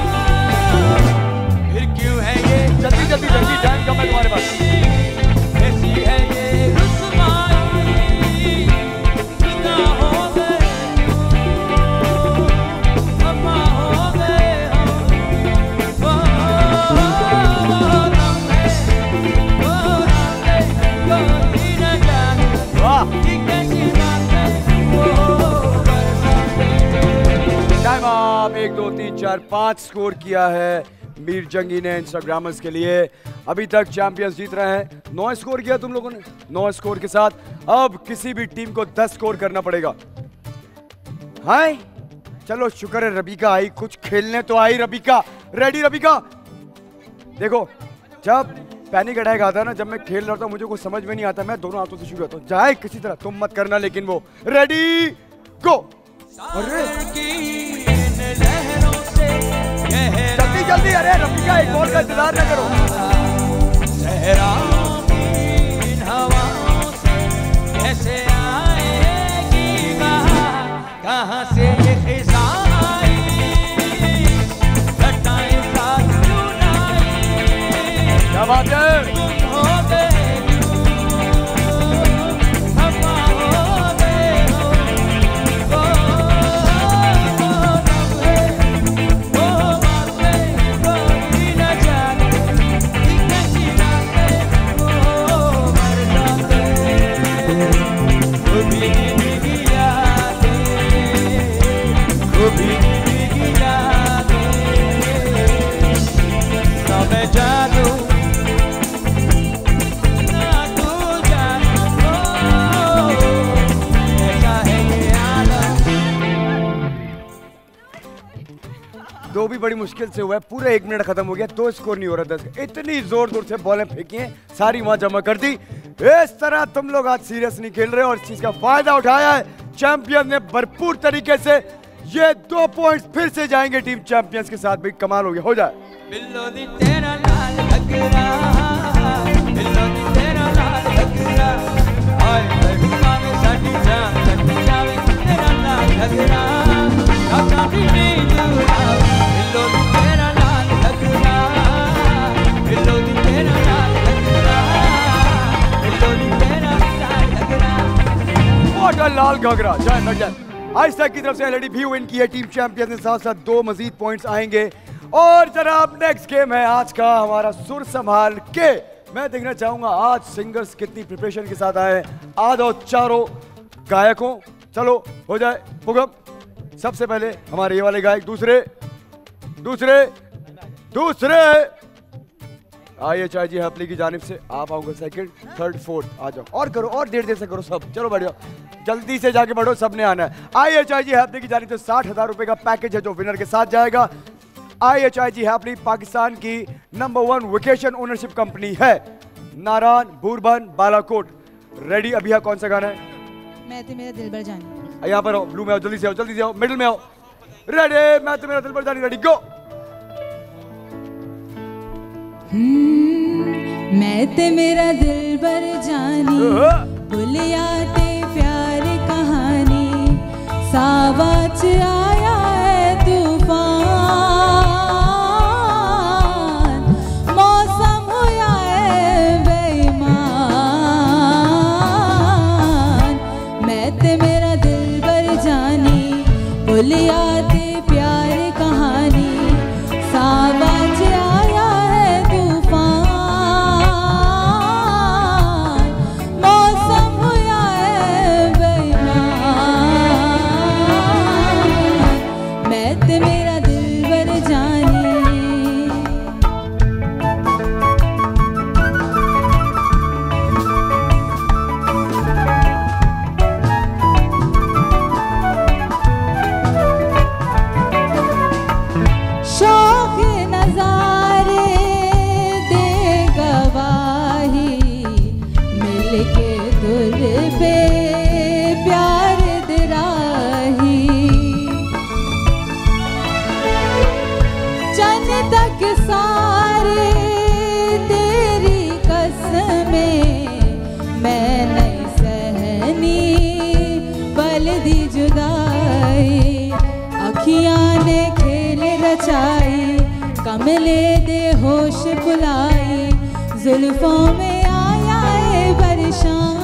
फिर क्यों है ये। जल्दी जल्दी जल्दी टाइम कम है तुम्हारे पास। ऐसी है ये रुस्माई बिना हो गए अम्मा हो गए टाइम आप एक दो तीन चार पांच स्कोर किया है मीर जंगी ने इंस्टाग्रामर्स के लिए। अभी तक चैंपियंस जीत रहे हैं। नौ स्कोर किया तुम लोगों ने। नौ स्कोर के साथ अब किसी भी टीम को दस स्कोर करना पड़ेगा। हाय चलो शुक्र है रबिका आई, कुछ खेलने तो आई रबिका। रेडी रबिका? देखो जब पैनिक अटैक आता है ना, जब मैं खेल रहा था मुझे कुछ समझ में नहीं आता, मैं दोनों हाथों से शुरू करता हूँ, जाए किसी तरह, तुम मत करना लेकिन वो। Ready go. अरे जल्दी जल्दी, अरे रबिका एक और का इंतजार न करो। ऐसे आएगी कहाँ से ये खिज़ा आई, घटाएं साथ चुनाई, क्या बात है? तुम हो गए हवा हो गए हो, वो वो बातें कोई न जाने, कैसी बातें वो मर जाते, कभी भीगी यादें, कभी भीगी यादें, ना मैं जानूं ना तू जानूं, ऐसा है ये आलम। दो भी बड़ी मुश्किल से हुआ है, पूरा एक मिनट खत्म हो गया, दो स्कोर नहीं हो रहा। दस इतनी जोर जोर से बॉलें फेंकी हैं, सारी वहां जमा कर दी। इस तरह तुम लोग आज सीरियस नहीं खेल रहे और इस चीज का फायदा उठाया है चैंपियन ने भरपूर तरीके से। ये दो पॉइंट्स फिर से जाएंगे टीम चैंपियंस के साथ। भी कमाल हो गया, हो जाए। बिल्लो दी तेरा लाल घगरा, बिल्लो दी तेरा लाल घगरा, आए हुआ में साडी जान लग जावे तेरा लाल घगरा, काका भी नहीं दूरा। बिल्लो दी तेरा लाल घगरा, बिल्लो दी तेरा लाल घगरा, बिल्लो दी तेरा लाल घगरा। व्हाट अ लाल घगरा, जाए लग जाए। आइसा की तरफ से ऑलरेडी भी विन की है टीम चैंपियंस के साथ साथ दो मजीद पॉइंट्स आएंगे। और जनाब नेक्स्ट गेम है आज का हमारा सुर संभाल के। मैं देखना चाहूंगा आज सिंगर्स कितनी प्रिपरेशन के साथ आए। आ जाओ चारों गायकों, चलो हो जाए पुगम। सबसे पहले हमारे ये वाले गायक, दूसरे दूसरे दूसरे आई एच आई जी हैपली की जानिब से आप आओगे सेकंड, थर्ड, फोर्थ। आ जाओ और करो और देर देर से करो सब। चलो बढ़िया, जल्दी से जाके बढ़ो, सबने आना है। आई एच आई जी हैपली की जानिब से साठ हजार रुपए का पैकेज है जो विनर के साथ जाएगा। आई एच आई जी हैपली पाकिस्तान की number one vacation ownership company है, नारायण बुरबन बालाकोट। रेडी अभी कौन सा गाना है? मैं तो मेरा दिलबर जानी। यहाँ पर आओ, ब्लू में आओ, जल्दी से आओ, जल्दी से आओ, मिडिल में आओ। रेडी, मैं तो मेरा दिलबर जानी। Ready go. मैं ते मेरा दिलबर जानी, भुलिया ते प्यार कहानी, सावाच आया है तूफान, मौसम हुआ है बेईमान। मैं ते मेरा दिलबर जानी, भुलिया ते प्यार कहानी, सावाच आया है तूफान, मौसम हुआ है बेईमान। मैं ते मेरा दिलबर जानी। परछाई, कमले दे होश बुलाई, जुल्फों में आया है बरसात,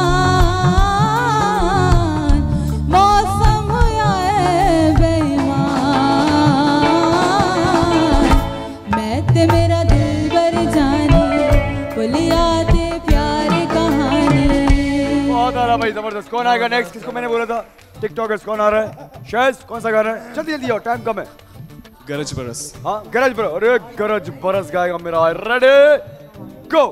मौसम हुआ है बेईमान, मैं ते मेरा दिल बर जानी, पुलिया दे प्यार कहानी। बहुत आ रहा भाई, जबरदस्त। कौन आएगा नेक्स्ट? किसको मैंने बोला था? टिकटॉकर्स कौन आ रहा है? शायद कौन सा गाना है? जल्दी जल्दी आओ, टाइम कम है। गरज बरस। हाँ गरज बरस, अरे गरज बरस गाएगा मेरा। Ready go.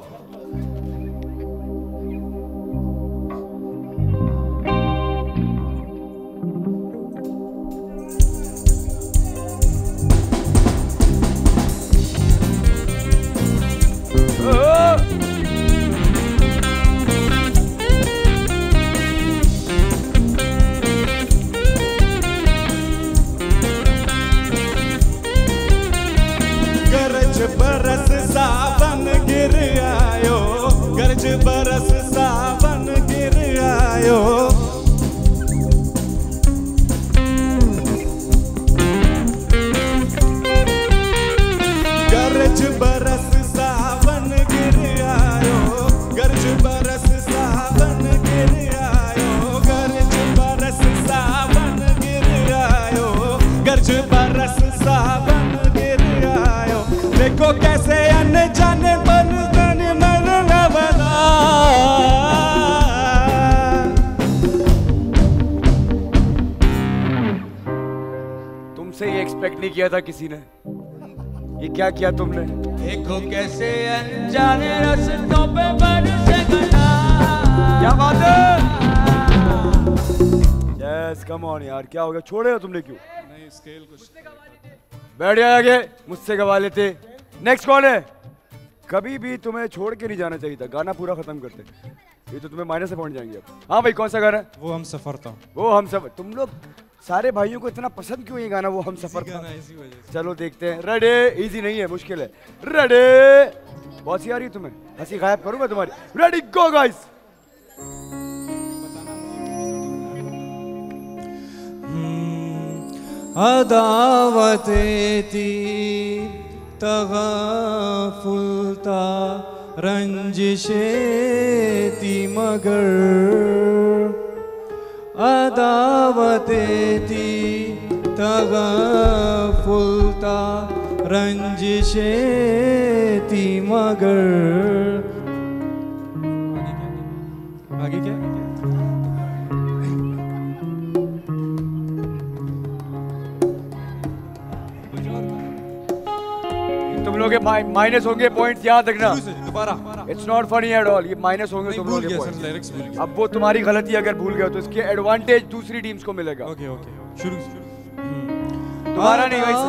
गरज बरस सावन गिर आयो, गरज बरस सावन गिर आयो, गरज बरस सावन गिर आयो, गरज बरस सावन गिर आयो, गरज बरस सावन गिर आयो, गरज बरस सावन गिर आयो, देखो कैसे अनजाने बन तन मन लवला। तुमसे ये एक्सपेक्ट नहीं किया था किसी ने। ये क्या किया तुमने? देखो कैसे अनजाने रास्तों पे बरसे गला। क्या बात है? यस कम ऑन यार, क्या हो गया? छोड़े हो तुमने क्यों? नहीं स्केल कुछ बैठ जाए आगे, मुझसे गवा लेते। नेक्स्ट कौन है? कभी भी तुम्हें छोड़ के नहीं जाना चाहिए था, गाना पूरा खत्म करते। ये तो तुम्हें माइनस से पहुंच जाएंगे अब। हाँ भाई कौन सा गाना है? वो हम सफर था। वो हम सफर। तुम लोग सारे भाइयों को इतना पसंद क्यों ये गाना वो हम सफर था? इसी वजह से। चलो देखते हैं। रेडी? इजी नहीं है, मुश्किल है। रेडी? बहुत सी आ रही है तुम्हें, हंसी गायब करूँ मैं तुम्हारी। Ready go guys. अदावते थी तगफुलता, रंजिशे थी मगर, अदावते थी तगफुलता, रंजिशे थी मगर। आगे क्या? तुम लोग के माइनस होंगे पॉइंट्स, याद रखना। दोबारा। It's not funny at all, ये माइनस होंगे तुम लोग के पॉइंट्स। अब वो तुम्हारी गलती अगर भूल गए तो इसके एडवांटेज दूसरी टीम्स को मिलेगा। ओके ओके शुरू तुम्हारा नहीं वैसे।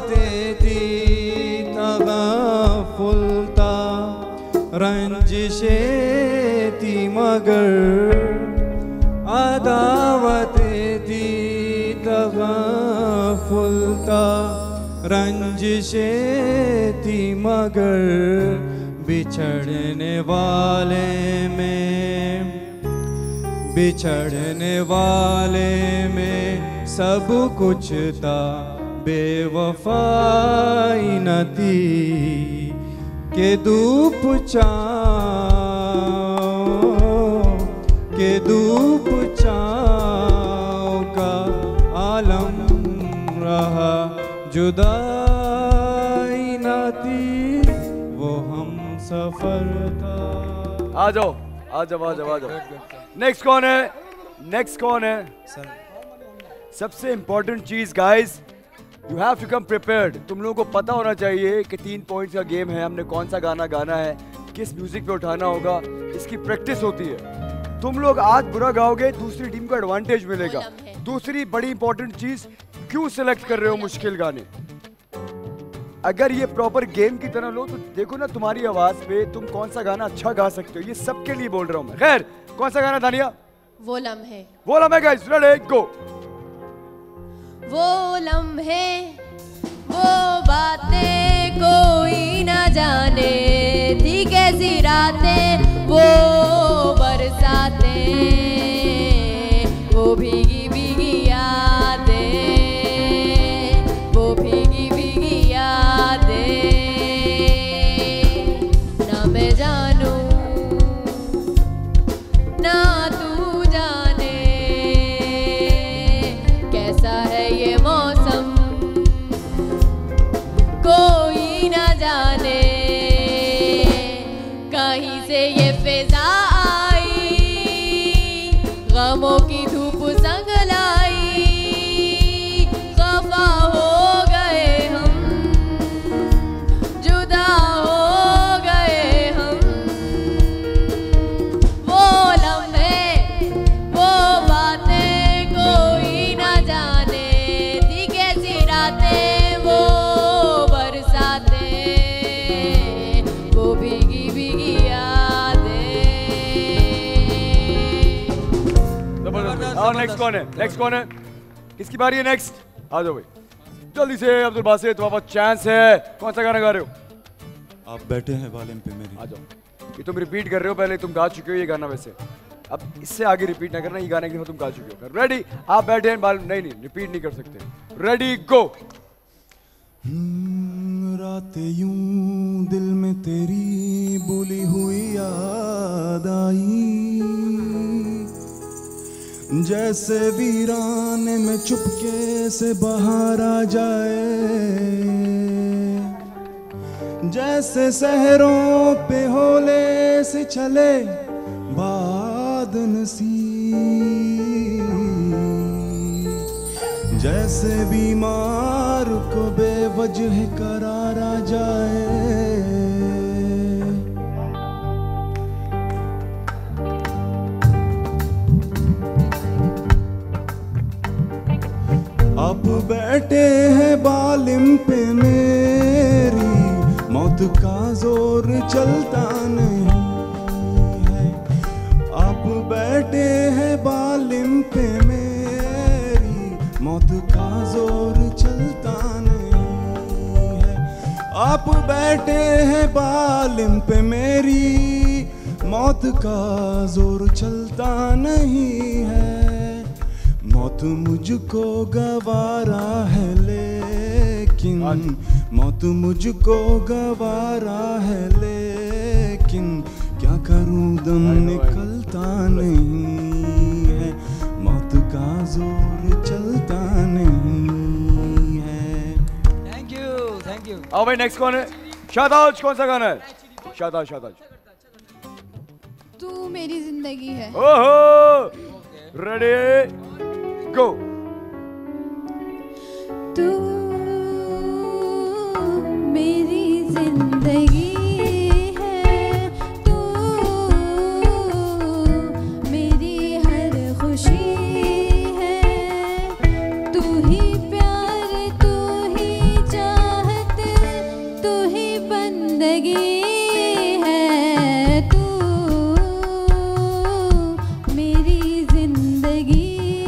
फुलता रंजिशे थी मगर, अदावते थी तगफुलता, रंजिशे थी मगर, बिछड़ने वाले में, बिछड़ने वाले में सब कुछ था, बेवफाई न थी के धूप छाँव, के धूप छाँव का आलम रहा, जुदाई न थी वो हम सफर था। आ जाओ आ जाओ आ जाओ आ जाओ। नेक्स्ट कौन है? नेक्स्ट कौन है? सबसे इंपॉर्टेंट चीज guys, you have to come prepared. तुम लोगों को पता होना चाहिए कि तीन पॉइंट्स का गेम है, हमने कौन सा गाना गाना है, किस म्यूजिक पे उठाना होगा, इसकी प्रैक्टिस होती है। तुम लोग आज बुरा गाओगे, दूसरी टीम को एडवांटेज मिलेगा। दूसरी बड़ी इंपॉर्टेंट चीज, क्यों सिलेक्ट कर रहे हो मुश्किल गाने? अगर ये प्रॉपर गेम की तरह लो तो देखो ना तुम्हारी आवाज पे तुम कौन सा गाना अच्छा गा सकते हो। ये सबके लिए बोल रहा हूं मैं। खैर कौन सा गाना दानिया? वो लम्हे। वो लम्हे गाइस, रेडी गो। वो लम्हे, वो बातें कोई ना जाने थी कैसी रातें, वो बरसातें, वो भीगी भीगी यादें, वो भीगी भीगी कैसा है ये मौसम कोई ना जाने कहीं से ये फिजा आई गमों की धूप संग लाई खफा हो गए हम जुदा हो गए हम वो लम्हे वो बातें कोई ना जाने थी कैसी रातें वो बरसातें वो भीगी भीगी और नेक्स्ट कौन है? नेक्स्ट कौन है? किसकी बारी है नेक्स्ट? आ जाओ भाई जल्दी से। अब्दुल बासित तुम्हारे पास चांस है। कौन सा गाना गा रहे हो? आप बैठे हैं वॉल्यूम पे मेरी। आ जाओ। ये तुम रिपीट कर रहे हो, पहले तुम गा चुके हो ये गाना वैसे। अब इससे आगे रिपीट ना करना, ये गाने के तुम गा चुके हो। रेडी? आप बैठे हैं बाल नहीं नहीं रिपीट नहीं कर सकते। Ready go. रात यूं दिल में तेरी बोली हुई याद आई जैसे वीराने में चुपके से बाहर आ जाए जैसे शहरों पे होले से चले बाद नसी जैसे बीमार को बेवजह करार आ जाए अब बैठे हैं बालिम पे मेरी मौत का जोर चलता नहीं है अब बैठे हैं बालिम पे मेरी मौत का जोर चलता नहीं है आप बैठे हैं बालिम पे मेरी मौत का जोर चलता नहीं है मौत मुझको गवारा है लेकिन मौत मुझको गवारा है लेकिन क्या करूं दम निकलता नहीं है मौत का जोर चलता नहीं है। Thank you thank you. आओ भाई नेक्स्ट कौन है? शादाज। कौन सा गाना है? शादाज शादाज। तू मेरी जिंदगी है। ओहो रेडी गो। तू मेरी जिंदगी है तू मेरी हर खुशी है तू ही प्यार तू ही चाहत तू ही बंदगी है तू मेरी जिंदगी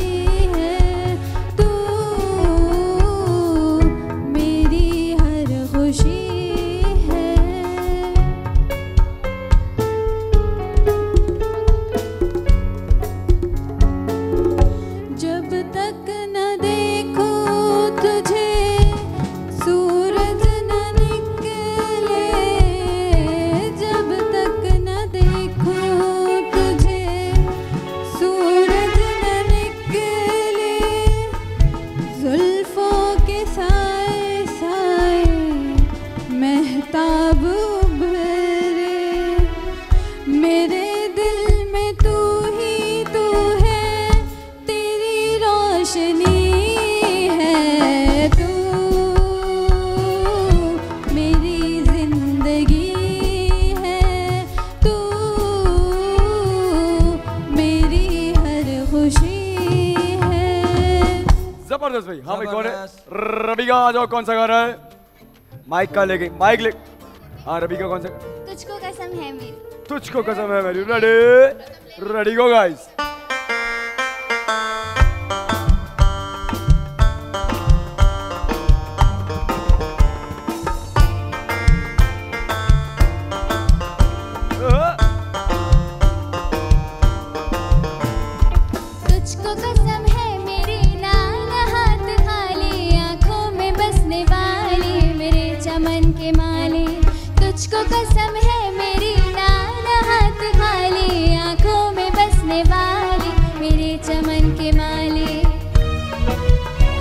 जबरदस्त भाई। हाँ भाई कौन है? रबीका आ जाओ। कौन सा गाना है? माइक का लेके माइक ले। हाँ रबीका कौन सा? तुझको कसम है मेरी। तुझको कसम है मेरी। Ready ready go guys. तुझको कसम है मेरी नाना हाथ खाली आंखों में बसने वाली मेरे चमन के माली तुझको कसम है मेरी नाना हाथ खाली आंखों में बसने वाली मेरे चमन के माली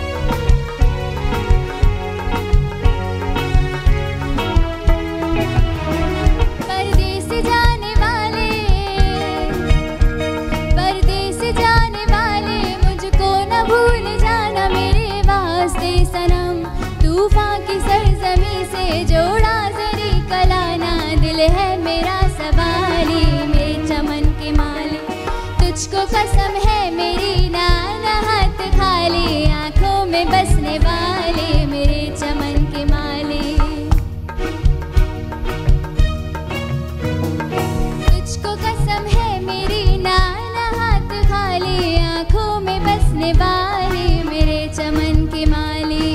सनम, तूफान की सरजमी से जोड़ा जरी कलाना, दिल है मेरा सवाली मेरे चमन के माली, तुझको कसम है मेरी नाना हाथ खाली, आंखों में बसने वाले मेरे चमन के माली। तुझको कसम है मेरी नाना हाथ खाली, आंखों में बसने वाले मेरे चमन के माली।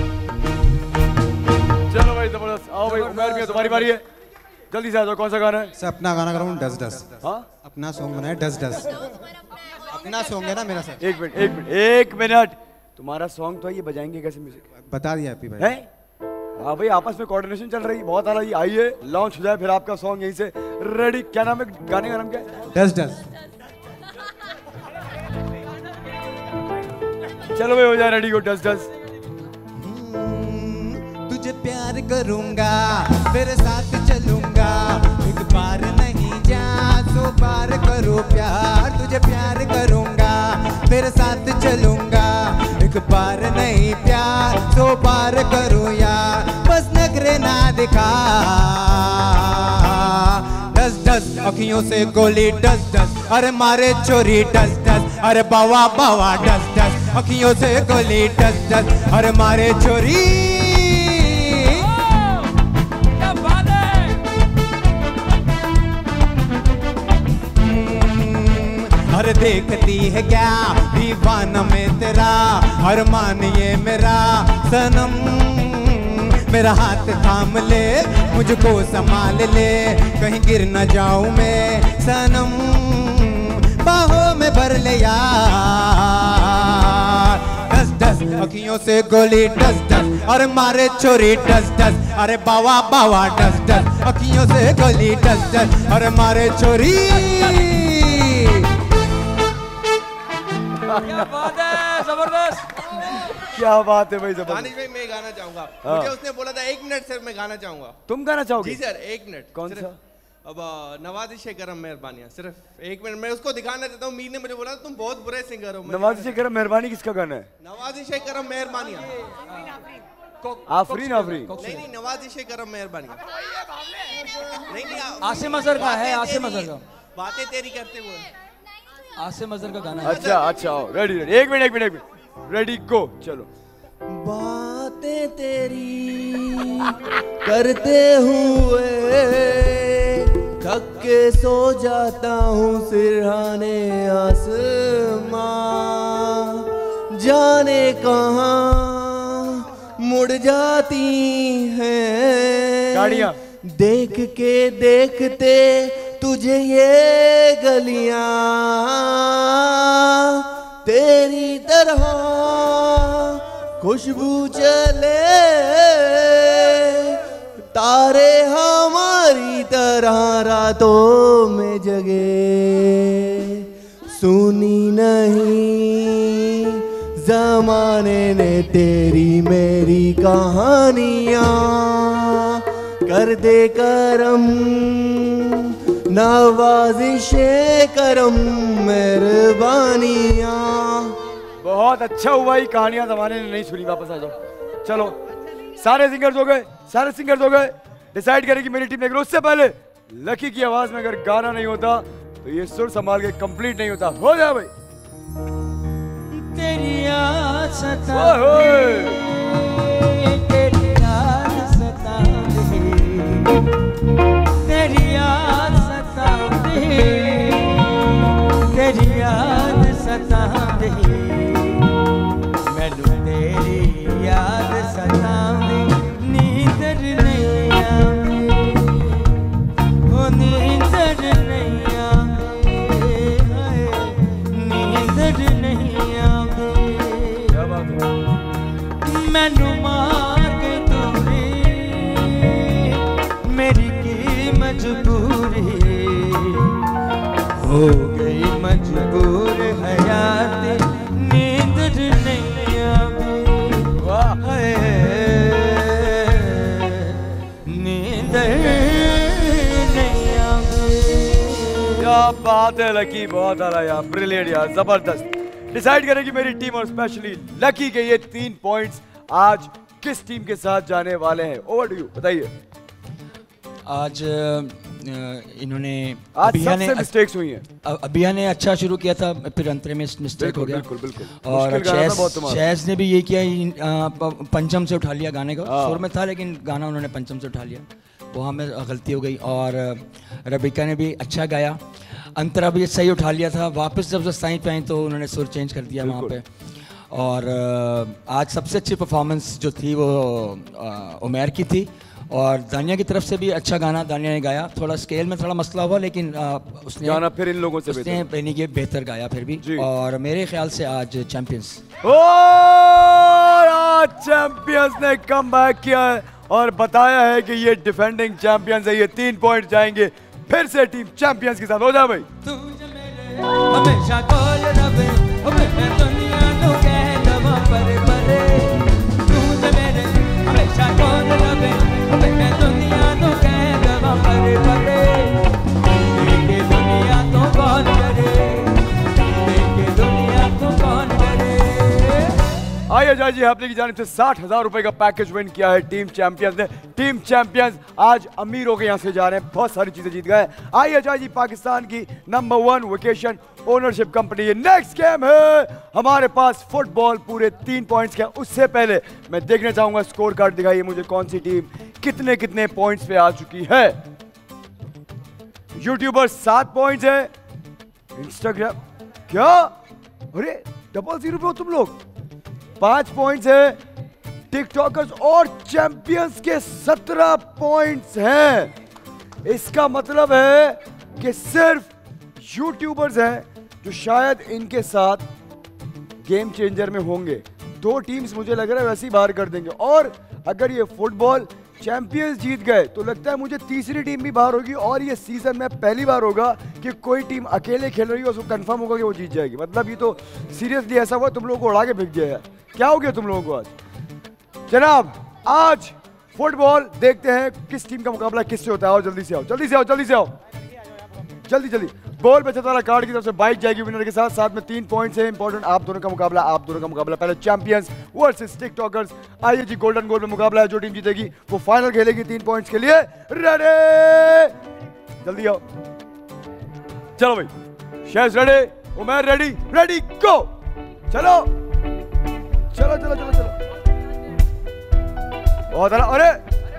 चलो भाई जबरदस्त, आओ भाई उमर भी तुम्हारी बारी है, जल्दी से आ जाओ। कौन सा गाना है? सर अपना गाना करूँ डस डस। हाँ अपना सॉन्ग बनाए डस डस, अपना सॉन्ग है ना मेरा सर। एक मिनट एक मिनट एक मिनट, तुम्हारा सॉन्ग तो है, ये बजाएंगे कैसे म्यूजिक? बता दिया हैप्पी भाई। है? हाँ भाई आपस में कोऑर्डिनेशन चल रही है, बहुत आ रही है। आइए लॉन्च हो जाए फिर आपका सॉन्ग यहीं से रेडी। क्या नाम है गाने का? नाम क्या है? डस डस। चलो भाई हो जाए रेडी, को डस डस। तुझे प्यार करूंगा तेरे साथ चलूंगा, एक बार नहीं जा सौ बार करो प्यार, तुझे प्यार करूंगा तेरे साथ चलूंगा, एक बार नहीं प्यार सौ बार करो यार, बस नखरे ना दिखा। डस डस अखियों से गोली डस डस, अरे मारे चोरी डस डस, अरे बावा बावा डस डस अखियों से गोली डस डस, अरे मारे चोरी। हर देखती है क्या दीवाना में तेरा, हर मान ये मेरा सनम, मेरा हाथ थाम ले मुझको संभाल ले, कहीं गिर न जाऊं मैं सनम, बाहों में भर ले यार। डस डस अखियों से गोली डस डस, अरे मारे चोरी डस डस, अरे बावा बावा डस डस अखियों से गोली डस डस, अरे मारे चोरी। क्या बात है, जबरदस्त। क्या बात है भाई, जबरदस्त। दानिश भाई मैं गाना चाहूंगा, हाँ। मुझे उसने बोला था एक मिनट सर मैं गाना चाहूंगा। तुम गाना चाहोगे? जी सर एक मिनट। कौन सा? अब नवाजिश करम मेहरबानियां, सिर्फ एक मिनट मैं उसको दिखाना चाहता हूँ। मीर ने मुझे बोला तुम बहुत बुरे सिंगर हो। नवाजिश करम मेहरबानी किसका गाना है? नवाजिश करम मेहरबानियां। आफरीन आफरीन। नहीं नहीं नवाजिश करम मेहरबानियां। नहीं नहीं आसिम अजहर का है, आसिम अजहर का। बातें तेरी करते हुए आसिम अजहर का गाना है। अच्छा अच्छा रेडी रेडी, एक मिनट एक मिनट एक मिनट, रेडी गो चलो। बातें तेरी करते हुए थक के सो जाता हूँ सिरहाने आसमां, जाने कहाँ मुड़ जाती हैं गाड़ियाँ, देख के देखते तुझे ये गलियां, तेरी तरह खुशबू चले तारे हमारी तरह रातों में जगे, सुनी नहीं जमाने ने तेरी मेरी कहानियां, कर दे करम नवाजिशे करम मेहरबानियां। बहुत अच्छा हुआ, ही कहानियां जमाने ने नहीं सुनी, वापस आ जाओ। चलो सारे सिंगर्स हो गए, सारे सिंगर्स हो गए। डिसाइड करेगी मेरी टीम, लेकिन उससे पहले लकी की आवाज में अगर गाना नहीं होता तो ये सुर संभाल के कंप्लीट नहीं होता। हो जाए भाई। तेरी याद सतावे, तेरी याद सतावे, तेरी याद सतावे, तेरी याद सतावे, मैनू तेरी याद सतावे, नींदर नहीं आवे, ओ नींदर नहीं आवे, नींदर नहीं आवे, मैनू मार के दूरी मेरी की मजबूरी, हो गई मजबूर हयात, नींदर नहीं आवे, नींदर नहीं आवे। क्या बात है लकी, बहुत आ रहा यार, ब्रिलियंट यार, जबरदस्त। डिसाइड करेगी मेरी टीम और स्पेशली लकी के ये तीन पॉइंट्स आज किस टीम के साथ जाने वाले हैं? ओवर टू यू, बताइए। आज अ, इन्होंने आज अभिया सबसे मिस्टेक्स हुई हैं। अ- अभिया ने अच्छा शुरू किया था, फिर अंतरे में मिस्टेक हो गया। बिल्कुल बिल्कुल। और मुश्किल गाना था बहुत शैज तुम्हारा। शैज ने भी ये किया, इन- अ, प- पंचम से उठा लिया गाने को। हाँ। सुर में था लेकिन गाना उन्होंने पंचम से उठा लिया, वहाँ में गलती हो गई। और अ, रबिका ने भी अच्छा गाया, अंतरा भी सही उठा लिया था। वापस जब साइड पे आई तो उन्होंने सुर चेंज कर दिया वहाँ पे। और अ, आज सबसे अच्छी परफॉर्मेंस जो थी वो अ, उमैर की थी। और दानिया की तरफ से भी अच्छा गाना दानिया ने गाया। थोड़ा स्केल में थोड़ा मसला हुआ लेकिन आ, उसने गाना फिर इन लोगों से उसने यानी कि बेहतर गाया फिर भी। और मेरे ख्याल से आज चैंपियंस। और आज चैंपियंस ने कम बैक किया है और बताया है कि ये डिफेंडिंग चैंपियंस है। ये तीन पॉइंट जाएंगे फिर से टीम चैंपियंस के साथ। हो जाए भाई। हमेशा कॉल रवे मैं दुनिया तो कह दवा पर परे तू तो मेरे हमेशा कॉल रवे मैं दुनिया तो कह दवा पर परे देखे दुनिया तो कौन करे देखे दुनिया तो कौन करे। आइए जाए जी, आपने की जानिब से साठ हजार रुपए का पैकेज विन किया है टीम चैंपियंस ने। टीम चैंपियंस आज अमीर होकर यहाँ से जा रहे हैं, बहुत सारी चीजें जीत गए। आइए जाए जी, पाकिस्तान की number one vacation ownership company. ये नेक्स्ट गेम है हमारे पास फुटबॉल, पूरे तीन पॉइंट्स के। उससे पहले मैं देखना चाहूंगा स्कोर कार्ड, दिखाइए मुझे कौन सी टीम कितने कितने पॉइंट्स पे आ चुकी है। यूट्यूबर सात पॉइंट्स है, इंस्टाग्राम क्या अरे डबल जीरो पे हो तुम लोग, पांच पॉइंट्स है। टिकटॉकर्स और चैंपियंस के सत्रह पॉइंट्स हैं। इसका मतलब है कि सिर्फ यूट्यूबर्स हैं जो शायद इनके साथ गेम चेंजर में होंगे। दो टीम्स मुझे लग रहा है वैसे ही बाहर कर देंगे। और अगर ये फुटबॉल चैंपियंस जीत गए तो लगता है मुझे तीसरी टीम भी बाहर होगी। और ये सीजन में पहली बार होगा कि कोई टीम अकेले खेल रही है, उसको कंफर्म होगा कि वो जीत जाएगी। मतलब ये तो सीरियसली ऐसा हुआ, तुम लोगों को उड़ा के फेंक दिया यार। क्या हो गया तुम लोगों को आज? जनाब आज फुटबॉल देखते हैं किस टीम का मुकाबला किससे होता है। आओ जल्दी से आओ, जल्दी से आओ, जल्दी से आओ, जल्दी जल्दी। गोल पे चतारा कार्ड की तरफ से बाइक जाएगी विनर के साथ। साथ में तीन पॉइंट्स है इंपॉर्टेंट। आप दोनों का मुकाबला, आप दोनों का मुकाबला पहले चैंपियंस वर्सेस टिकटॉकर्स। आइए जी, गोल्डन गोल में मुकाबला है। जो टीम जीतेगी वो फाइनल खेलेगी तीन पॉइंट्स के लिए। रेडी, जल्दी आओ, चलो भाई। Shesh ready, Umar ready, ready go. चलो चलो चलो चलो चलो। बहुत अला, अरे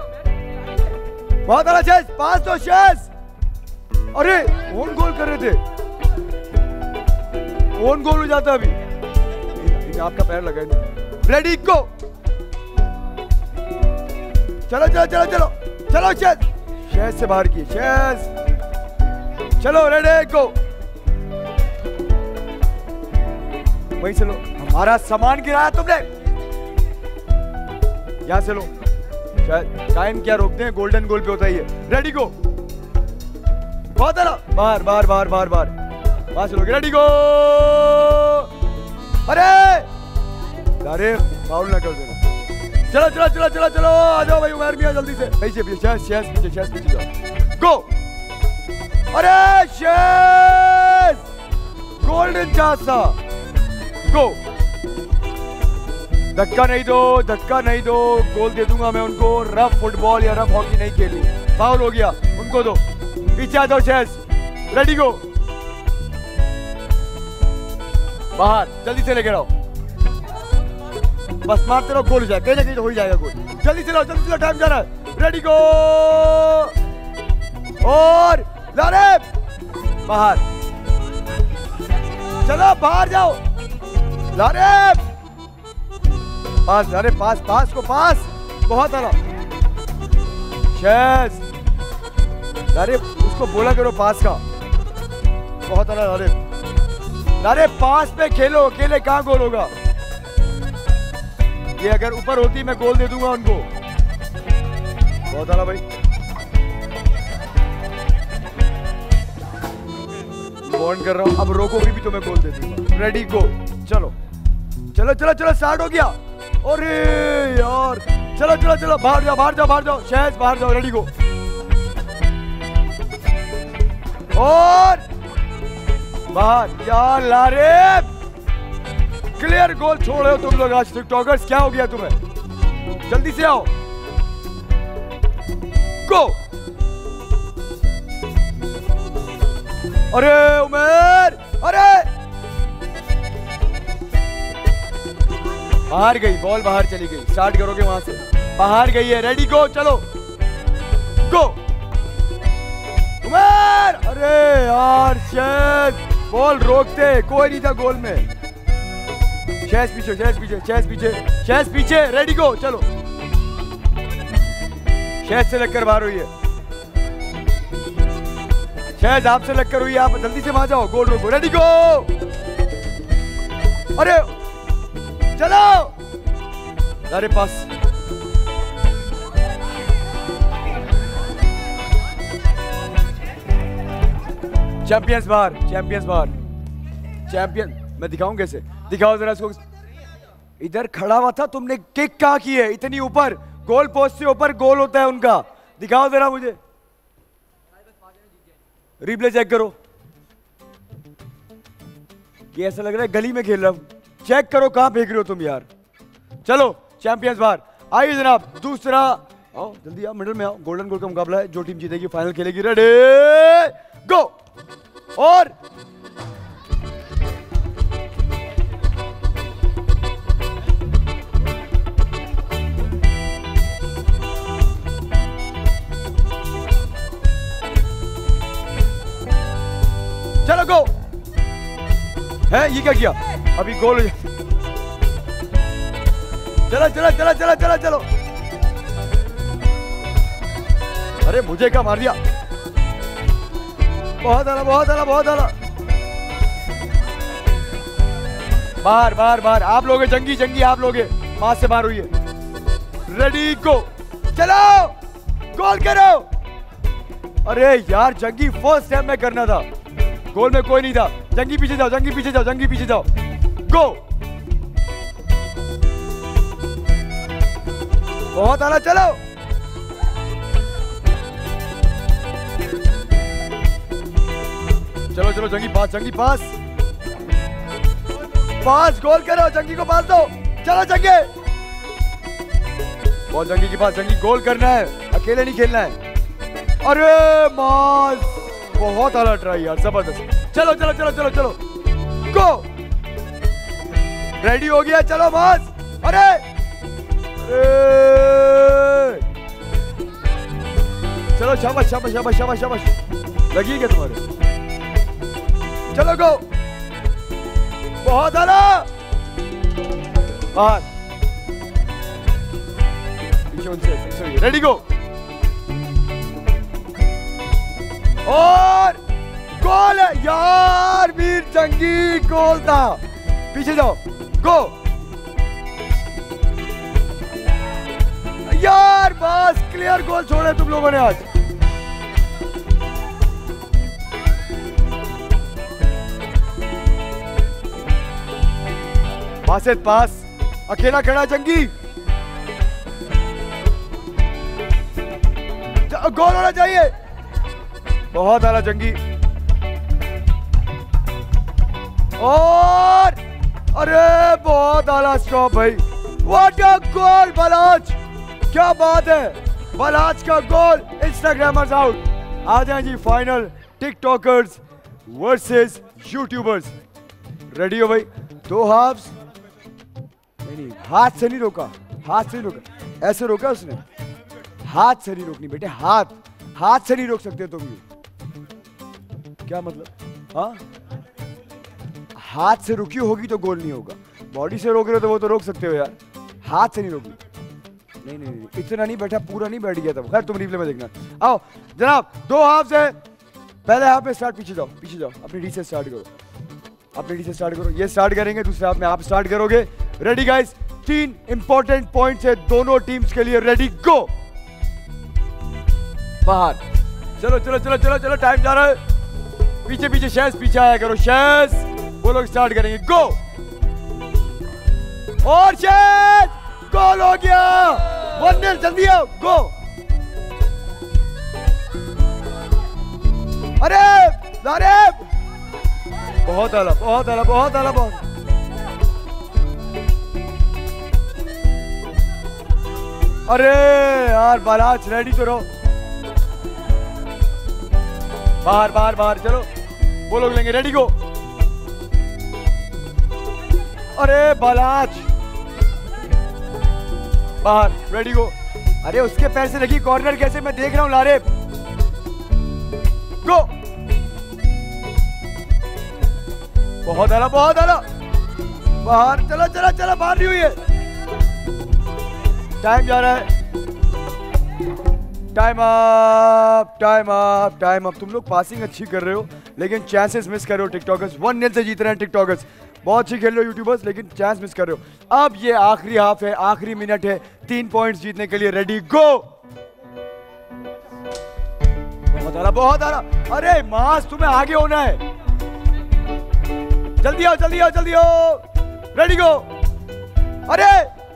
बहुत अला शेष, पास तो शेष। अरे ओन गोल कर रहे थे, ओन गोल हो जाता अभी। आपका पैर लगा नहीं। रेडी गो, चलो चलो चलो चलो चलो। शेष, शेष से बाहर किए, शेष। चलो रेडी गो, वहीं से लो। हमारा सामान गिराया तुमने, यहां से लो। शायद टाइम क्या रोकते हैं, गोल्डन गोल पे होता ही है। रेडी गो, बहुत है ना। बाहर बाहर बाहर बाहर बाहर वहां से लोग। रेडी गो, अरे अरे फाउल ना कर देना। चलो चलो चलो चलो चलो, आ जाओ भाई उमर मियां जल्दी से। पीछे पीछे, शेष शेष पीछे, शेष पीछे जाओ। गो, अरे शेष गोल्डन चांस था। गो, धक्का नहीं दो, धक्का नहीं दो, गोल दे दूंगा मैं उनको। रफ फुटबॉल या रफ हॉकी नहीं खेली, फाउल हो गया, उनको दो। पीछे आ जाओ शेष, रेडी गो, बाहर जल्दी से लेकर आओ। बस मारते रहो, गोल हो जाएगा, कहीं ना कहीं तो हो ही जाएगा गोल। जल्दी से लो, जल्दी से लो, टाइम जा रहा है। रेडी गो, और लारे बाहर, चलो बाहर जाओ। लारे पास, अरे पास, पास को पास, बहुत आला। शेष, अरे उसको बोला करो पास का, बहुत आला। अरे अरे पास पे खेलो, अकेले कहाँ गोल होगा। ये अगर ऊपर होती मैं गोल दे दूंगा उनको। बहुत आला भाई, बॉन्ड कर रहा हूं। अब रोकोगी भी तो मैं गोल दे दूंगा। रेडी गो, चलो चलो चलो चलो, स्टार्ट हो गया। अरे यार, चलो चलो चलो, बाहर जाओ, बाहर जाओ, बाहर जाओ। शेष बाहर जाओ, रेडी गो, और बाहर। यार लारे क्लियर गोल छोड़ रहे हो तुम लोग आज टिकटॉकर्स, क्या हो गया तुम्हें? जल्दी से आओ, गो। अरे उमेर, अरे बाहर गई बॉल, बाहर चली गई। स्टार्ट करोगे वहां से, बाहर गई है। रेडी गो, चलो गो उमेर। अरे यार शेज, बॉल रोकते, कोई नहीं था गोल में। शेज पीछे, शेज पीछे, शेज पीछे, शेज पीछे। रेडी गो, चलो। शेज से लगकर बाहर हुई है, शेज आपसे लगकर हुई है। आप जल्दी से वहां जाओ, गोल रोको। रेडी गो, अरे चलो। अरे पास, चैंपियंस बाहर, चैंपियंस बाहर, चैंपियन। मैं दिखाऊं कैसे, दिखाओ जरा इसको। इधर खड़ा हुआ था, तुमने किक कहाँ की है इतनी ऊपर? गोल पोस्ट से ऊपर गोल होता है उनका। दिखाओ जरा मुझे, रिप्ले चेक करो। ये ऐसा लग रहा है गली में खेल रहा हूं। चेक करो कहां फेंक रहे हो तुम यार। चलो चैंपियंस बाहर। आइए जनाब, दूसरा आओ, जल्दी आओ, मिडिल में आओ। गोल्डन गोल का मुकाबला है, जो टीम जीतेगी फाइनल खेलेगी। Ready go. और चलो गो। है ये क्या किया? अभी गोल हो जाए। चलो चलो चलो चलो चलो चलो। अरे मुझे क्या मार दिया? बहुत आला, बहुत आला, बहुत आला। बाहर बाहर बाहर। आप लोगे जंगी, जंगी आप लोगे। मां से बाहर हुई है। रेडी गो, चलो गोल करो। अरे यार जंगी, फर्स्ट टाइम में करना था, गोल में कोई नहीं था। जंगी पीछे जाओ, जंगी पीछे जाओ, जंगी पीछे जाओ। गो, बहुत आला, चलो। चलो चलो जंगी पास, जंगी पास, पास गोल करो। जंगी को पास दो, चलो जंगी। बहुत जंगी के पास, जंगी गोल करना है, अकेले नहीं खेलना है। अरे मास, बहुत आला ट्राई यार, जबरदस्त। चलो चलो चलो चलो चलो गो। रेडी हो गया, चलो बस। अरे चलो, शाबाश शाबाश शाबाश शाबाश शाबाश। लगी क्या तुम्हारे? चलो गो, बहुत आला। बाहर, पीछे उनसे, पीछे। Ready go. और गोल है यार, वीर जंगी गोल था। पीछे जाओ, गो यार। बस क्लियर गोल छोड़े तुम लोगों ने आज। बासित पास, अकेला खड़ा जंगी। गोल होना चाहिए। बहुत आला जंगी। और अरे बहुत आला स्टॉप भाई। व्हाट अ गोल बलाच, क्या बात है। बलाच का गोल। Instagrammers out. आ जाए जी final, TikTokers versus YouTubers. Ready हो भाई? दो हाफ्स। नहीं नहीं, हाथ से नहीं रोका, हाथ से नहीं रोका, ऐसे रोका उसने। हाथ से नहीं रोकनी बेटे, हाथ हाथ से नहीं रोक सकते तुम। ये क्या मतलब? हाँ, हाथ से रुकी होगी तो गोल नहीं होगा। बॉडी से रोक रहे हो तो वो तो रोक सकते हो यार, हाथ से नहीं रोकी। नहीं नहीं नहीं, इतना नहीं बैठा, पूरा नहीं बैठ गया था। खैर तुम रिप्ले में देखना। आओ जनाब, दो हाफ है। पहले हाफ में स्टार्ट, पीछे जाओ, पीछे जाओ, अपनी डी से स्टार्ट करो, अपनी डी से स्टार्ट करो। ये स्टार्ट करेंगे, दूसरे हाफ में आप स्टार्ट करोगे। Ready guys? तीन इंपॉर्टेंट पॉइंट्स है दोनों टीम्स के लिए। Ready go. बाहर, चलो चलो चलो चलो चलो, टाइम जा रहा है। पीछे पीछे शेष, पीछे आया करो शेष। वो लोग स्टार्ट करेंगे। गो। और शेष, गोल हो गया। वन नील, जल्दी आओ, गो। अरे अरे, बहुत आला, बहुत आला, बहुत आला, बहुत। अरे यार बालाज रेडी तो रहो। बाहर बाहर बाहर चलो, वो लोग लेंगे। Ready go. अरे बालाज बाहर। Ready go. अरे उसके पैर से लगी कॉर्नर कैसे, मैं देख रहा हूं लारे। गो। बहुत आला बहुत आला। बाहर चला चला चला, बाहर नहीं हुई है। टाइम जा रहा है। Time up time up time up. तुम लोग पासिंग अच्छी कर रहे हो लेकिन चांसेस मिस कर रहे हो टिकटॉकर्स। वन नील से जीत रहे हैं टिकटॉकर्स। बहुत अच्छी खेल रहे हो यूट्यूबर्स लेकिन चांस मिस कर रहे हो। अब ये आखिरी हाफ है, आखिरी मिनट है तीन पॉइंट्स जीतने के लिए। Ready go. बहुत आला बहुत आला। अरे मास तुम्हें आगे होना है। जल्दी आओ जल्दी आओ जल्दी आओ। Ready go. अरे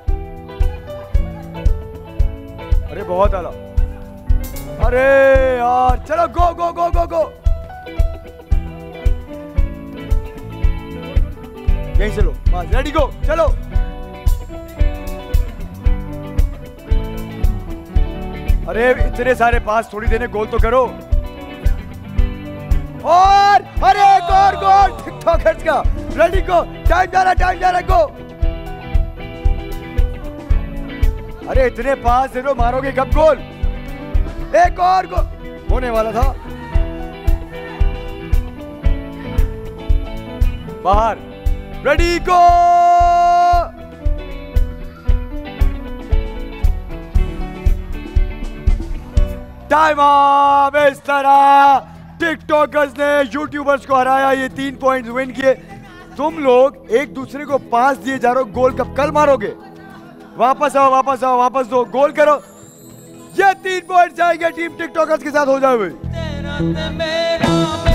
अरे बहुत आला। अरे यार चलो गो गो गो गो गो। यहीं से लो बस। रेडी गो चलो। अरे इतने सारे पास थोड़ी देने, गोल तो करो। और अरे गोल गोल टिकटॉकर्स का। Ready go. टाइम जा रहा टाइम जा रहा गो। अरे इतने पास दे दो, मारोगे कब गोल। एक और गोल होने वाला था। बाहर। Ready go. Time up. इस तरह टिकटॉकर्स ने यूट्यूबर्स को हराया, ये तीन पॉइंट्स विन किए। तुम लोग एक दूसरे को पास दिए जा रहे हो, गोल कब कल मारोगे। वापस आओ वापस आओ वापस दो, गोल करो। ये तीन पॉइंट जाएंगे टीम टिकटॉकर्स के साथ। हो जाए भाई।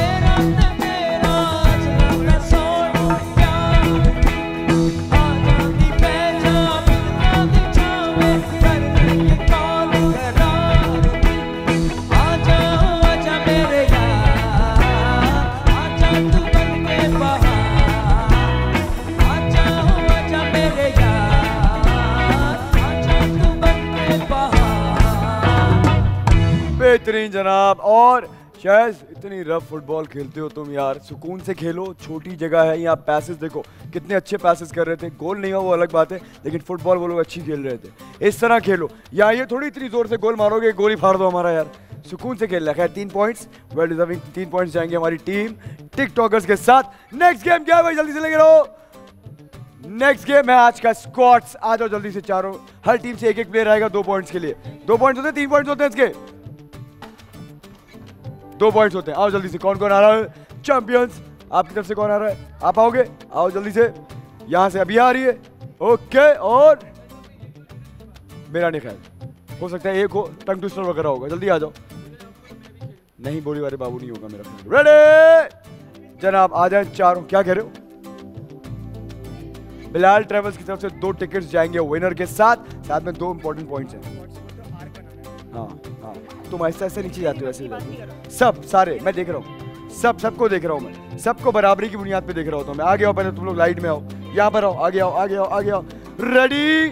बेहतरीन जनाब। और शायद इतनी रफ फुटबॉल खेलते हो तुम यार, सुकून से खेलो। छोटी जगह है यहाँ, पैसेस देखो कितने अच्छे पैसेस कर रहे थे। गोल नहीं हुआ वो अलग बात है लेकिन फुटबॉल वो लोग अच्छी खेल रहे थे। इस तरह खेलो। या ये थोड़ी इतनी जोर से गोल मारोगे, गोल ही फाड़ दो हमारा यार। सुकून से खेल रहा है। खैर तीन पॉइंट्स वेल डिजर्विंग। तीन पॉइंट्स जाएंगे हमारी टीम टिकटॉकर्स के साथ। नेक्स्ट गेम क्या है भाई, जल्दी से लेके रहो। नेक्स्ट गेम है आज का स्क्वाड्स। आ जाओ जल्दी से चारों। हर टीम से एक एक प्लेयर आएगा दो पॉइंट्स के लिए। दो पॉइंट्स होते हैं, तीन पॉइंट्स होते हैं इसके। दो पॉइंट्स होते हैं। आओ जल्दी से। कौन कौन आ रहा है चैंपियंस, आपकी तरफ से कौन आ रहा है? आप आओगे? आओ जल्दी से। यहां से अभी आ रही है। ओके। और मेरा नहीं ख्याल, हो सकता है एक हो, टंग ट्विस्टर वगैरह होगा। जल्दी आ जाओ। नहीं बोली वाले बाबू नहीं होगा मेरा ख्याल। रेडी जनाब, आ जाए चारों। क्या कह रहे हो? बिलाल ट्रेवल्स की तरफ से दो टिकट्स जाएंगे विनर के साथ। साथ में दो इंपॉर्टेंट पॉइंट्स हैं। हाँ हाँ, तुम ऐसे ऐसे नीचे जाते हो ऐसे। सब सारे मैं देख रहा हूँ, सब सबको देख रहा हूँ मैं, सबको बराबरी की बुनियाद पे देख रहा होता हूँ मैं। आगे आओ पहले तुम लोग, लाइट में आओ, यहाँ पर आओ। आगे आओ आगे आओ आगे आओ। रेडी,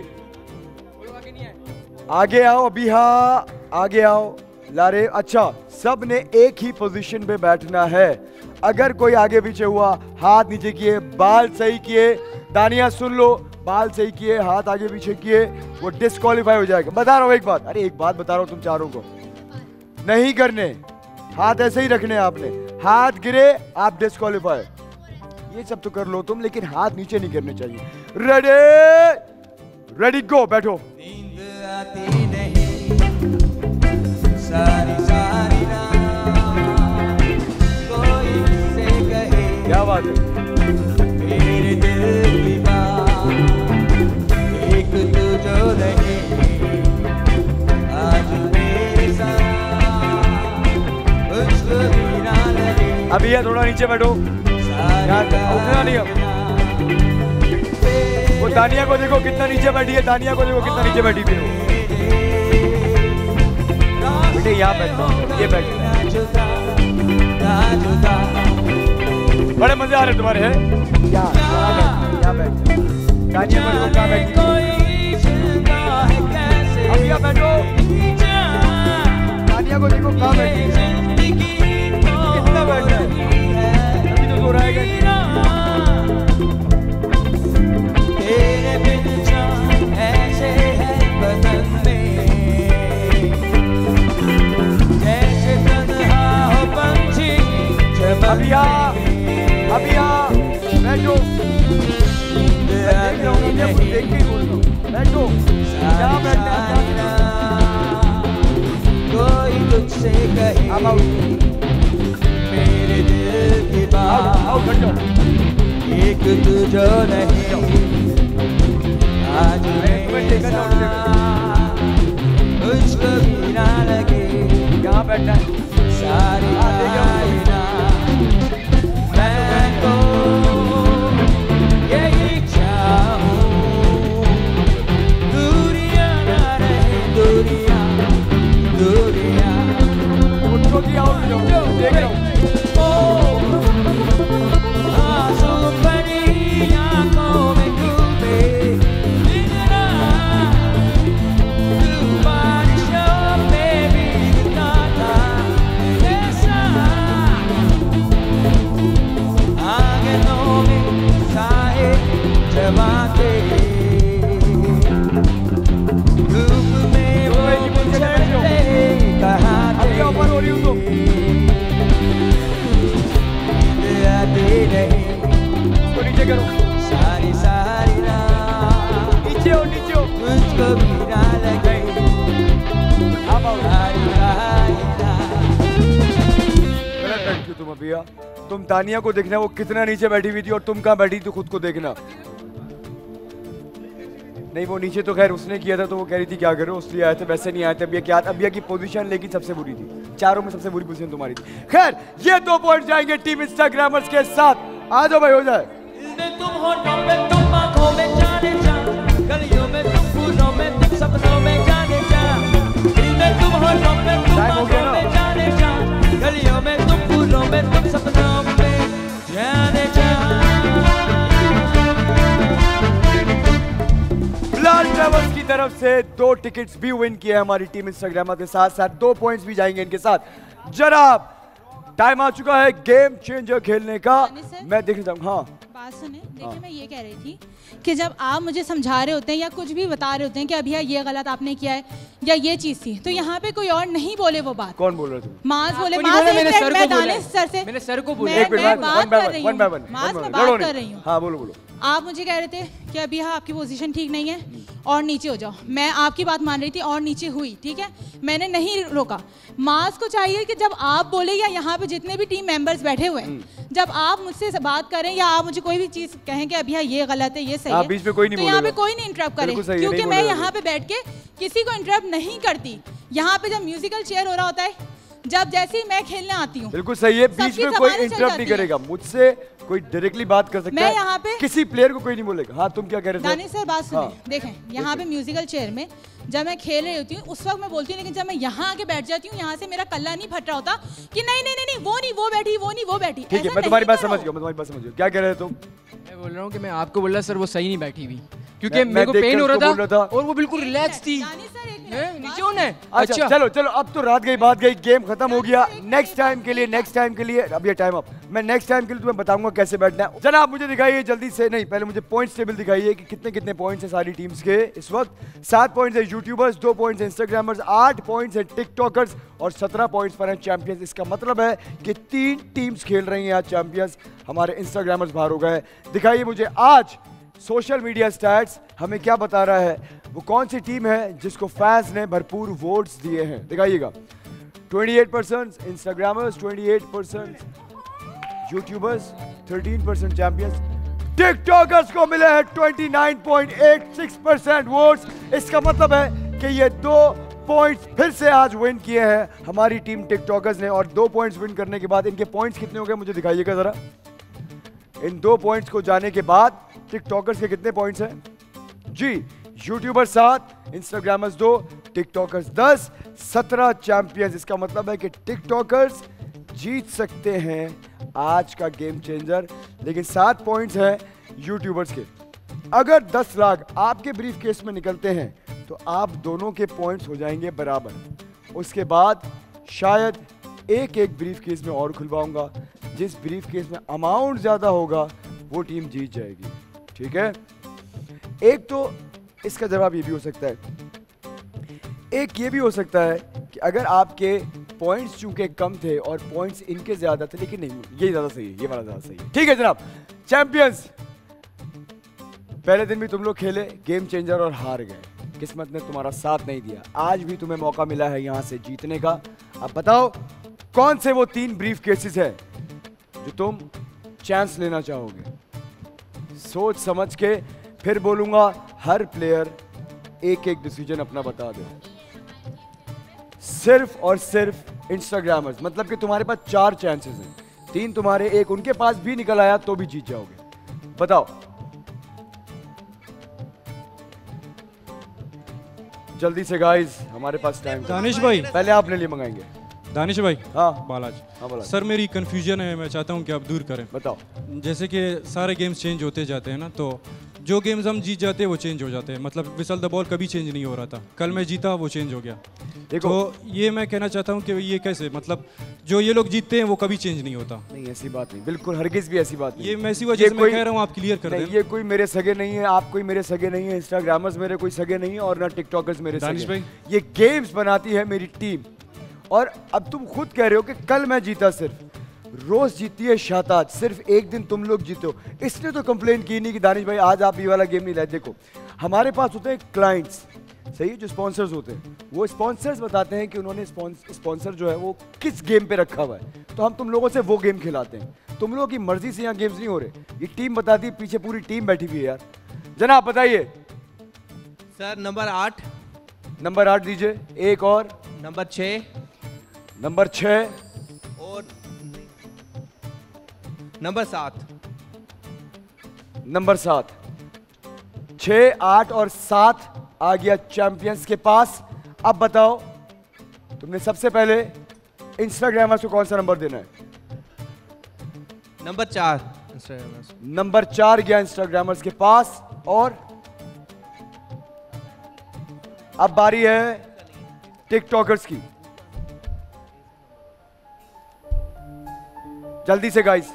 आगे आओ अभी। हाँ आगे आओ लारे। अच्छा, सब ने एक ही पोजीशन पे बैठना है। अगर कोई आगे पीछे हुआ, हाथ नीचे किए, बाल सही किए, दानिया सुन लो, बाल सही किए, हाथ आगे पीछे किए, वो डिस्क्वालीफाई हो जाएगा। बता रहा हूँ एक बात, अरे एक बात बता रहा हूँ तुम चारों को, नहीं करने, हाथ ऐसे ही रखने। आपने हाथ गिरे आप डिस्क्वालीफाई। ये सब तो कर लो तुम, लेकिन हाथ नीचे नहीं करने चाहिए। Ready ready go. बैठो। नींद आती नहीं सारी सारी रात, कोई से कहे क्या बात है, मेरे दिल की बात, एक तू जो रहे आज मेरे साथ, कुछ भी ना लगे। अभी है, थोड़ा नीचे बैठो, उठना नहीं अब। वो दानिया को देखो कितना नीचे बैठी है, दानिया को देखो कितना नीचे बैठी है। बेटे यहाँ बैठो, ये बैठो। बड़े मजे आ रहे तुम्हारे हैं। यहाँ यहाँ बैठ, दानिया को देखो कहाँ बैठी। अभी आप मेरे दिल की बात एक तुझो नहीं आज मुझको भी ना लगे यहाँ बैठना सारी आईना मैं तो यही चाहूँ दूरियां ना रहे दूरियां दूरियां उनको की आओ देख रहा हूँ सारी सारी रात नीचे हो नीचे हो मुझको भी ना लगे गलत बैठी हो तुम अभी। तुम तानिया को देखना वो कितना नीचे बैठी हुई थी और तुम कहाँ बैठी थी खुद को देखना। नहीं वो नीचे तो खैर उसने किया था तो वो कह रही थी क्या करो उसलिए आए थे, वैसे नहीं आए थे। अबिया क्या अबिया की पोजीशन लेकिन सबसे बुरी थी, चारों में सबसे बुरी पोजीशन तुम्हारी थी। खैर ये दो पॉइंट जाएंगे टीम इंस्टाग्रामर्स के साथ। आ जाओ भाई हो जाए। तुम होठों पे तुम आँखों में जाने जा गलियों में तुम फूलों में तुम सपनों में जाने जा दिल में तुम होठों पे तुम आँखों में जाने जा गलियों में तुम फूलों में तुम सपनों में जाने जा। बिलाल ट्रैवल्स की तरफ से दो टिकट्स भी विन किए हमारी टीम इंस्टाग्राम के साथ साथ दो पॉइंट्स भी जाएंगे इनके साथ। जनाब टाइम आ चुका है गेम चेंजर खेलने का। मैं देखना चाहूँ हाँ बात सुने। देखिए मैं ये कह रही थी कि जब आप मुझे समझा रहे होते हैं या कुछ भी बता रहे होते हैं कि अभी ये गलत आपने किया है या ये चीज थी तो यहाँ पे कोई और नहीं बोले वो बात। कौन बोल रहे थे? माज बोले माज मैंने सर को बोला सर से मैंने सर को बोला। मैं बात कर रही हूँ माज मैं बात कर रही हूँ। हाँ बोलो बोलो। आप मुझे कह रहे थे कि अभी हाँ आपकी पोजीशन ठीक नहीं है और नीचे हो जाओ। मैं आपकी बात मान रही थी और नीचे हुई ठीक है मैंने नहीं रोका। मास को चाहिए कि जब आप बोले या यहाँ पे जितने भी टीम मेंबर्स बैठे हुए हैं जब आप मुझसे बात करें या आप मुझे कोई भी चीज कहें कि अभी हाँ ये गलत है ये सही है बीच में कोई नहीं तो यहाँ पे कोई नहीं इंटरप्ट करे क्योंकि मैं यहाँ पे बैठ के किसी को इंटरप्ट नहीं करती। यहाँ पे जब म्यूजिकल चेयर हो रहा होता है जब जैसे ही मैं खेलने आती हूँ बिल्कुल सही है बीच में कोई इंटरप्ट नहीं करेगा। मुझसे कोई डायरेक्टली बात कर सकता मैं है यहाँ पे किसी प्लेयर को कोई नहीं बोलेगा। हाँ तुम क्या कह रहे थे? दानिश सर बात सुनिए। हाँ। देखें यहाँ पे म्यूजिकल चेयर में जब मैं खेल रही होती हूँ उस वक्त मैं बोलती हूँ लेकिन जब मैं यहाँ आके बैठ जाती हूँ यहाँ से मेरा कल्ला नहीं फट रहा होता कि नहीं नहीं नहीं वो नहीं वो बैठी वो नहीं वो बैठी। ठीक है मैं तुम्हारी बात समझ गया मैं तुम्हारी बात समझ गया। क्या कह रहे तुम? मैं बोल रहा हूँ कि मैं आपको बोल रहा सर वो सही नहीं बैठी हुई क्योंकि मेरे को पेन हो रहा था और वो बिल्कुल रिलैक्स थी। नीचे होना है। अच्छा चलो चलो अब तो रात गई बात गई गेम खत्म हो गया। नेक्स्ट टाइम के लिए नेक्स्ट टाइम के लिए अब ये टाइम अप मैं नेक्स्ट टाइम के लिए तुम्हें बताऊंगा कैसे बैठना है। जनाब मुझे दिखाइए जल्दी से नहीं पहले मुझे पॉइंट्स टेबल दिखाइए कि कितने कितने पॉइंट्स हैं सारी टीम्स के इस वक्त। सात पॉइंट्स है यूट्यूबर्स, दो पॉइंट्स है इंस्टाग्रामर्स, आठ पॉइंट्स है टिकटॉकर्स और सत्रह पॉइंट्स पर हैं चैंपियंस। इसका मतलब है कि तीन टीम्स खेल रही हैं आज चैंपियंस। हमारे इंस्टाग्रामर्स बाहर हो गए। दिखाइए मुझे आज सोशल मीडिया स्टैट्स हमें क्या बता रहा है। वो कौन सी टीम है जिसको फैंस ने भरपूर वोट्स दिए हैं दिखाइएगा। अट्ठाईस परसेंट इंस्टाग्रामर्स, अट्ठाईस परसेंट यूट्यूबर्स, तेरह परसेंट चैंपियंस। टिकटॉकर्स को मिले हैं उनतीस पॉइंट आठ छह परसेंट वोट्स। इसका मतलब है कि ये दो पॉइंट्स फिर से आज विन किए हैं हमारी टीम टिकटॉकर्स ने। और दो पॉइंट्स विन करने के बाद इनके पॉइंट्स कितने हो गए मुझे दिखाइएगा जरा। इन दो पॉइंट्स को जाने के बाद टिकटॉकर्स के कितने पॉइंट्स हैं जी? यूट्यूबर्स सात, इंस्टाग्रामर्स दो, टिकटॉकर्स दस, सत्रह चैंपियंस। इसका मतलब है कि टिकटॉकर्स जीत सकते हैं आज का गेम चेंजर लेकिन सात पॉइंट्स हैं यूट्यूबर्स के। अगर दस लाख आपके ब्रीफ केस में निकलते हैं तो आप दोनों के पॉइंट्स हो जाएंगे बराबर। उसके बाद शायद एक एक ब्रीफ केस में और खुलवाऊंगा। जिस ब्रीफ केस में अमाउंट ज्यादा होगा वो टीम जीत जाएगी। ठीक है एक तो इसका जवाब ये भी हो सकता है, एक ये भी हो सकता है कि अगर आपके पॉइंट्स चूंकि कम थे और पॉइंट्स इनके ज्यादा थे लेकिन नहीं ये ज्यादा सही है, ये वाला ज्यादा सही है। ठीक है जनाब चैंपियंस पहले दिन भी तुम लोग खेले गेम चेंजर और हार गए। किस्मत ने तुम्हारा साथ नहीं दिया। आज भी तुम्हें मौका मिला है यहां से जीतने का। अब बताओ कौन से वो तीन ब्रीफ केसेस है जो तुम चांस लेना चाहोगे? सोच समझ के फिर बोलूंगा, हर प्लेयर एक एक डिसीजन अपना बता दे। सिर्फ और सिर्फ इंस्टाग्रामर्स, मतलब कि तुम्हारे पास चार चांसेस हैं, तीन तुम्हारे, एक उनके पास भी निकल आया तो भी जीत जाओगे। बताओ जल्दी से गाइस, हमारे पास टाइम। दानिश भाई पहले आप ले लिए मंगाएंगे। दानिश भाई। हाँ बालाज। हाँ बालाज। सर मेरी कंफ्यूजन है, मैं चाहता हूँ कि आप दूर करें। बताओ। जैसे कि सारे गेम्स चेंज होते जाते हैं ना, तो जो गेम्स हम जीत जाते हैं वो चेंज हो जाते हैं। मतलब विसल द बॉल कभी चेंज नहीं हो रहा था, कल मैं जीता वो चेंज हो गया। देखो तो ये मैं कहना चाहता हूँ कि ये कैसे, मतलब जो ये लोग जीतते हैं वो कभी चेंज नहीं होता। नहीं ऐसी बात नहीं, बिल्कुल हरगिज भी ऐसी बात नहीं। ये मैं इसी वजह से मैं कह रहा हूँ आप क्लियर कर दें। ये कोई मेरे सगे नहीं है, आप कोई मेरे सगे नहीं है, इंस्टाग्रामर्स मेरे कोई सगे नहीं है और ना टिकटॉकर्स मेरे दानिश सगे। भाई। ये गेम्स बनाती है मेरी टीम। और अब तुम खुद कह रहे हो कि कल मैं जीता, सिर्फ रोज जीती है शाताज, सिर्फ एक दिन तुम लोग जीते हो। इसने तो कंप्लेन की नहीं कि दानिश भाई आज आप ये वाला गेम नहीं लाए। देखो हमारे पास होते हैं क्लाइंट्स, सही है, जो स्पॉन्सर्स होते हैं, वो स्पॉन्सर्स बताते हैं कि उन्होंने स्पॉन्सर जो है वो किस गेम पे रखा हुआ है, तो हम तुम लोगों से वो गेम खिलाते हैं। तुम लोगों की मर्जी से यहाँ गेम्स नहीं हो रहे, ये टीम बताती है, पीछे पूरी टीम बैठी हुई है यार। जनाब बताइए। सर नंबर आठ। नंबर आठ दीजिए। एक और नंबर छः। नंबर छः और नंबर सात। नंबर सात। छः, आठ और सात आ गया चैंपियंस के पास। अब बताओ तुमने सबसे पहले इंस्टाग्रामर्स को कौन सा नंबर देना है? नंबर चार। इंस्टाग्रामर्स। नंबर चार गया इंस्टाग्रामर्स के पास। और अब बारी है टिकटॉकर्स की। जल्दी से गाइस।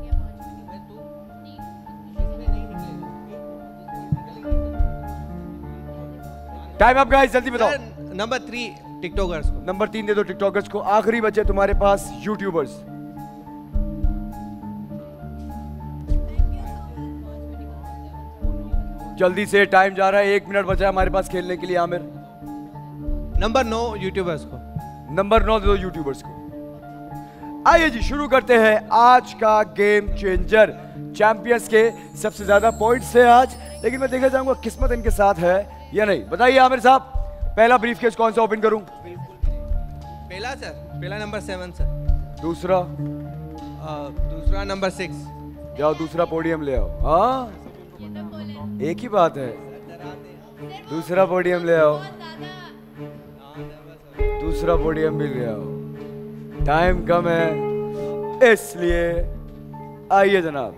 टाइम अप गाइस, जल्दी बताओ। नंबर थ्री टिकटॉकर्स को। नंबर तीन दे दो टिकटॉकर्स को। आखिरी बचे तुम्हारे पास यूट्यूबर्स। जल्दी से, टाइम जा रहा है, एक मिनट बचा है हमारे पास खेलने के लिए। आमिर। नंबर नौ यूट्यूबर्स को। नंबर नौ दे दो यूट्यूबर्स को। आइए जी शुरू करते हैं आज का गेम चेंजर। चैंपियंस के सबसे ज्यादा पॉइंट्स है आज, लेकिन मैं देखना चाहूंगा किस्मत इनके साथ है या नहीं। बताइए आमिर साहब, पहला ब्रीफकेस कौन सा ओपन करूं? पहला सर, पहला नंबर सेवन सर। दूसरा? आ, दूसरा नंबर सिक्स। जाओ दूसरा पोडियम ले आओ। हाँ एक ही बात है, दूसरा पोडियम ले आओ। दूसरा पोडियम भी ले आओ, टाइम कम है इसलिए। आइए जनाब,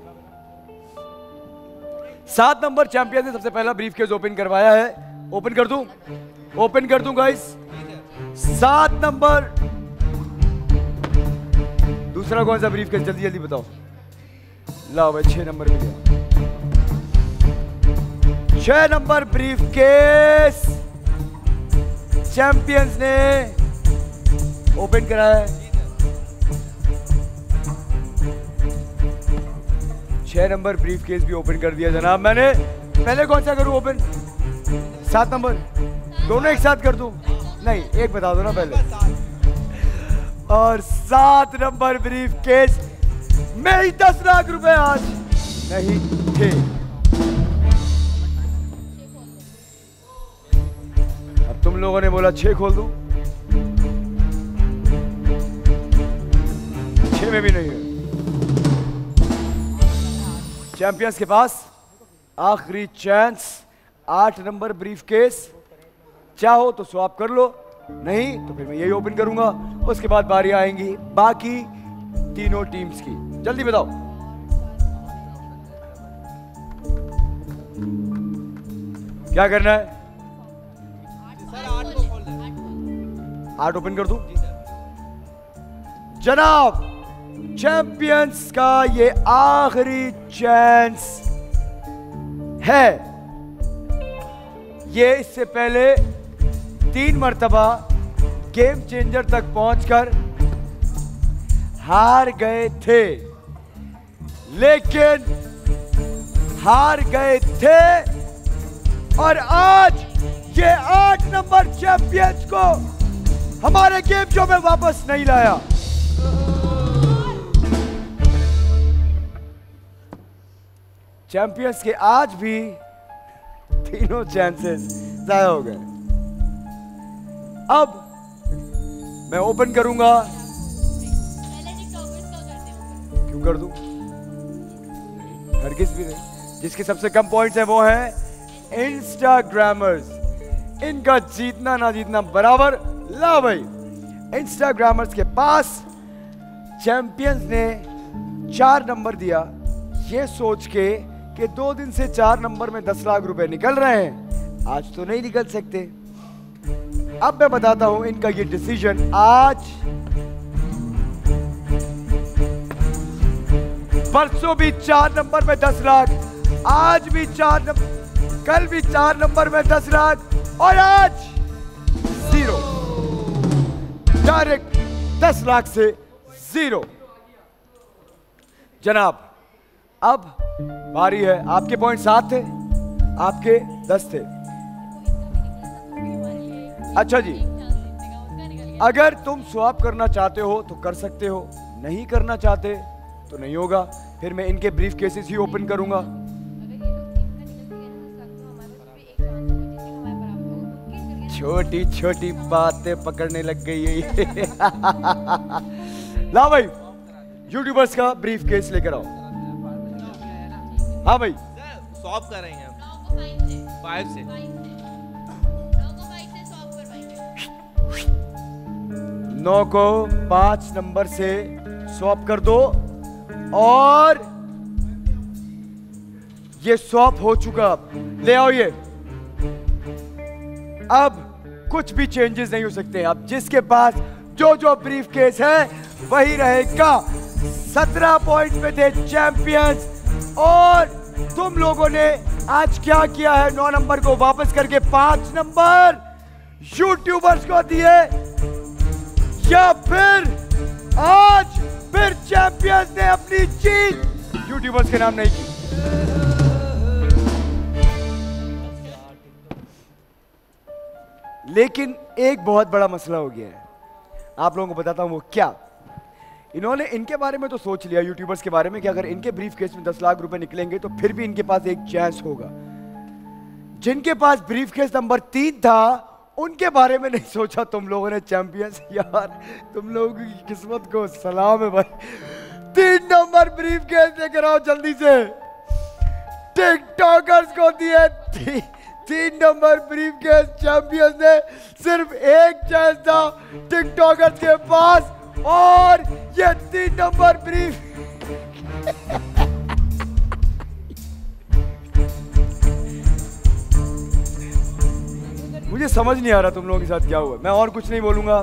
सात नंबर चैंपियन ने सबसे पहला ब्रीफकेस ओपन करवाया है। ओपन कर दूं? ओपन कर दूं गाइस। सात नंबर। दूसरा कौन सा ब्रीफकेस? जल्दी जल्दी बताओ। लाओ भाई, छह नंबर भी लिया। छह नंबर ब्रीफकेस चैंपियंस ने ओपन कराया है। छह नंबर ब्रीफकेस भी ओपन कर दिया जनाब मैंने। पहले कौन सा करूं ओपन? सात नंबर? दोनों एक साथ कर दूं? नहीं, एक बता दो ना पहले। और सात नंबर ब्रीफकेस में ही दस लाख रुपए आज नहीं थे। अब तुम लोगों ने बोला छह खोल दूं, छह में भी नहीं है। चैंपियंस के पास आखिरी चांस, आठ नंबर ब्रीफकेस। चाहो तो स्वैप कर लो, नहीं तो फिर मैं यही ओपन करूंगा। उसके बाद बारी आएंगी बाकी तीनों टीम्स की। जल्दी बताओ। क्या करना है? आठ ओपन कर दूं? जनाब चैंपियंस का ये आखिरी चांस है। ये इससे पहले तीन मर्तबा गेम चेंजर तक पहुंचकर हार गए थे, लेकिन हार गए थे और आज ये आठ नंबर चैंपियंस को हमारे गेम शो में वापस नहीं लाया। चैंपियंस के आज भी तीनों चांसेस जाया हो गए। अब मैं ओपन करूंगा। क्यों कर दूं? हरगिज भी नहीं। जिसके सबसे कम पॉइंट्स हैं वो हैं इंस्टाग्रामर्स। इनका जीतना ना जीतना बराबर। ला भाई, इंस्टाग्रामर्स के पास चैंपियंस ने चार नंबर दिया, ये सोच के कि दो दिन से चार नंबर में दस लाख रुपए निकल रहे हैं, आज तो नहीं निकल सकते। अब मैं बताता हूं इनका ये डिसीजन। आज परसों भी चार नंबर में दस लाख, आज भी चार नंबर, कल भी चार नंबर में दस लाख और आज जीरो। डायरेक्ट दस लाख से जीरो। जनाब अब बारी है, आपके पॉइंट सात थे, आपके दस थे। अच्छा जी, अगर तुम स्वैप करना चाहते हो तो कर सकते हो, नहीं करना चाहते तो नहीं होगा। फिर मैं इनके ब्रीफ केसेस ही ओपन करूंगा। छोटी छोटी बातें पकड़ने लग गई है। ला भाई, यूट्यूबर्स का ब्रीफ केस लेकर आओ। हाँ भाई, स्वैप कर रहे हैं फाइव से। नौ को पांच नंबर से स्वैप कर दो और ये स्वैप हो चुका। अब ले आओ ये। अब कुछ भी चेंजेस नहीं हो सकते। अब जिसके पास जो जो ब्रीफ केस है वही रहेगा। सत्रह पॉइंट्स में थे चैंपियंस और तुम लोगों ने आज क्या किया है, नौ नंबर को वापस करके पांच नंबर यूट्यूबर्स को दिए, या फिर आज फिर चैंपियंस ने अपनी जीत यूट्यूबर्स के नाम नहीं की। लेकिन एक बहुत बड़ा मसला हो गया है, आप लोगों को बताता हूं वो क्या। इन्होंने इनके बारे में तो सोच लिया, यूट्यूबर्स के बारे में, कि अगर इनके ब्रीफ केस में दस लाख रुपए निकलेंगे तो फिर भी इनके पास एक चांस होगा। जिनके पास ब्रीफ केस नंबर तीन था उनके बारे में नहीं सोचा तुम लोगों ने। चैंपियंस यार, तुम लोगों की किस्मत को सलाम है भाई। तीन नंबर ब्रीफ केस लेकर आओ जल्दी से। टिकटॉकर्स को दिए ती, तीन नंबर ब्रीफ केस चैंपियंस ने। सिर्फ एक चांस था टिकटॉकर्स के पास और ये तीन नंबर ब्रीफ। मुझे समझ नहीं आ रहा तुम लोगों के साथ क्या हुआ। मैं और कुछ नहीं बोलूंगा।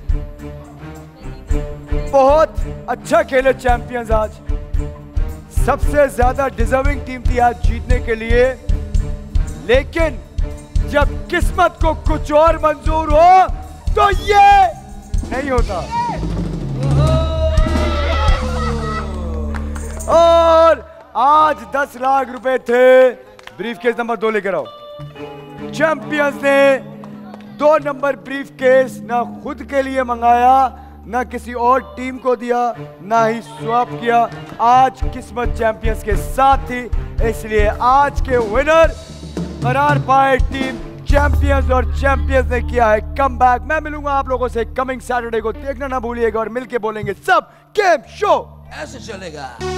बहुत अच्छा खेले चैंपियंस आज। सबसे ज्यादा डिजर्विंग टीम थी आज जीतने के लिए। लेकिन जब किस्मत को कुछ और मंजूर हो तो ये नहीं होता। और आज दस लाख रुपए थे। ब्रीफ केस नंबर दो लेकर आओ। चैंपियंस ने दो नंबर ब्रीफ केस ना खुद के लिए मंगाया, ना किसी और टीम को दिया, ना ही स्वैप किया। आज किस्मत चैंपियंस के साथ थी, इसलिए आज के विनर करार पाए टीम चैंपियंस और चैंपियंस ने किया है कमबैक। मैं मिलूंगा आप लोगों से कमिंग सैटरडे को, देखना ना भूलिएगा और मिलके बोलेंगे सब गेम शो ऐसे चलेगा।